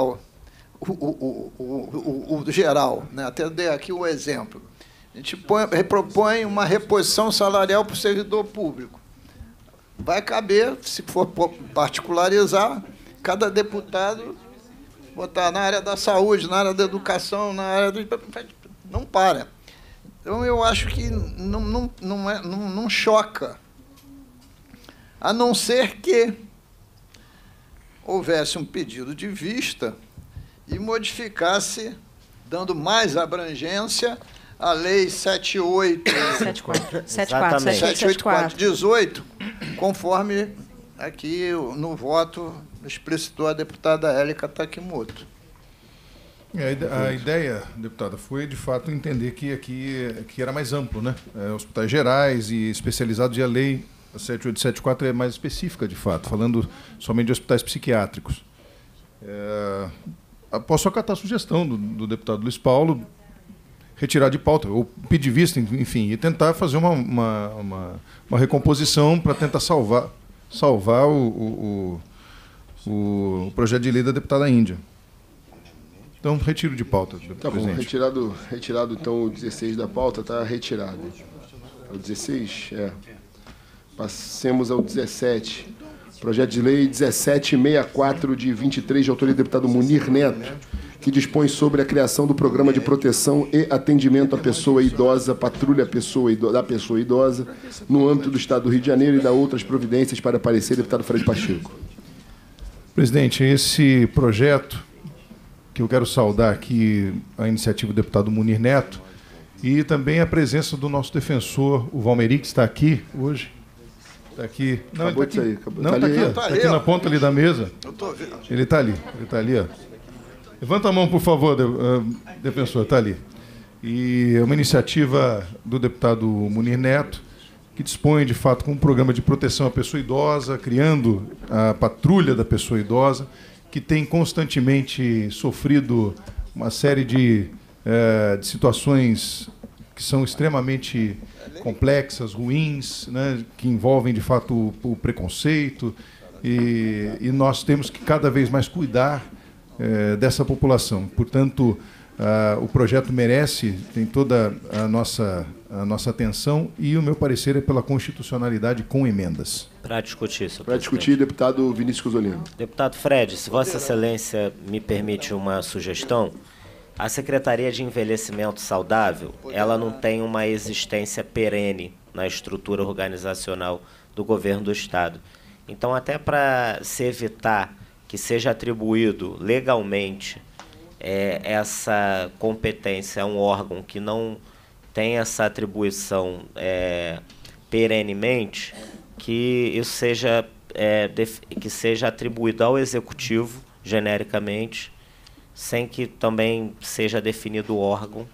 o geral, né? Até dei aqui o exemplo, a gente propõe uma reposição salarial para o servidor público. Vai caber, se for particularizar, cada deputado botar na área da saúde, na área da educação, na área do... Não para. Então, eu acho que não choca, a não ser que houvesse um pedido de vista e modificasse, dando mais abrangência, a Lei 78.18, conforme aqui no voto explicitou a deputada Élica Takimoto. A ideia, deputada, foi de fato entender que aqui era mais amplo, né? Hospitais gerais e especializados, e a lei 7874 é mais específica, de fato, falando somente de hospitais psiquiátricos. Posso acatar a sugestão do deputado Luiz Paulo, retirar de pauta, ou pedir vista, enfim, e tentar fazer uma recomposição para tentar salvar salvar o projeto de lei da deputada Índia. Então, retiro de pauta, tá presidente. Bom, retirado então o 16 da pauta, está retirado. O 16? Passemos ao 17. Projeto de lei 1764, de 23, de autoria do deputado Munir Neto, que dispõe sobre a criação do Programa de Proteção e Atendimento à Pessoa Idosa, Patrulha da Pessoa Idosa, no âmbito do Estado do Rio de Janeiro, e dá outras providências para parecer, deputado Fred Pacheco. Presidente, esse projeto, que eu quero saudar aqui a iniciativa do deputado Munir Neto, e também a presença do nosso defensor, o Valmeri, que está aqui hoje. Está aqui. Não, acabou ele está aqui. De sair. Não, está aqui. Está aqui na ponta ali da mesa. Eu estou vendo. Ele está ali. Ó. Levanta a mão, por favor, defensor. Está ali. E é uma iniciativa do deputado Munir Neto, que dispõe, de fato, com um programa de proteção à pessoa idosa, criando a patrulha da pessoa idosa, que tem constantemente sofrido uma série de situações que são extremamente complexas, ruins, né, que envolvem, de fato, o preconceito, e nós temos que cada vez mais cuidar dessa população. Portanto, o projeto merece, tem toda a nossa atenção, e o meu parecer é pela constitucionalidade com emendas. Para discutir, senhor presidente. Para discutir, deputado Vinícius Cosolino. Deputado Fred, se Vossa Excelência me permite uma sugestão, a Secretaria de Envelhecimento Saudável, ela não tem uma existência perene na estrutura organizacional do governo do Estado. Então, até para se evitar que seja atribuído legalmente essa competência a um órgão que não tem essa atribuição perenemente, que isso seja, que seja atribuído ao Executivo, genericamente, sem que também seja definido o órgão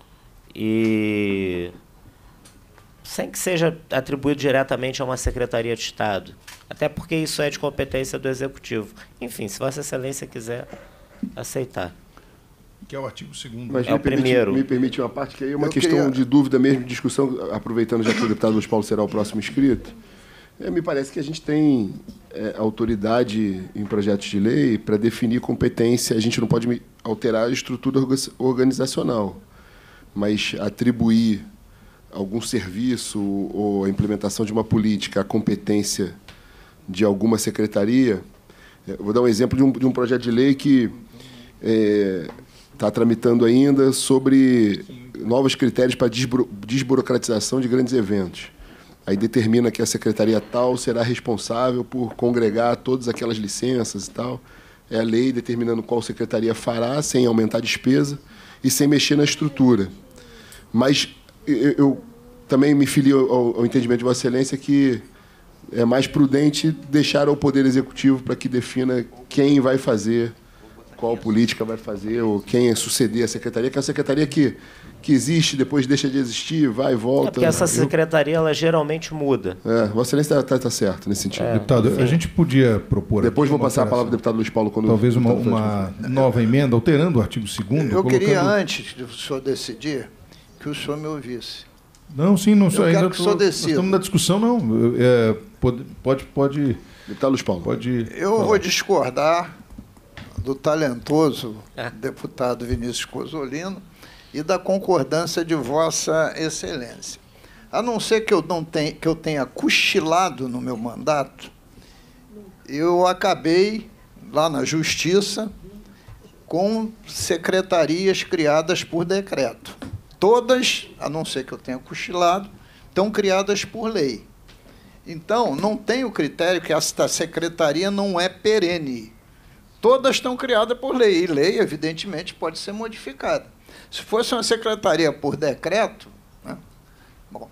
e sem que seja atribuído diretamente a uma Secretaria de Estado. Até porque isso é de competência do Executivo. Enfim, se Vossa Excelência quiser aceitar. Que é o artigo 2º. Mas me permite uma parte que aí é uma questão de dúvida mesmo, de discussão, aproveitando já que o deputado Luiz Paulo será o próximo inscrito. Me parece que a gente tem autoridade em projetos de lei para definir competência. A gente não pode alterar a estrutura organizacional, mas atribuir algum serviço ou a implementação de uma política à competência de alguma secretaria. Vou dar um exemplo de um projeto de lei que está tramitando ainda sobre novos critérios para desburocratização de grandes eventos. Aí determina que a secretaria tal será responsável por congregar todas aquelas licenças e tal. É a lei determinando qual secretaria fará, sem aumentar a despesa e sem mexer na estrutura. Mas eu também me filio ao entendimento de Vossa Excelência que é mais prudente deixar ao Poder Executivo para que defina quem vai fazer, qual política vai fazer, ou quem suceder a secretaria, que é a secretaria que existe, depois deixa de existir, vai e volta. Porque essa secretaria, ela geralmente muda. Vossa Excelência está certo nesse sentido. Deputado, a gente podia propor... Depois vou passar a palavra ao deputado Luiz Paulo. Talvez uma nova emenda, alterando o artigo 2º. Eu queria, antes do senhor decidir, que o senhor me ouvisse. Não, sim, não sou. Quero que o senhor decida. Nós estamos na discussão, não. Pode. Deputado Luiz Paulo. Eu vou discordar do talentoso deputado Vinícius Cosolino e da concordância de Vossa Excelência. A não ser que eu tenha cochilado no meu mandato, eu acabei lá na Justiça com secretarias criadas por decreto. Todas, a não ser que eu tenha cochilado, estão criadas por lei. Então, não tem o critério que esta secretaria não é perene. Todas estão criadas por lei, e lei, evidentemente, pode ser modificada. Se fosse uma secretaria por decreto, né? Bom,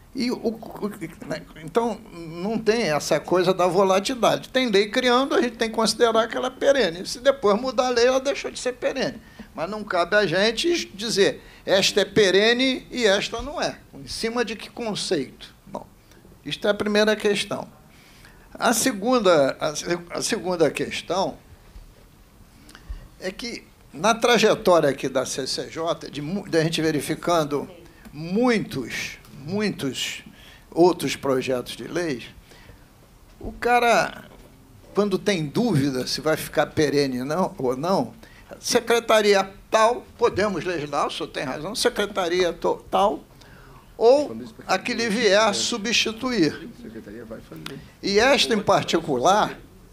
então não tem essa coisa da volatilidade. Tem lei criando, a gente tem que considerar que ela é perene. Se depois mudar a lei, ela deixou de ser perene. Mas não cabe a gente dizer, esta é perene e esta não é. Em cima de que conceito? Bom, isto é a primeira questão. A segunda questão é que, na trajetória aqui da CCJ, de a gente verificando muitos outros projetos de lei, O cara, quando tem dúvida se vai ficar perene ou não, secretaria tal, podemos legislar, o senhor tem razão, secretaria tal, ou a que lhe vier substituir. E esta em particular,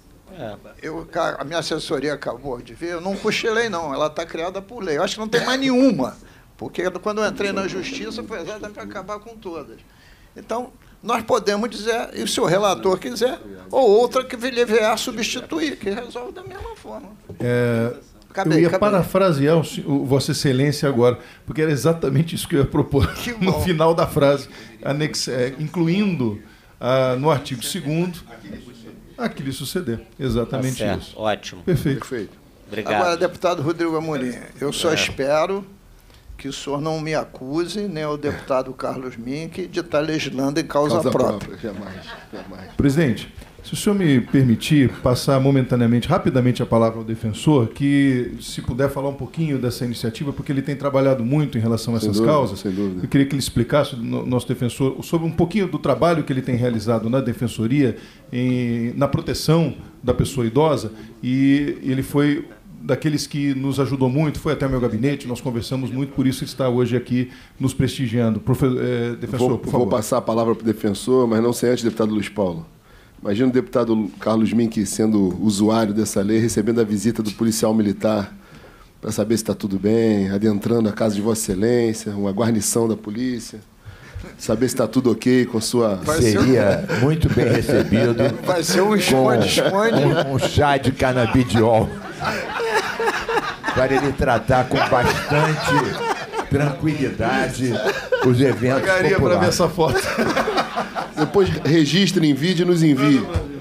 a minha assessoria acabou de ver, eu não cochilei não, ela está criada por lei. Eu acho que não tem mais nenhuma, porque quando eu entrei na justiça foi exatamente para acabar com todas. Então, nós podemos dizer, e se o relator quiser, ou outra que lhe vier substituir, que resolve da mesma forma. Eu ia parafrasear Vossa Excelência agora, porque era exatamente isso que eu ia propor no final da frase, incluindo no artigo 2º a que lhe suceder. Exatamente isso. Ótimo. Perfeito. Obrigado. Agora, deputado Rodrigo Amorim, eu só espero que o senhor não me acuse, nem o deputado Carlos Mink, de estar legislando em causa própria. Jamais. Presidente, se o senhor me permitir passar momentaneamente, rapidamente, a palavra ao defensor, que se puder falar um pouquinho dessa iniciativa, porque ele tem trabalhado muito em relação a essas causas. Sem dúvida. Eu queria que ele explicasse, nosso defensor, sobre um pouquinho do trabalho que ele tem realizado na defensoria, na proteção da pessoa idosa, e ele foi daqueles que nos ajudou muito, foi até o meu gabinete, nós conversamos muito, por isso está hoje aqui nos prestigiando. Defensor, por favor. Vou passar a palavra para o defensor, mas não sem antes, deputado Luiz Paulo. Imagina o deputado Carlos Mink sendo usuário dessa lei, recebendo a visita do policial militar para saber se está tudo bem, adentrando a casa de Vossa Excelência, uma guarnição da polícia, saber se está tudo ok com sua... Seria muito bem recebido. Vai ser um esconde-esconde. Um chá de canabidiol. Para ele tratar com bastante tranquilidade os eventos populares. Para ver essa foto. Depois registre em vídeo e nos envie.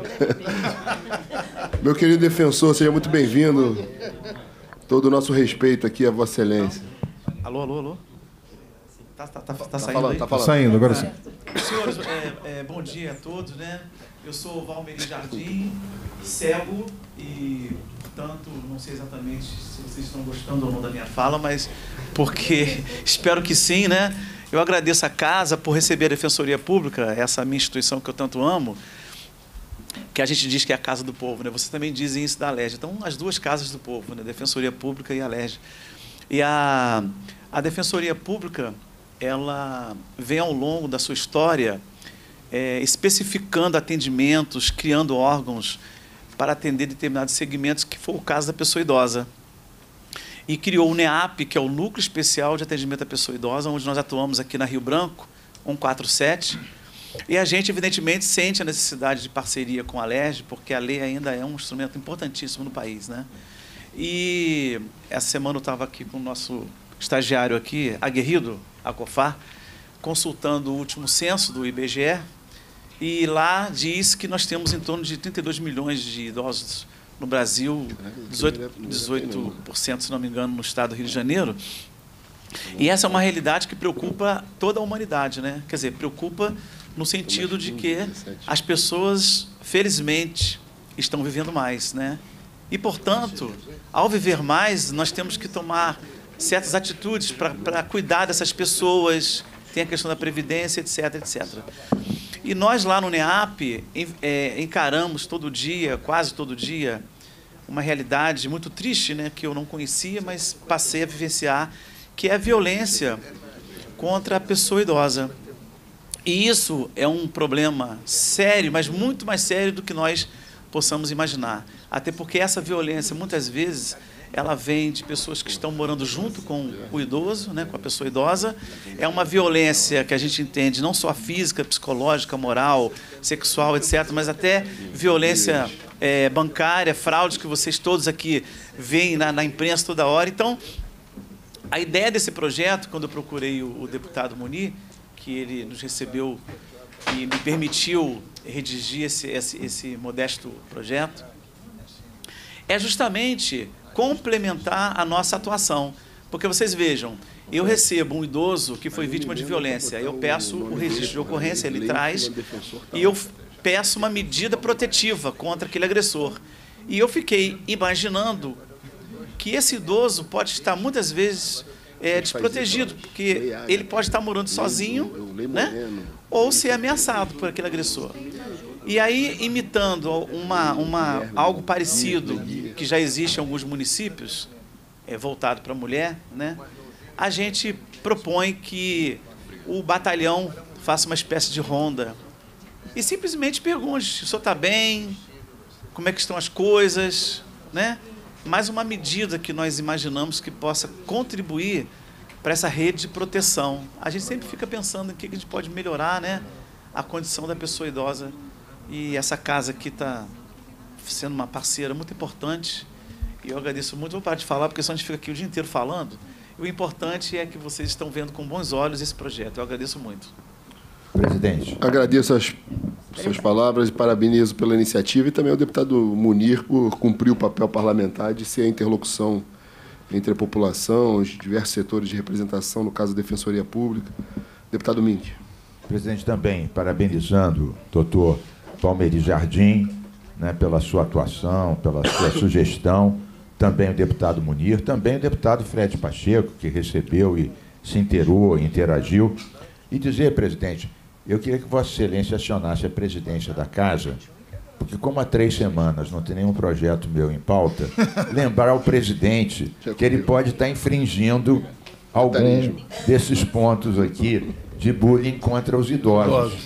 Meu querido defensor, seja muito bem-vindo. Todo o nosso respeito aqui a Vossa Excelência. Alô? Tá saindo falando, aí? tá falando. Saindo, agora sim. Senhores, bom dia a todos, né? Eu sou o Valmeri Jardim, cego e, portanto, não sei exatamente se vocês estão gostando ou não da minha fala, mas porque espero que sim, né? Eu agradeço a casa por receber a Defensoria Pública, essa minha instituição que eu tanto amo, que a gente diz que é a casa do povo, né? Vocês também dizem isso da Alerj. Então, as duas casas do povo, né? Defensoria Pública e a Alerj. E a Defensoria Pública, ela vem ao longo da sua história especificando atendimentos, criando órgãos para atender determinados segmentos, que foi o caso da pessoa idosa. E criou o NEAP, que é o Núcleo Especial de Atendimento à Pessoa Idosa, onde nós atuamos aqui na Rio Branco, 147. E a gente, evidentemente, sente a necessidade de parceria com a Alerj, porque a lei ainda é um instrumento importantíssimo no país, né? E essa semana eu estava aqui com o nosso estagiário aqui, aguerrido, Acofar, consultando o último censo do IBGE, e lá diz que nós temos em torno de 32 milhões de idosos no Brasil, 18%, se não me engano, no estado do Rio de Janeiro. E essa é uma realidade que preocupa toda a humanidade, né? Quer dizer, preocupa no sentido de que as pessoas, felizmente, estão vivendo mais, né? E, portanto, ao viver mais, nós temos que tomar certas atitudes para cuidar dessas pessoas, tem a questão da previdência, etc, etc. E nós lá no NEAP encaramos todo dia, quase todo dia, uma realidade muito triste, né, que eu não conhecia, mas passei a vivenciar, que é a violência contra a pessoa idosa. E isso é um problema sério, mas muito mais sério do que nós possamos imaginar. Até porque essa violência, muitas vezes, ela vem de pessoas que estão morando junto com o idoso, né, com a pessoa idosa. É uma violência que a gente entende não só física, psicológica, moral, sexual, etc., mas até violência bancária, fraudes que vocês todos aqui veem na imprensa toda hora. Então, a ideia desse projeto, quando eu procurei o deputado Munir, que ele nos recebeu e me permitiu redigir esse modesto projeto, é justamente complementar a nossa atuação. Porque vocês vejam, eu recebo um idoso que foi vítima de violência, eu peço o registro de ocorrência, ele traz, e eu peço uma medida protetiva contra aquele agressor. E eu fiquei imaginando que esse idoso pode estar muitas vezes desprotegido, porque ele pode estar morando sozinho, né? Ou ser ameaçado por aquele agressor. E aí, imitando algo parecido que já existe em alguns municípios, voltado para a mulher, né? A gente propõe que o batalhão faça uma espécie de ronda e simplesmente pergunte se o senhor está bem, como é que estão as coisas, né? Mais uma medida que nós imaginamos que possa contribuir para essa rede de proteção. A gente sempre fica pensando em que a gente pode melhorar, né, a condição da pessoa idosa. E essa casa aqui está sendo uma parceira muito importante. E eu agradeço muito. Vou parar de falar, porque senão a gente fica aqui o dia inteiro falando. E o importante é que vocês estão vendo com bons olhos esse projeto. Eu agradeço muito. Presidente. Agradeço as suas palavras e parabenizo pela iniciativa e também ao deputado Munir por cumprir o papel parlamentar de ser a interlocução entre a população, os diversos setores de representação, no caso da Defensoria Pública. Deputado Mink. Presidente, também parabenizando o doutor Valmeri Jardim, né, pela sua atuação, pela sua sugestão, também o deputado Munir, também o deputado Fred Pacheco, que recebeu e se inteirou, interagiu. E dizer, presidente, eu queria que Vossa Excelência acionasse a presidência da Casa, porque como há 3 semanas não tem nenhum projeto meu em pauta, lembrar ao presidente que ele pode estar infringindo algum desses pontos aqui de bullying contra os idosos.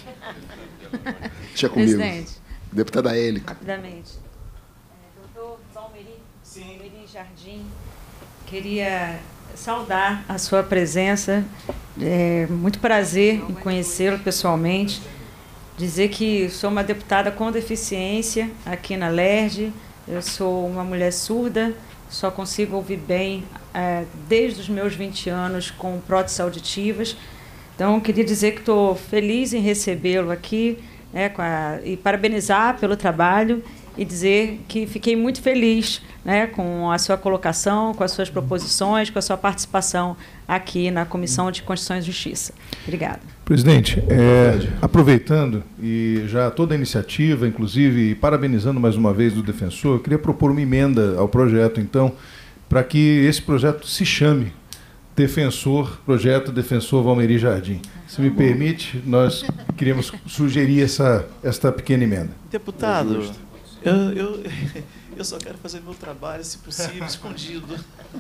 Deixa comigo. Presidente. Deputada Élica. Rapidamente. Doutor Valmeri Jardim, queria saudar a sua presença. Muito prazer em conhecê-lo pessoalmente. Dizer que sou uma deputada com deficiência aqui na LERJ. Eu sou uma mulher surda, só consigo ouvir bem desde os meus 20 anos com próteses auditivas. Então, queria dizer que estou feliz em recebê-lo aqui, né, e parabenizar pelo trabalho e dizer que fiquei muito feliz, né, com a sua colocação, com as suas proposições, com a sua participação aqui na Comissão de Constituição e Justiça. Obrigada. Presidente, aproveitando e já toda a iniciativa, inclusive, e parabenizando mais uma vez o defensor, eu queria propor uma emenda ao projeto, então, para que esse projeto se chame Projeto Defensor Valmeri Jardim. Se me permite, nós queríamos sugerir esta pequena emenda. Deputado, eu só quero fazer meu trabalho, se possível, escondido.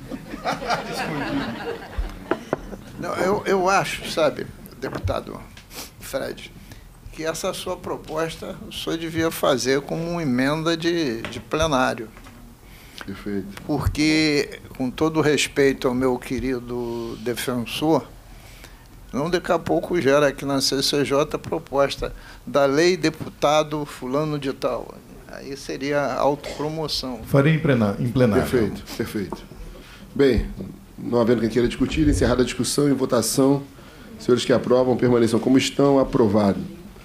Não, eu acho, sabe, deputado Fred, que essa sua proposta o senhor devia fazer como uma emenda de plenário. Perfeito. Porque, com todo respeito ao meu querido defensor, não daqui a pouco gera aqui na CCJ a proposta da lei deputado fulano de tal. Aí seria autopromoção. Farei em plenário. Perfeito, perfeito. Bem, não havendo quem queira discutir, encerrada a discussão e votação, senhores que aprovam permaneçam como estão, aprovado.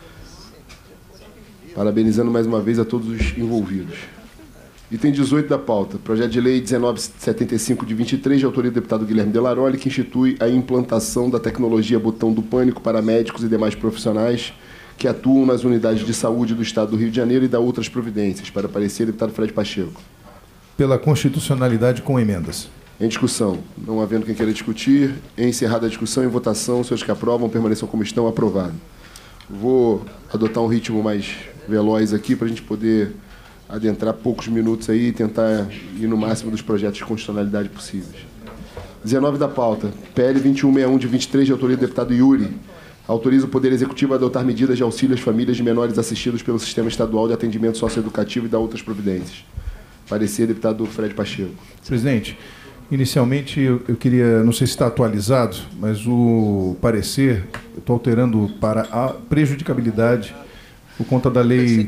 Parabenizando mais uma vez a todos os envolvidos. Item 18 da pauta, projeto de lei 1975 de 23, de autoria do deputado Guilherme Delaroli, que institui a implantação da tecnologia Botão do Pânico para médicos e demais profissionais que atuam nas unidades de saúde do Estado do Rio de Janeiro e da outras providências. Para parecer, deputado Fred Pacheco. Pela constitucionalidade com emendas. Em discussão. Não havendo quem queira discutir, encerrada a discussão, em votação, senhores que aprovam permaneçam como estão, aprovado. Vou adotar um ritmo mais veloz aqui para a gente poder adentrar poucos minutos aí e tentar ir no máximo dos projetos de constitucionalidade possíveis. 19 da pauta. PL 2161 de 23, de autoria do deputado Yuri. Autoriza o Poder Executivo a adotar medidas de auxílio às famílias de menores assistidos pelo Sistema Estadual de Atendimento Socioeducativo e da outras providências. Parecer, deputado Fred Pacheco. Presidente, inicialmente eu queria, não sei se está atualizado, mas o parecer, eu estou alterando para a prejudicabilidade por conta da Lei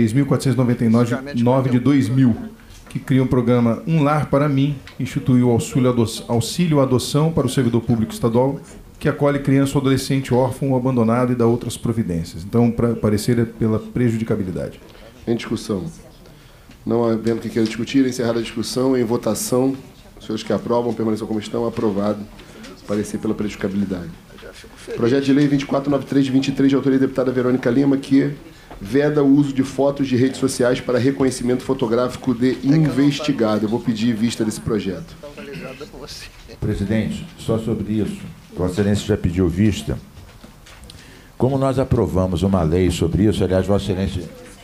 3.499 de 2000, que cria um programa Um Lar para Mim, instituiu o auxílio à adoção para o servidor público estadual, que acolhe criança ou adolescente órfão ou abandonado e dá outras providências. Então, para parecer é pela prejudicabilidade. Em discussão. Não havendo quem queira discutir, encerrada a discussão, em votação, os senhores que aprovam permaneçam como estão, aprovado. Parecer pela prejudicabilidade. Projeto de lei 2493 de 23, de autoria da deputada Verônica Lima, que veda o uso de fotos de redes sociais para reconhecimento fotográfico de investigado. Eu vou pedir vista desse projeto. Presidente, só sobre isso, Vossa Excelência já pediu vista. Como nós aprovamos uma lei sobre isso, aliás, Vossa Excelência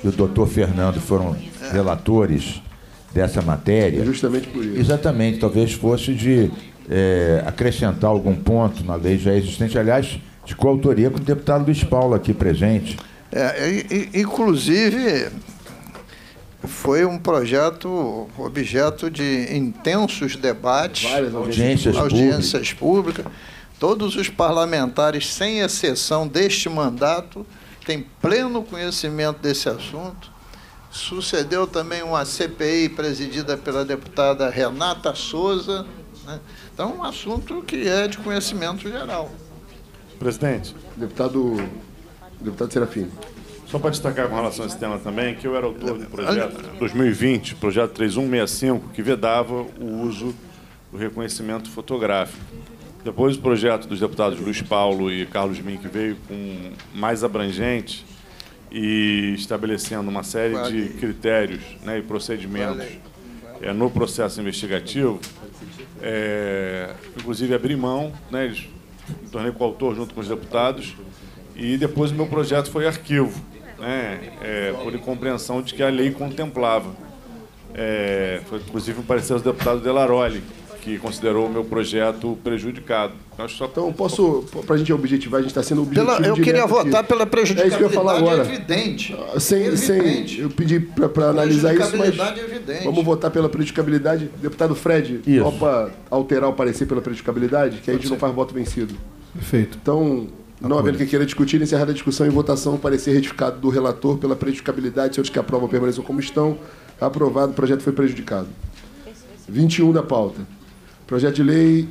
e o doutor Fernando foram relatores dessa matéria. Justamente por isso. Exatamente, talvez fosse de acrescentar algum ponto na lei já existente, aliás, de coautoria com o deputado Luiz Paulo aqui presente. Inclusive, foi um projeto objeto de intensos debates, várias audiências públicas. Todos os parlamentares, sem exceção deste mandato, têm pleno conhecimento desse assunto. Sucedeu também uma CPI presidida pela deputada Renata Souza, né? Então, um assunto que é de conhecimento geral. Presidente. Deputado Serafim. Só para destacar com relação a esse tema também, que eu era autor do projeto 2020, projeto 3165, que vedava o uso do reconhecimento fotográfico. Depois o projeto dos deputados Luiz Paulo e Carlos Mink veio com mais abrangente e estabelecendo uma série de critérios, né, e procedimentos no processo investigativo, inclusive abri mão, né, me tornei coautor junto com os deputados, e depois o meu projeto foi arquivo, né, por incompreensão de que a lei contemplava. Foi inclusive um parecer do deputado Delaroli, que considerou o meu projeto prejudicado. Então, para a gente objetivar, a gente está sendo objetivo. Eu queria votar pela prejudicabilidade, é isso que eu ia falar agora. Evidente. Eu pedi para analisar isso, mas evidente. Vamos votar pela prejudicabilidade. Deputado Fred, topa alterar o parecer pela prejudicabilidade, que aí a gente não faz voto vencido. Perfeito. Então, não havendo quem queira discutir, encerrada a discussão em votação, o parecer retificado do relator pela prejudicabilidade, senhores que aprovam permaneçam como estão. Aprovado, o projeto foi prejudicado. 21 da pauta. Projeto de lei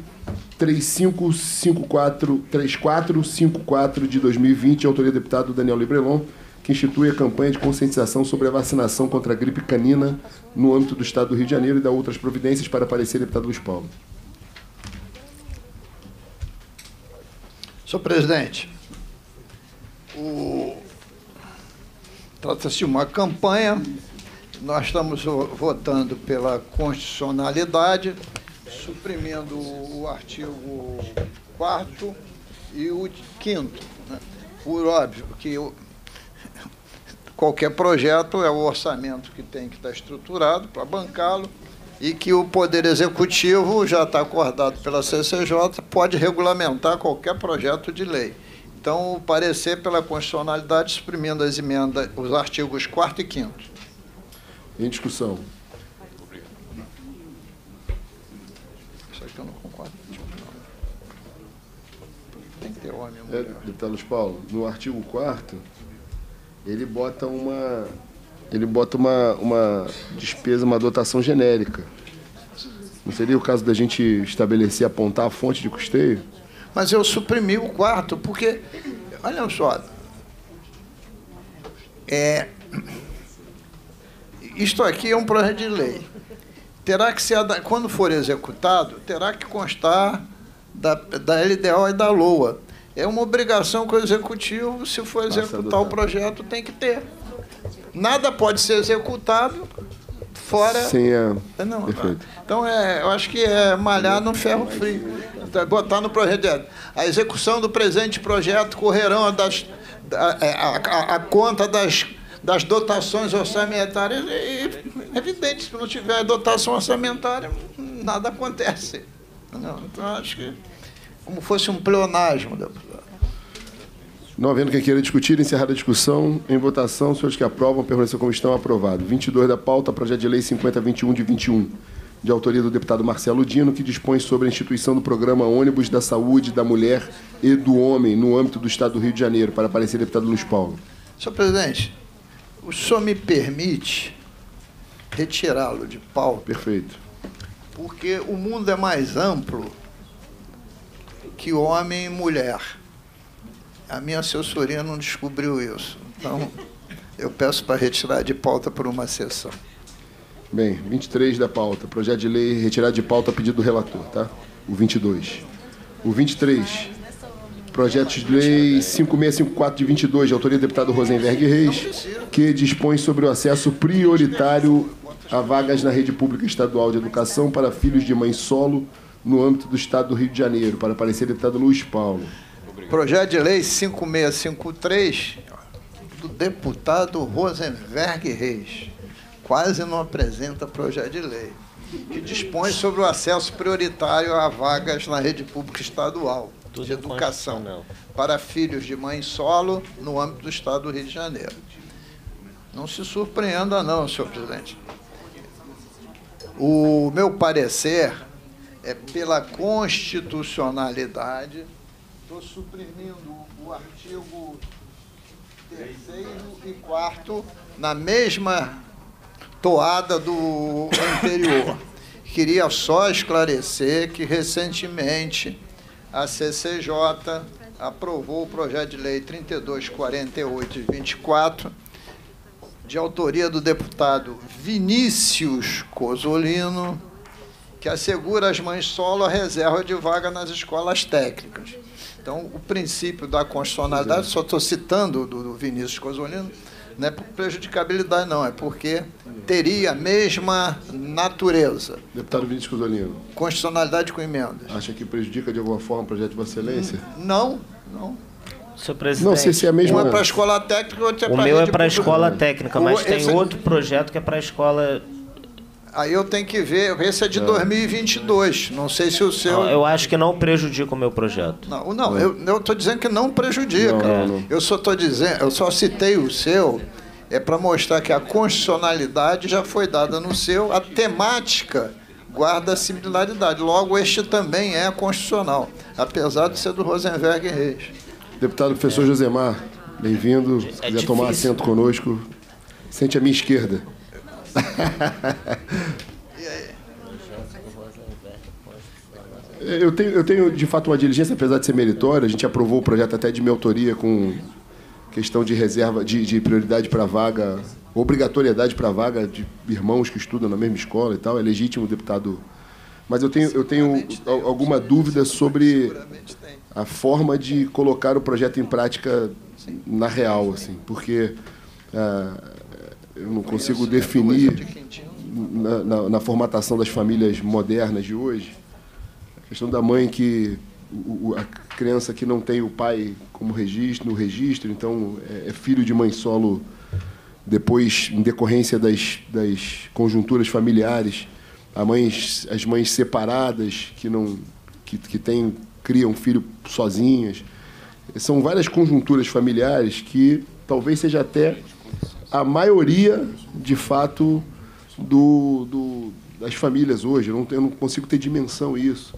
3454 de 2020, autoria do deputado Daniel Librelon, que institui a campanha de conscientização sobre a vacinação contra a gripe canina no âmbito do Estado do Rio de Janeiro e dá outras providências para parecer deputado Luiz Paulo. Senhor presidente, trata-se de uma campanha, nós estamos votando pela constitucionalidade, suprimindo o artigo 4º e o 5º, né? Por óbvio que qualquer projeto é o orçamento que tem que estar estruturado para bancá-lo e que o Poder Executivo, já está acordado pela CCJ, pode regulamentar qualquer projeto de lei. Então, o parecer pela constitucionalidade suprimindo as emendas, os artigos 4º e 5º. Em discussão. Eu não concordo. Tem que ter homem e mulher. Deputado Luiz Paulo, no artigo 4º, ele bota uma despesa, uma dotação genérica. Não seria o caso da gente estabelecer, apontar a fonte de custeio? Mas eu suprimi o 4º, porque, olha só, isto aqui é um projeto de lei. Terá que ser, quando for executado, terá que constar da LDO e da LOA. É uma obrigação que o Executivo, se for executar o projeto, tem que ter. Nada pode ser executado fora... Sem Não, perfeito. Então, eu acho que é malhar no ferro frio. Botar no projeto de... A execução do presente projeto correrão a conta das dotações orçamentárias. É evidente, se não tiver dotação orçamentária, nada acontece. Não, então, acho que como fosse um pleonasmo, deputado. Não havendo quem queira discutir, encerrada a discussão, em votação, os senhores que aprovam, permaneçam como estão, aprovado. 22 da pauta, projeto de lei 5021 de 21, de autoria do deputado Marcelo Dino, que dispõe sobre a instituição do programa Ônibus da Saúde da Mulher e do Homem no âmbito do Estado do Rio de Janeiro, para parecer deputado Luiz Paulo. Senhor presidente, o senhor me permite retirá-lo de pauta? Perfeito. Porque o mundo é mais amplo que homem e mulher. A minha assessoria não descobriu isso. Então, eu peço para retirar de pauta por uma sessão. Bem, 23 da pauta. Projeto de lei retirado de pauta a pedido do relator, tá? O 22. O 23. Projeto de lei 5654 de 22, de autoria do deputado Rosenberg Reis, que dispõe sobre o acesso prioritário a vagas na rede pública estadual de educação para filhos de mãe solo no âmbito do Estado do Rio de Janeiro, para parecer deputado Luiz Paulo. Projeto de lei 5653, do deputado Rosenberg Reis. Quase não apresenta projeto de lei, que dispõe sobre o acesso prioritário a vagas na rede pública estadual de educação para filhos de mãe solo no âmbito do Estado do Rio de Janeiro. Não se surpreenda não, senhor presidente. O meu parecer é pela constitucionalidade. Estou suprimindo o artigo 3º e 4º na mesma toada do anterior. Queria só esclarecer que, recentemente, a CCJ aprovou o projeto de lei 3248 de 24, de autoria do deputado Vinícius Cozzolino, que assegura às mães solo a reserva de vaga nas escolas técnicas. Então, o princípio da constitucionalidade, só estou citando do Vinícius Cozzolino, não é por prejudicabilidade, não, é porque teria a mesma natureza. Deputado Vinícius Cozzolino. Constitucionalidade com emendas. Acha que prejudica de alguma forma o projeto de Vossa Excelência? Não. Senhor presidente, Não sei se é a mesma. Um é para a escola técnica, outro é para o a meu é rede para a pública. escola técnica, mas tem Esse- outro projeto que é para a escola... Aí eu tenho que ver, esse é de 2022, não sei se o seu... Eu acho que não prejudica o meu projeto. Não, eu estou dizendo que não prejudica. Não. Eu só estou dizendo, eu só citei o seu, é para mostrar que a constitucionalidade já foi dada no seu, a temática guarda a similaridade. Logo, este também é constitucional, apesar de ser do Rosenberg Reis. Deputado professor Josemar, bem-vindo. Se quiser tomar assento conosco, sente à minha esquerda. Eu tenho, de fato, uma diligência, apesar de ser meritória. A gente aprovou o projeto até de minha autoria com questão de reserva, de prioridade para vaga, obrigatoriedade para vaga de irmãos que estudam na mesma escola e tal. É legítimo, deputado. Mas eu tenho alguma dúvida sobre a forma de colocar o projeto em prática na real, assim, porque eu não consigo definir na formatação das famílias modernas de hoje a questão da mãe que a criança que não tem o pai como no registro, então é filho de mãe solo depois, em decorrência das conjunturas familiares, as mães separadas que criam filho sozinhas. São várias conjunturas familiares que talvez seja até a maioria, de fato, das famílias hoje. Eu não consigo ter dimensão isso.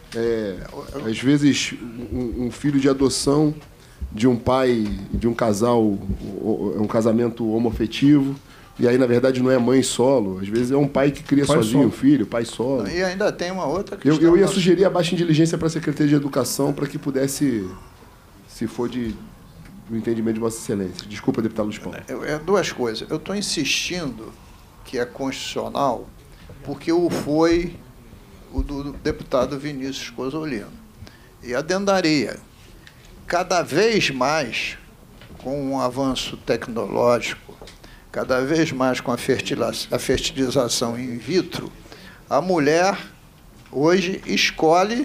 Às vezes, um filho de adoção de um pai, de um casal, um casamento homoafetivo, e aí, na verdade, não é mãe solo. Às vezes é um pai que cria sozinho o filho, pai solo. E ainda tem uma outra questão. Eu ia sugerir a baixa diligência para a Secretaria de Educação para que pudesse, se for do entendimento de Vossa Excelência. Desculpa, deputado Luiz Paulo. Duas coisas. Eu estou insistindo que é constitucional porque foi o do deputado Vinícius Cozzolino. E adendaria. Cada vez mais, com o avanço tecnológico, cada vez mais com a fertilização in vitro, a mulher hoje escolhe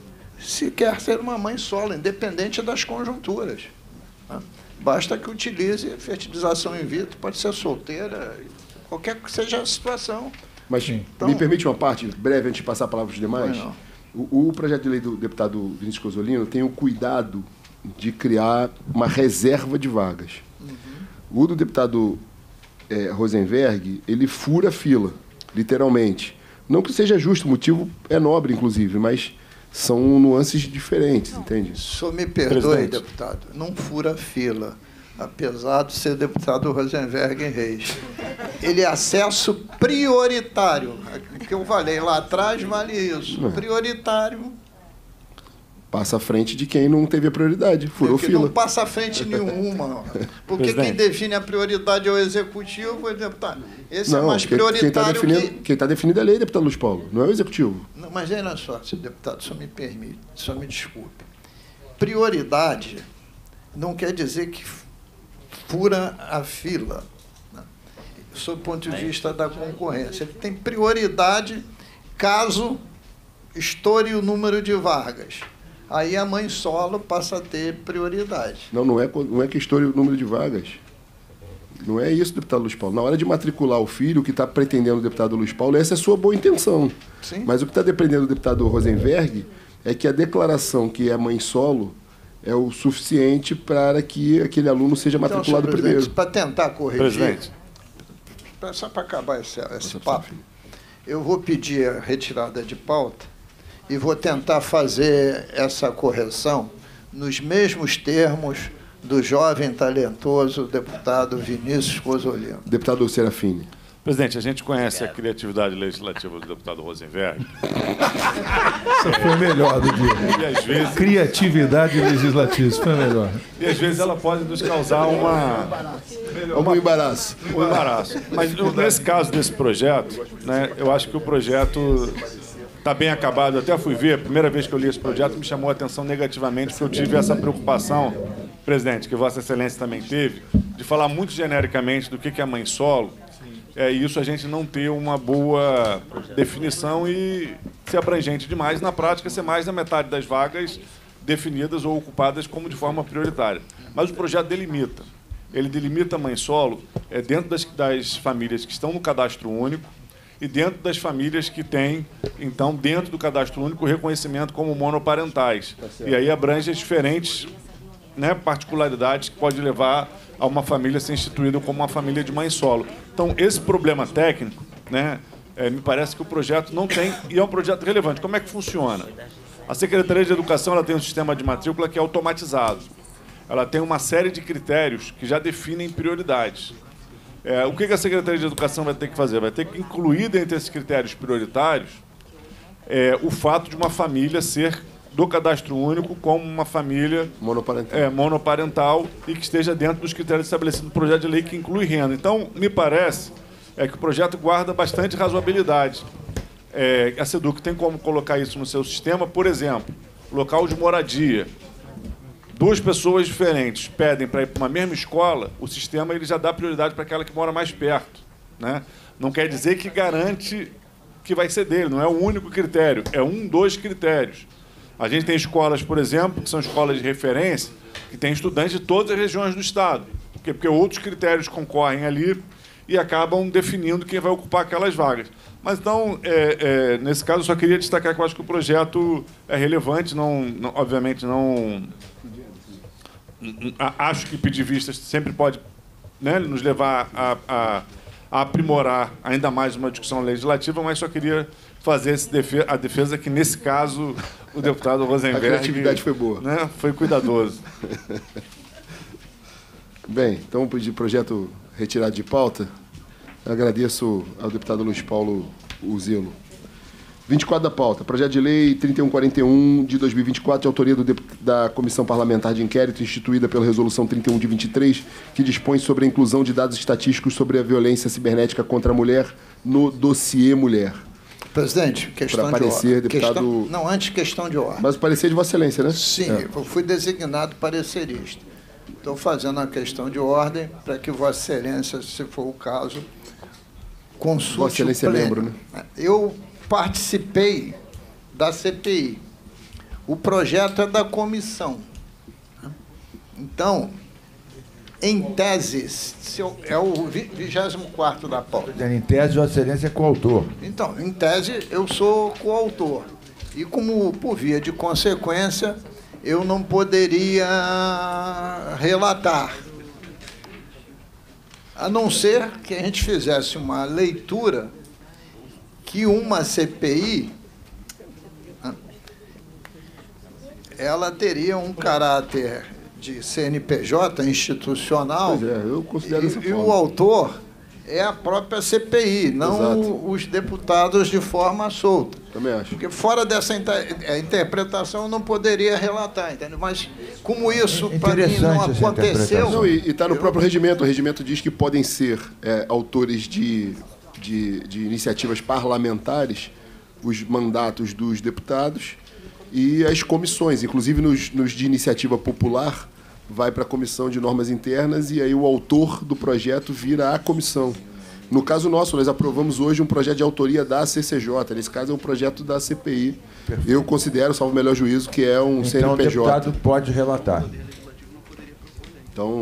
se quer ser uma mãe solo, independente das conjunturas. Basta que utilize fertilização in vitro, pode ser solteira, qualquer que seja a situação. Mas me permite uma parte breve antes de passar a palavra para os demais? O projeto de lei do deputado Vinícius Cozzolino tem o cuidado de criar uma reserva de vagas. O do deputado Rosenberg, ele fura a fila, literalmente. Não que seja justo, o motivo é nobre, inclusive, mas são nuances diferentes, entende? O senhor me perdoe, deputado, não fura a fila, apesar de ser deputado Rosenberg Reis. Ele é acesso prioritário. O que eu falei lá atrás vale isso. Prioritário. Passa à frente de quem não teve a prioridade, furou fila. Não passa à frente nenhuma. Porque quem define a prioridade é o executivo, o deputado. Esse é mais prioritário quem está definindo é a lei, deputado Luiz Paulo, não é o executivo. Não, mas olha só, senhor deputado, só me permite, só me desculpe. Prioridade não quer dizer que fura a fila, né? Sob o ponto de vista da concorrência. Ele tem prioridade caso estoure o número de vagas. Aí a mãe solo passa a ter prioridade. Não é que estoure o número de vagas. Não é isso, deputado Luiz Paulo. Na hora de matricular o filho, o que está pretendendo o deputado Luiz Paulo, essa é a sua boa intenção. Sim. Mas o que está dependendo do deputado Rosenberg é que a declaração que é mãe solo é o suficiente para que aquele aluno seja matriculado primeiro. Para tentar corrigir, Presidente. só para acabar esse papo, eu vou pedir a retirada de pauta e vou tentar fazer essa correção nos mesmos termos do jovem talentoso deputado Vinícius Cozzolino. Deputado Serafini. Presidente, a gente conhece a criatividade legislativa do deputado Rosenberg. Isso foi o melhor do dia. E às vezes, Criatividade legislativa, isso foi o melhor. e às vezes ela pode nos causar um embaraço. Mas nesse caso desse projeto, né, eu acho que o projeto está bem acabado. Eu até fui ver, a primeira vez que eu li esse projeto me chamou a atenção negativamente, porque eu tive essa preocupação, presidente, que Vossa Excelência também teve, de falar muito genericamente do que é mãe solo, e isso a gente não ter uma boa definição e ser abrangente demais. Na prática, ser mais da metade das vagas definidas ou ocupadas como de forma prioritária. Mas o projeto delimita. Ele delimita a mãe solo dentro das famílias que estão no cadastro único e dentro das famílias que têm, então, dentro do cadastro único, o reconhecimento como monoparentais. E aí abrange as diferentes, né, particularidades que pode levar a uma família ser instituída como uma família de mãe solo. Então, esse problema técnico, né, me parece que o projeto não tem, e é um projeto relevante. Como é que funciona? A Secretaria de Educação ela tem um sistema de matrícula que é automatizado. Ela tem uma série de critérios que já definem prioridades. O que a Secretaria de Educação vai ter que fazer? Vai ter que incluir dentre esses critérios prioritários o fato de uma família ser do cadastro único como uma família monoparental e que esteja dentro dos critérios estabelecidos no projeto de lei que inclui renda. Então, me parece que o projeto guarda bastante razoabilidade. A SEDUC tem como colocar isso no seu sistema, por exemplo, local de moradia. Duas pessoas diferentes pedem para ir para uma mesma escola, o sistema ele já dá prioridade para aquela que mora mais perto, né? Não quer dizer que garante que vai ser dele, não é o único critério, é dos critérios. A gente tem escolas, por exemplo, que são escolas de referência, que têm estudantes de todas as regiões do Estado, porque outros critérios concorrem ali e acabam definindo quem vai ocupar aquelas vagas. Mas, então, nesse caso, eu só queria destacar que eu acho que o projeto é relevante, obviamente não... Acho que pedir vistas sempre pode, né, nos levar a aprimorar ainda mais uma discussão legislativa, mas só queria fazer a defesa que, nesse caso, o deputado Rosenberg... A criatividade foi boa. Né, foi cuidadoso. Bem, então, pedir projeto retirado de pauta. Eu agradeço ao deputado Luiz Paulo Uzilo. 24 da pauta. Projeto de lei 3141 de 2024, de autoria da Comissão Parlamentar de Inquérito, instituída pela Resolução 31 de 23, que dispõe sobre a inclusão de dados estatísticos sobre a violência cibernética contra a mulher no dossiê mulher. Presidente, questão de ordem. Deputado... Antes questão de ordem. Mas o parecer de Vossa Excelência, né? Sim, eu fui designado parecerista. Estou fazendo a questão de ordem para que Vossa Excelência, se for o caso, consulte Vossa Excelência é membro, né? Eu participei da CPI. O projeto é da comissão. Então, em tese, é o 24º da pauta. Em tese, Vossa Excelência é coautor. Então, em tese, eu sou coautor. E como, por via de consequência, eu não poderia relatar. A não ser que a gente fizesse uma leitura que uma CPI ela teria um caráter de CNPJ institucional. Pois é, eu considero dessa e forma. O autor é a própria CPI, não Exato. os deputados de forma solta. Também acho. Porque fora dessa interpretação eu não poderia relatar, entendeu? Mas como isso para mim não aconteceu... Não, e está no próprio regimento. O regimento diz que podem ser autores de iniciativas parlamentares os mandatos dos deputados e as comissões, inclusive nos de iniciativa popular, vai para a comissão de normas internas e aí o autor do projeto vira a comissão. No caso nosso, nós aprovamos hoje um projeto de autoria da CCJ, nesse caso é um projeto da CPI. Perfeito. Eu considero, salvo o melhor juízo, que é um CNPJ. Então o deputado pode relatar. Então,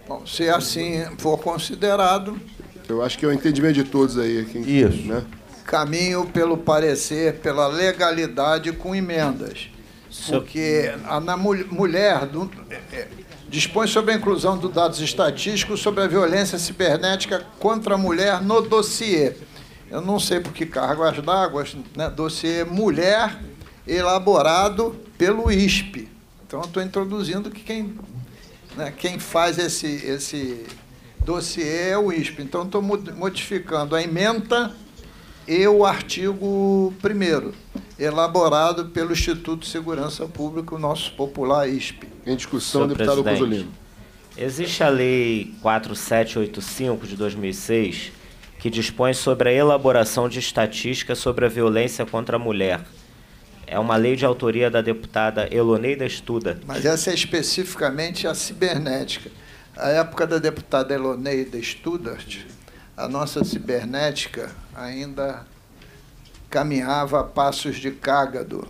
Bom, se assim for considerado... Eu acho que é o entendimento de todos aí. Isso. Né? Caminho pelo parecer, pela legalidade com emendas. Porque a mulher dispõe sobre a inclusão de dados estatísticos sobre a violência cibernética contra a mulher no dossiê. Eu não sei por que cargas d'água, né? Dossiê mulher elaborado pelo ISP. Então, eu estou introduzindo que quem faz esse dossiê é o ISP. Então, estou modificando a ementa e o artigo 1º, elaborado pelo Instituto de Segurança Pública, o nosso popular ISP. Em discussão, deputado Cozzolino. Existe a Lei 4785, de 2006, que dispõe sobre a elaboração de estatísticas sobre a violência contra a mulher. É uma lei de autoria da deputada Eloneida Studa. Mas essa é especificamente a cibernética. À época da deputada Eloneida Studa, a nossa cibernética ainda caminhava a passos de cágado.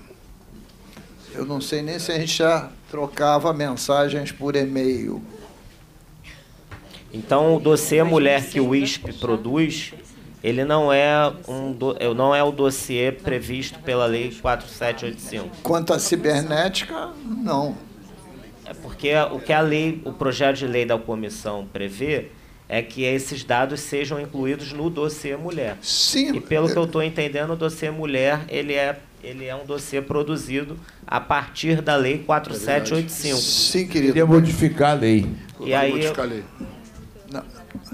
Eu não sei nem se a gente já trocava mensagens por e-mail. Então, o dossiê mulher que o ISP produz, ele não é o dossiê previsto pela Lei 4785. Quanto à cibernética, não. É porque o projeto de lei da comissão prevê é que esses dados sejam incluídos no dossiê mulher. Sim. E pelo que eu estou entendendo, o dossiê mulher ele é um dossiê produzido a partir da Lei 4785. Sim, querido. Queria modificar a lei. E aí, modificar a lei. Não.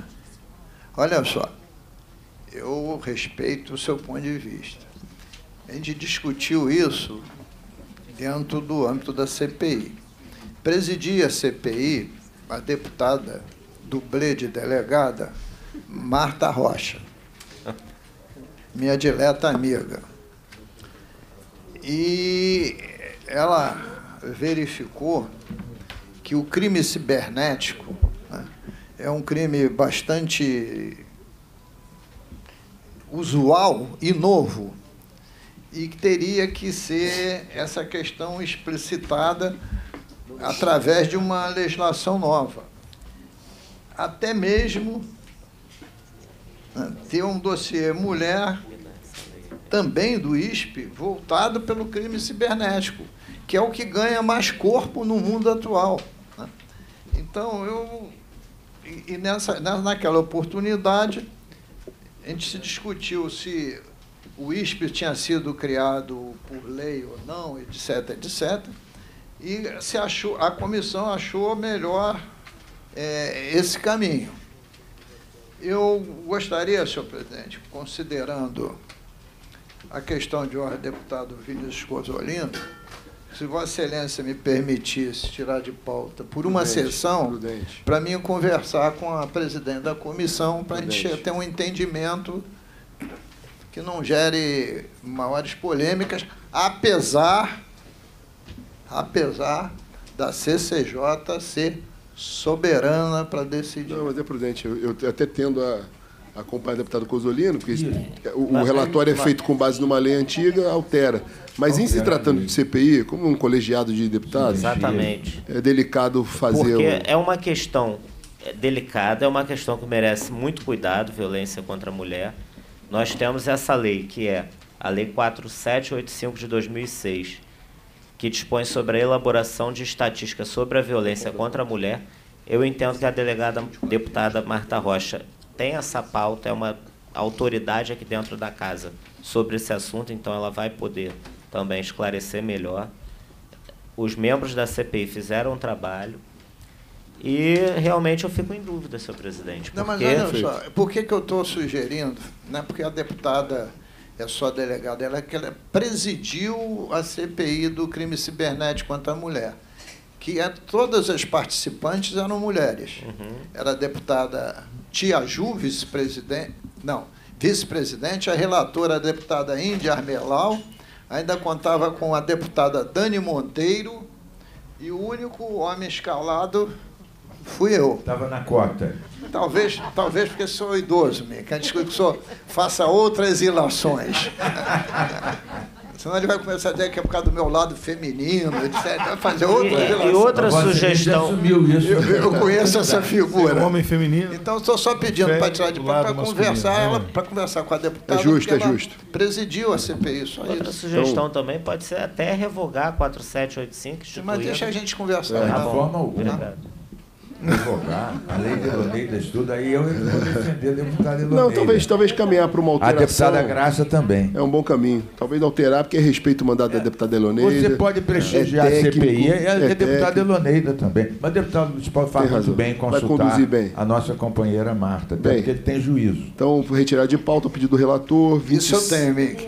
Olha só, eu respeito o seu ponto de vista. A gente discutiu isso dentro do âmbito da CPI. Presidia a CPI a deputada dublê de delegada Marta Rocha, minha dileta amiga. E ela verificou que o crime cibernético, né, é um crime bastante usual e novo, e que teria que ser essa questão explicitada através de uma legislação nova. Até mesmo, né, ter um dossiê mulher, também do ISP, voltado pelo crime cibernético, que é o que ganha mais corpo no mundo atual, né? Então, naquela oportunidade, a gente se discutiu se o ISP tinha sido criado por lei ou não, etc., etc., e a comissão achou melhor esse caminho. Eu gostaria, senhor presidente, considerando a questão de ordem do deputado Vinícius Cozzolino, se Vossa Excelência me permitisse tirar de pauta por uma sessão, para mim conversar com a presidente da comissão, para a gente ter um entendimento que não gere maiores polêmicas, apesar da CCJ ser soberana para decidir. Não, mas é prudente. Eu até tendo a acompanhar o deputado Cozzolino, porque o relatório é feito com base numa lei antiga, altera. Mas em se tratando de CPI, como um colegiado de deputados, exatamente, é delicado fazer... Porque é uma questão delicada, é uma questão que merece muito cuidado, violência contra a mulher. Nós temos essa lei, que é a Lei 4785 de 2006, que dispõe sobre a elaboração de estatísticas sobre a violência contra a mulher. Eu entendo que a deputada Marta Rocha tem essa pauta, é uma autoridade aqui dentro da casa sobre esse assunto, então ela vai poder também esclarecer melhor. Os membros da CPI fizeram um trabalho e realmente eu fico em dúvida, senhor presidente. Não, mas olha só, por que eu estou sugerindo? Não é porque a deputada é só delegada, ela presidiu a CPI do crime cibernético contra a mulher, que todas as participantes eram mulheres. Era a deputada Tia Ju, vice-presidente, a relatora, a deputada Índia Armelau, ainda contava com a deputada Dani Monteiro, e o único homem escalado fui eu. Estava na cota. Talvez porque sou idoso, que a gente faça outras ilações. Senão ele vai começar a dizer que é por causa do meu lado feminino, etc. Vai fazer outra relação. E outra sugestão. Eu conheço essa figura. Homem feminino. Então, estou só pedindo para tirar de pauta para conversar, para conversar com a deputada. É justo, é justo. Presidiu a CPI, só Outra isso. sugestão também pode ser até revogar 4785, Mas deixa a gente conversar. De Tá forma bom. alguma. Obrigado. Revogar a lei de Eloneida, tudo aí eu vou defender a deputada Eloneida. Não, talvez caminhar para uma A alteração. deputada Graça também. É um bom caminho. Talvez alterar, porque respeita o mandato da deputada Eloneida. Você pode prestigiar a CPI e a deputada Eloneida também. Mas o deputado Luiz Paulo faz muito bem consultar a nossa companheira Marta, até porque ele tem juízo. Então, retirar de pauta o pedido do relator. Isso eu tenho, Mick.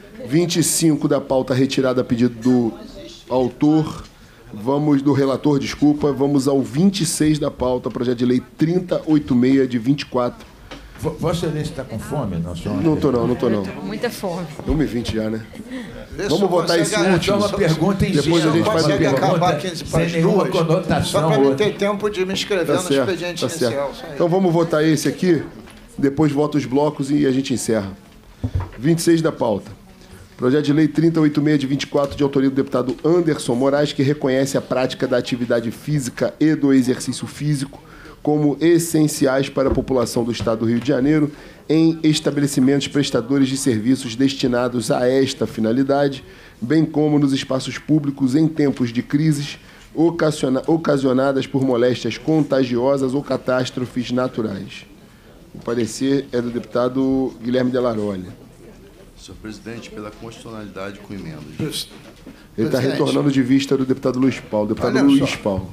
25 da pauta retirada a pedido do autor. Vamos do relator, desculpa. Vamos ao 26 da pauta, projeto de lei 3086 de 24. Vossa Excelência está com fome, não, senhor? Não tô não. Muita fome. 1h20 já, né? Vamos votar esse último. Uma pergunta em Depois a gente faz uma pergunta. Acabar 15 para as duas, só para mim ter tempo de me inscrever no expediente inicial. Então vamos votar esse aqui, depois vota os blocos e a gente encerra. 26 da pauta. Projeto de lei 3086 de 24, de autoria do deputado Anderson Moraes, que reconhece a prática da atividade física e do exercício físico como essenciais para a população do Estado do Rio de Janeiro em estabelecimentos prestadores de serviços destinados a esta finalidade, bem como nos espaços públicos em tempos de crises ocasionadas por moléstias contagiosas ou catástrofes naturais. O parecer é do deputado Guilherme Delarolli. Senhor presidente, pela constitucionalidade com emendas. Ele está retornando de vista do deputado Luiz Paulo. Deputado Luiz Paulo.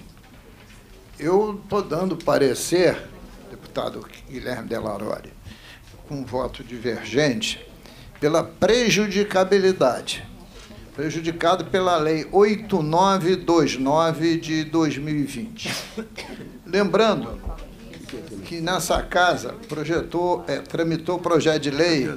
Eu estou dando parecer, deputado Guilherme Delarolli, com voto divergente, pela prejudicabilidade. Prejudicado pela Lei 8929 de 2020. Lembrando que nessa casa tramitou o projeto de lei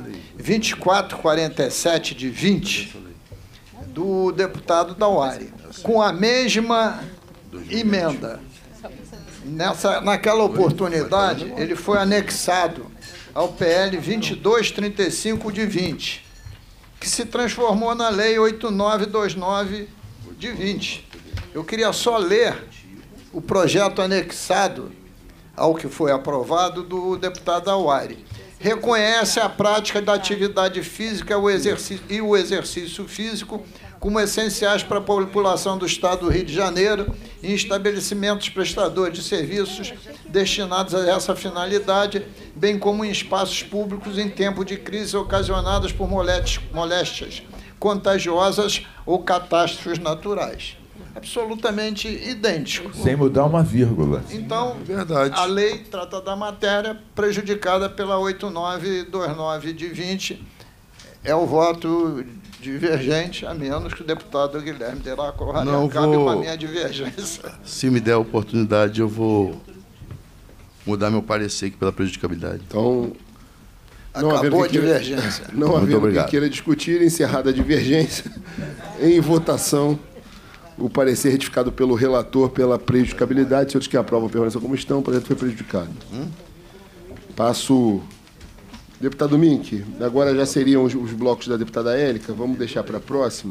2447 de 20 do deputado Dauari, com a mesma emenda. Naquela oportunidade, ele foi anexado ao PL 2235 de 20, que se transformou na Lei 8929 de 20. Eu queria só ler o projeto anexado ao que foi aprovado do deputado Dauari. Reconhece a prática da atividade física e o exercício físico como essenciais para a população do Estado do Rio de Janeiro em estabelecimentos prestadores de serviços destinados a essa finalidade, bem como em espaços públicos em tempo de crise ocasionadas por moléstias contagiosas ou catástrofes naturais. Absolutamente idêntico. Sem mudar uma vírgula. Então, a lei trata da matéria prejudicada pela 8929 de 20. É o voto divergente, a menos que o deputado Guilherme Delarolli acabe com a minha divergência. Se me der a oportunidade, eu vou mudar meu parecer aqui pela prejudicabilidade. Então, acabou a divergência. Não havendo quem queira discutir, encerrada a divergência, em votação, o parecer retificado pelo relator pela prejudicabilidade. Senhores que aprovam permaneçam como estão, o projeto foi prejudicado. Passo. Deputado Mink, agora já seriam os blocos da deputada Érica, vamos deixar para a próxima.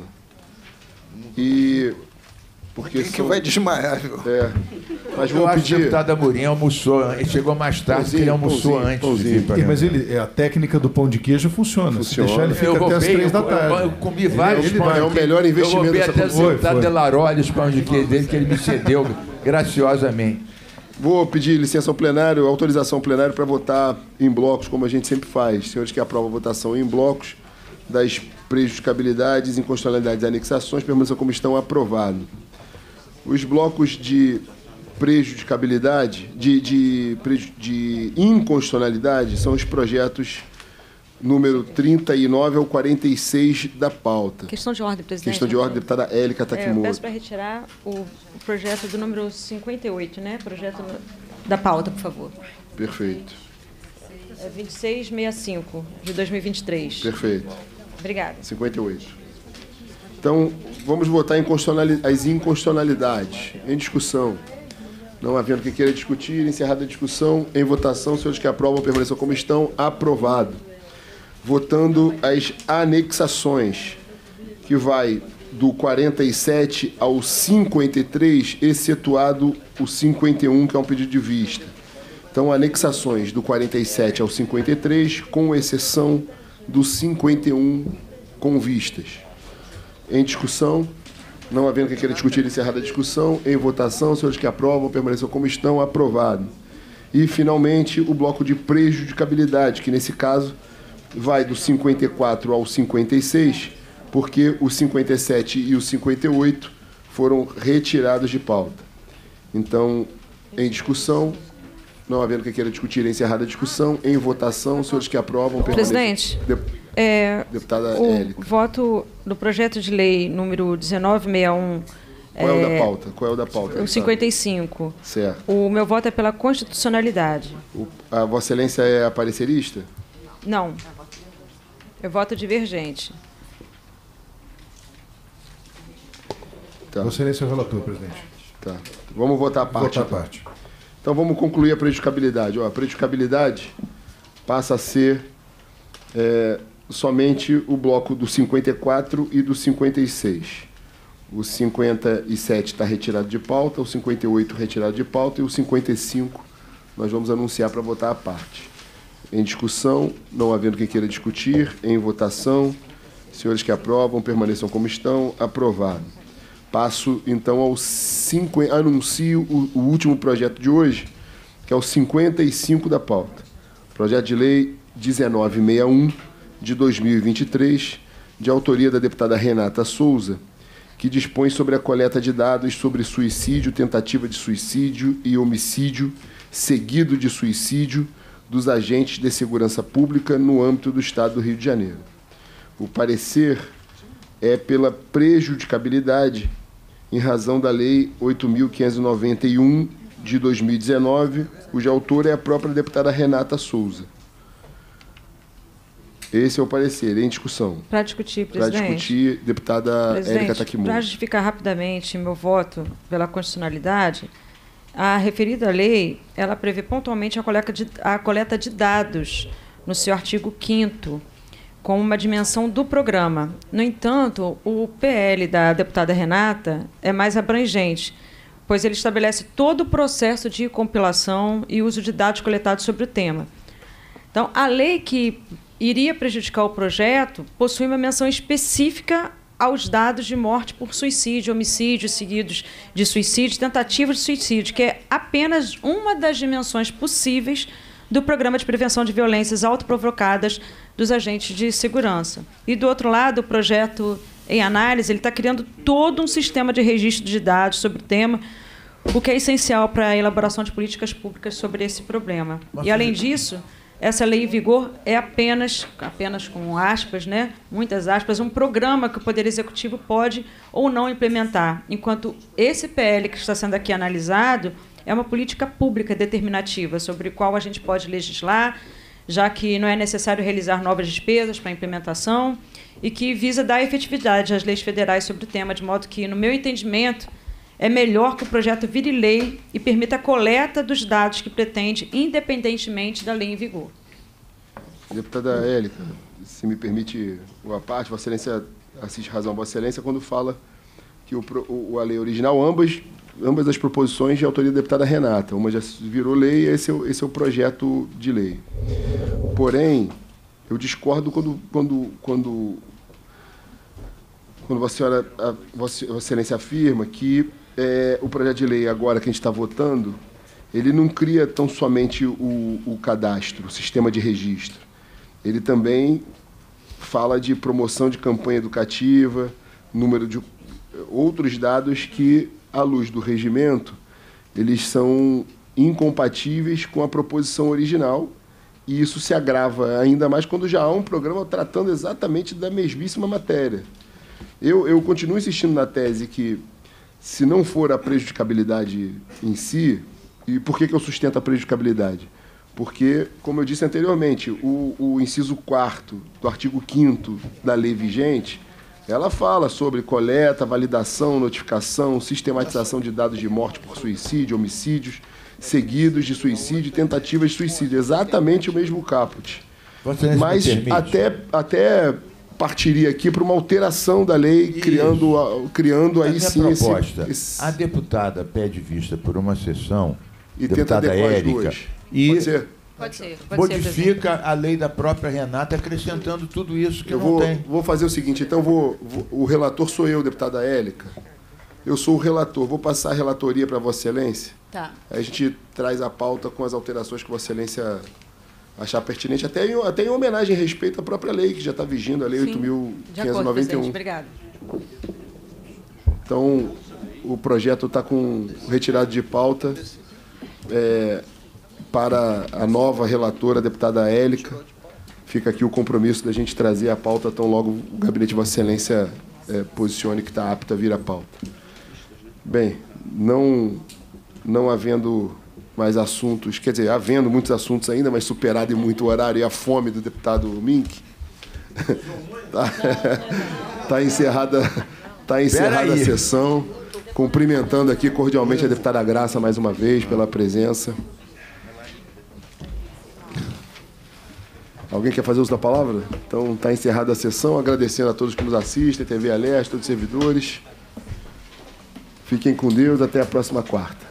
Porque quem que vai desmaiar, viu? Mas vou pedir. O deputado Amorim almoçou, ele chegou mais tarde, porque ele almoçou antes de vir para cá. Mas a técnica do pão de queijo funciona. Se deixar, ele fica até as 3 da tarde. Eu comi vários pão de queijo. É o melhor investimento. Eu roubei até o deputado Delarolli os pão de queijo dele, que ele me cedeu graciosamente. Vou pedir licença ao plenário, autorização ao plenário para votar em blocos, como a gente sempre faz. Senhores que aprovam a votação em blocos das prejudicabilidades, inconstitucionalidades e anexações, permaneçam como estão, aprovado. Os blocos de prejudicabilidade, de inconstitucionalidade, são os projetos número 39 ao 46 da pauta. Questão de ordem, presidente. Questão de ordem, deputada Élica Takimoto. Eu peço para retirar o projeto do número 58, né? Projeto da pauta, por favor. Perfeito. 2665, de 2023. Perfeito. Obrigada. 58. Então, vamos votar as inconstitucionalidades. Em discussão. Não havendo quem queira discutir, encerrada a discussão, em votação, senhores que aprovam permaneçam como estão, aprovado. Votando as anexações. que vai do 47 ao 53, excetuado o 51, que é um pedido de vista. Então, anexações do 47 ao 53, com exceção do 51 com vistas. Em discussão, não havendo quem queira discutir, encerrada a discussão. Em votação, os senhores que aprovam permaneçam como estão, aprovado. E, finalmente, o bloco de prejudicabilidade, que, nesse caso, vai do 54 ao 56, porque o 57 e o 58 foram retirados de pauta. Então, em discussão, não havendo quem queira discutir, encerrada a discussão. Em votação, os senhores que aprovam permaneçam... Presidente, deputada o Élica. voto do projeto de lei número 1961... Qual é o da pauta? Qual é o da pauta? O 55. Certo. O meu voto é pela constitucionalidade. A Vossa Excelência é aparecerista? Não. Eu voto divergente. Tá. Vossa Excelência é o relator, presidente. Tá. Vamos votar a parte. Votar a parte. Então vamos concluir a prejudicabilidade. A prejudicabilidade passa a ser somente o bloco do 54 e do 56. O 57 está retirado de pauta, o 58 retirado de pauta e o 55 nós vamos anunciar para votar a parte. Em discussão, não havendo quem queira discutir, em votação, senhores que aprovam, permaneçam como estão, aprovado. Passo, então, ao anuncio o último projeto de hoje, que é o 55 da pauta. Projeto de lei 1961, de 2023, de autoria da deputada Renata Souza, que dispõe sobre a coleta de dados sobre suicídio, tentativa de suicídio e homicídio seguido de suicídio dos agentes de segurança pública no âmbito do Estado do Rio de Janeiro. O parecer é pela prejudicabilidade em razão da Lei 8.591, de 2019, cuja autora é a própria deputada Renata Souza. Esse é o parecer. Em discussão. Para discutir, presidente. Para discutir, deputada Érica Takimoto. Para justificar rapidamente meu voto pela constitucionalidade, a referida lei, ela prevê pontualmente a coleta de dados no seu artigo 5º, como uma dimensão do programa. No entanto, o PL da deputada Renata é mais abrangente, pois ele estabelece todo o processo de compilação e uso de dados coletados sobre o tema. Então, a lei que iria prejudicar o projeto possui uma menção específica aos dados de morte por suicídio, homicídio seguidos de suicídio, tentativa de suicídio, que é apenas uma das dimensões possíveis do Programa de Prevenção de Violências Autoprovocadas dos Agentes de Segurança. E, do outro lado, o projeto em análise ele está criando todo um sistema de registro de dados sobre o tema, o que é essencial para a elaboração de políticas públicas sobre esse problema. E, além disso, essa lei em vigor é apenas com aspas, né, muitas aspas, um programa que o Poder Executivo pode ou não implementar, enquanto esse PL que está sendo aqui analisado é uma política pública determinativa sobre a qual a gente pode legislar, já que não é necessário realizar novas despesas para a implementação e que visa dar efetividade às leis federais sobre o tema, de modo que, no meu entendimento, é melhor que o projeto vire lei e permita a coleta dos dados que pretende, independentemente da lei em vigor. Deputada Élica, se me permite uma parte, Vossa Excelência assiste razão a Vossa Excelência quando fala que a lei original, ambas as proposições de autoria da deputada Renata, uma já virou lei, esse é o projeto de lei. Porém, eu discordo quando Vossa Excelência afirma que o projeto de lei agora que a gente está votando, ele não cria tão somente o cadastro, o sistema de registro. Ele também fala de promoção de campanha educativa, número de outros dados que, à luz do regimento, eles são incompatíveis com a proposição original, e isso se agrava ainda mais quando já há um programa tratando exatamente da mesmíssima matéria. Eu continuo insistindo na tese que, se não for a prejudicabilidade em si, e por que eu sustento a prejudicabilidade? Porque, como eu disse anteriormente, o inciso 4º do artigo 5º da lei vigente, ela fala sobre coleta, validação, notificação, sistematização de dados de morte por suicídio, homicídios, seguidos de suicídio e tentativas de suicídio. Exatamente o mesmo caput. Mas até partiria aqui para uma alteração da lei, criando aí sim proposta. A deputada pede vista por uma sessão, e deputada Érica, e pode ser? Pode modifica a lei da própria Renata, acrescentando tudo isso que não tem. Vou fazer o seguinte, então o relator sou eu, deputada Érica. Eu sou o relator, vou passar a relatoria para Vossa Excelência. Tá. Aí a gente traz a pauta com as alterações que Vossa Excelência achar pertinente, até em homenagem e respeito à própria lei, que já está vigindo, a Lei 8.591. Obrigada. Então, o projeto está com retirado de pauta para a nova relatora, a deputada Érica. Fica aqui o compromisso da gente trazer a pauta tão logo o gabinete de Vossa Excelência posicione que está apto a vir a pauta. Bem, não havendo mais assuntos, quer dizer, havendo muitos assuntos ainda, mas superado em muito o horário e a fome do deputado Mink, está encerrada a sessão, cumprimentando aqui cordialmente a deputada Graça mais uma vez pela presença. Alguém quer fazer uso da palavra? Então, está encerrada a sessão, agradecendo a todos que nos assistem, TV Aleste, todos os servidores. Fiquem com Deus, até a próxima quarta.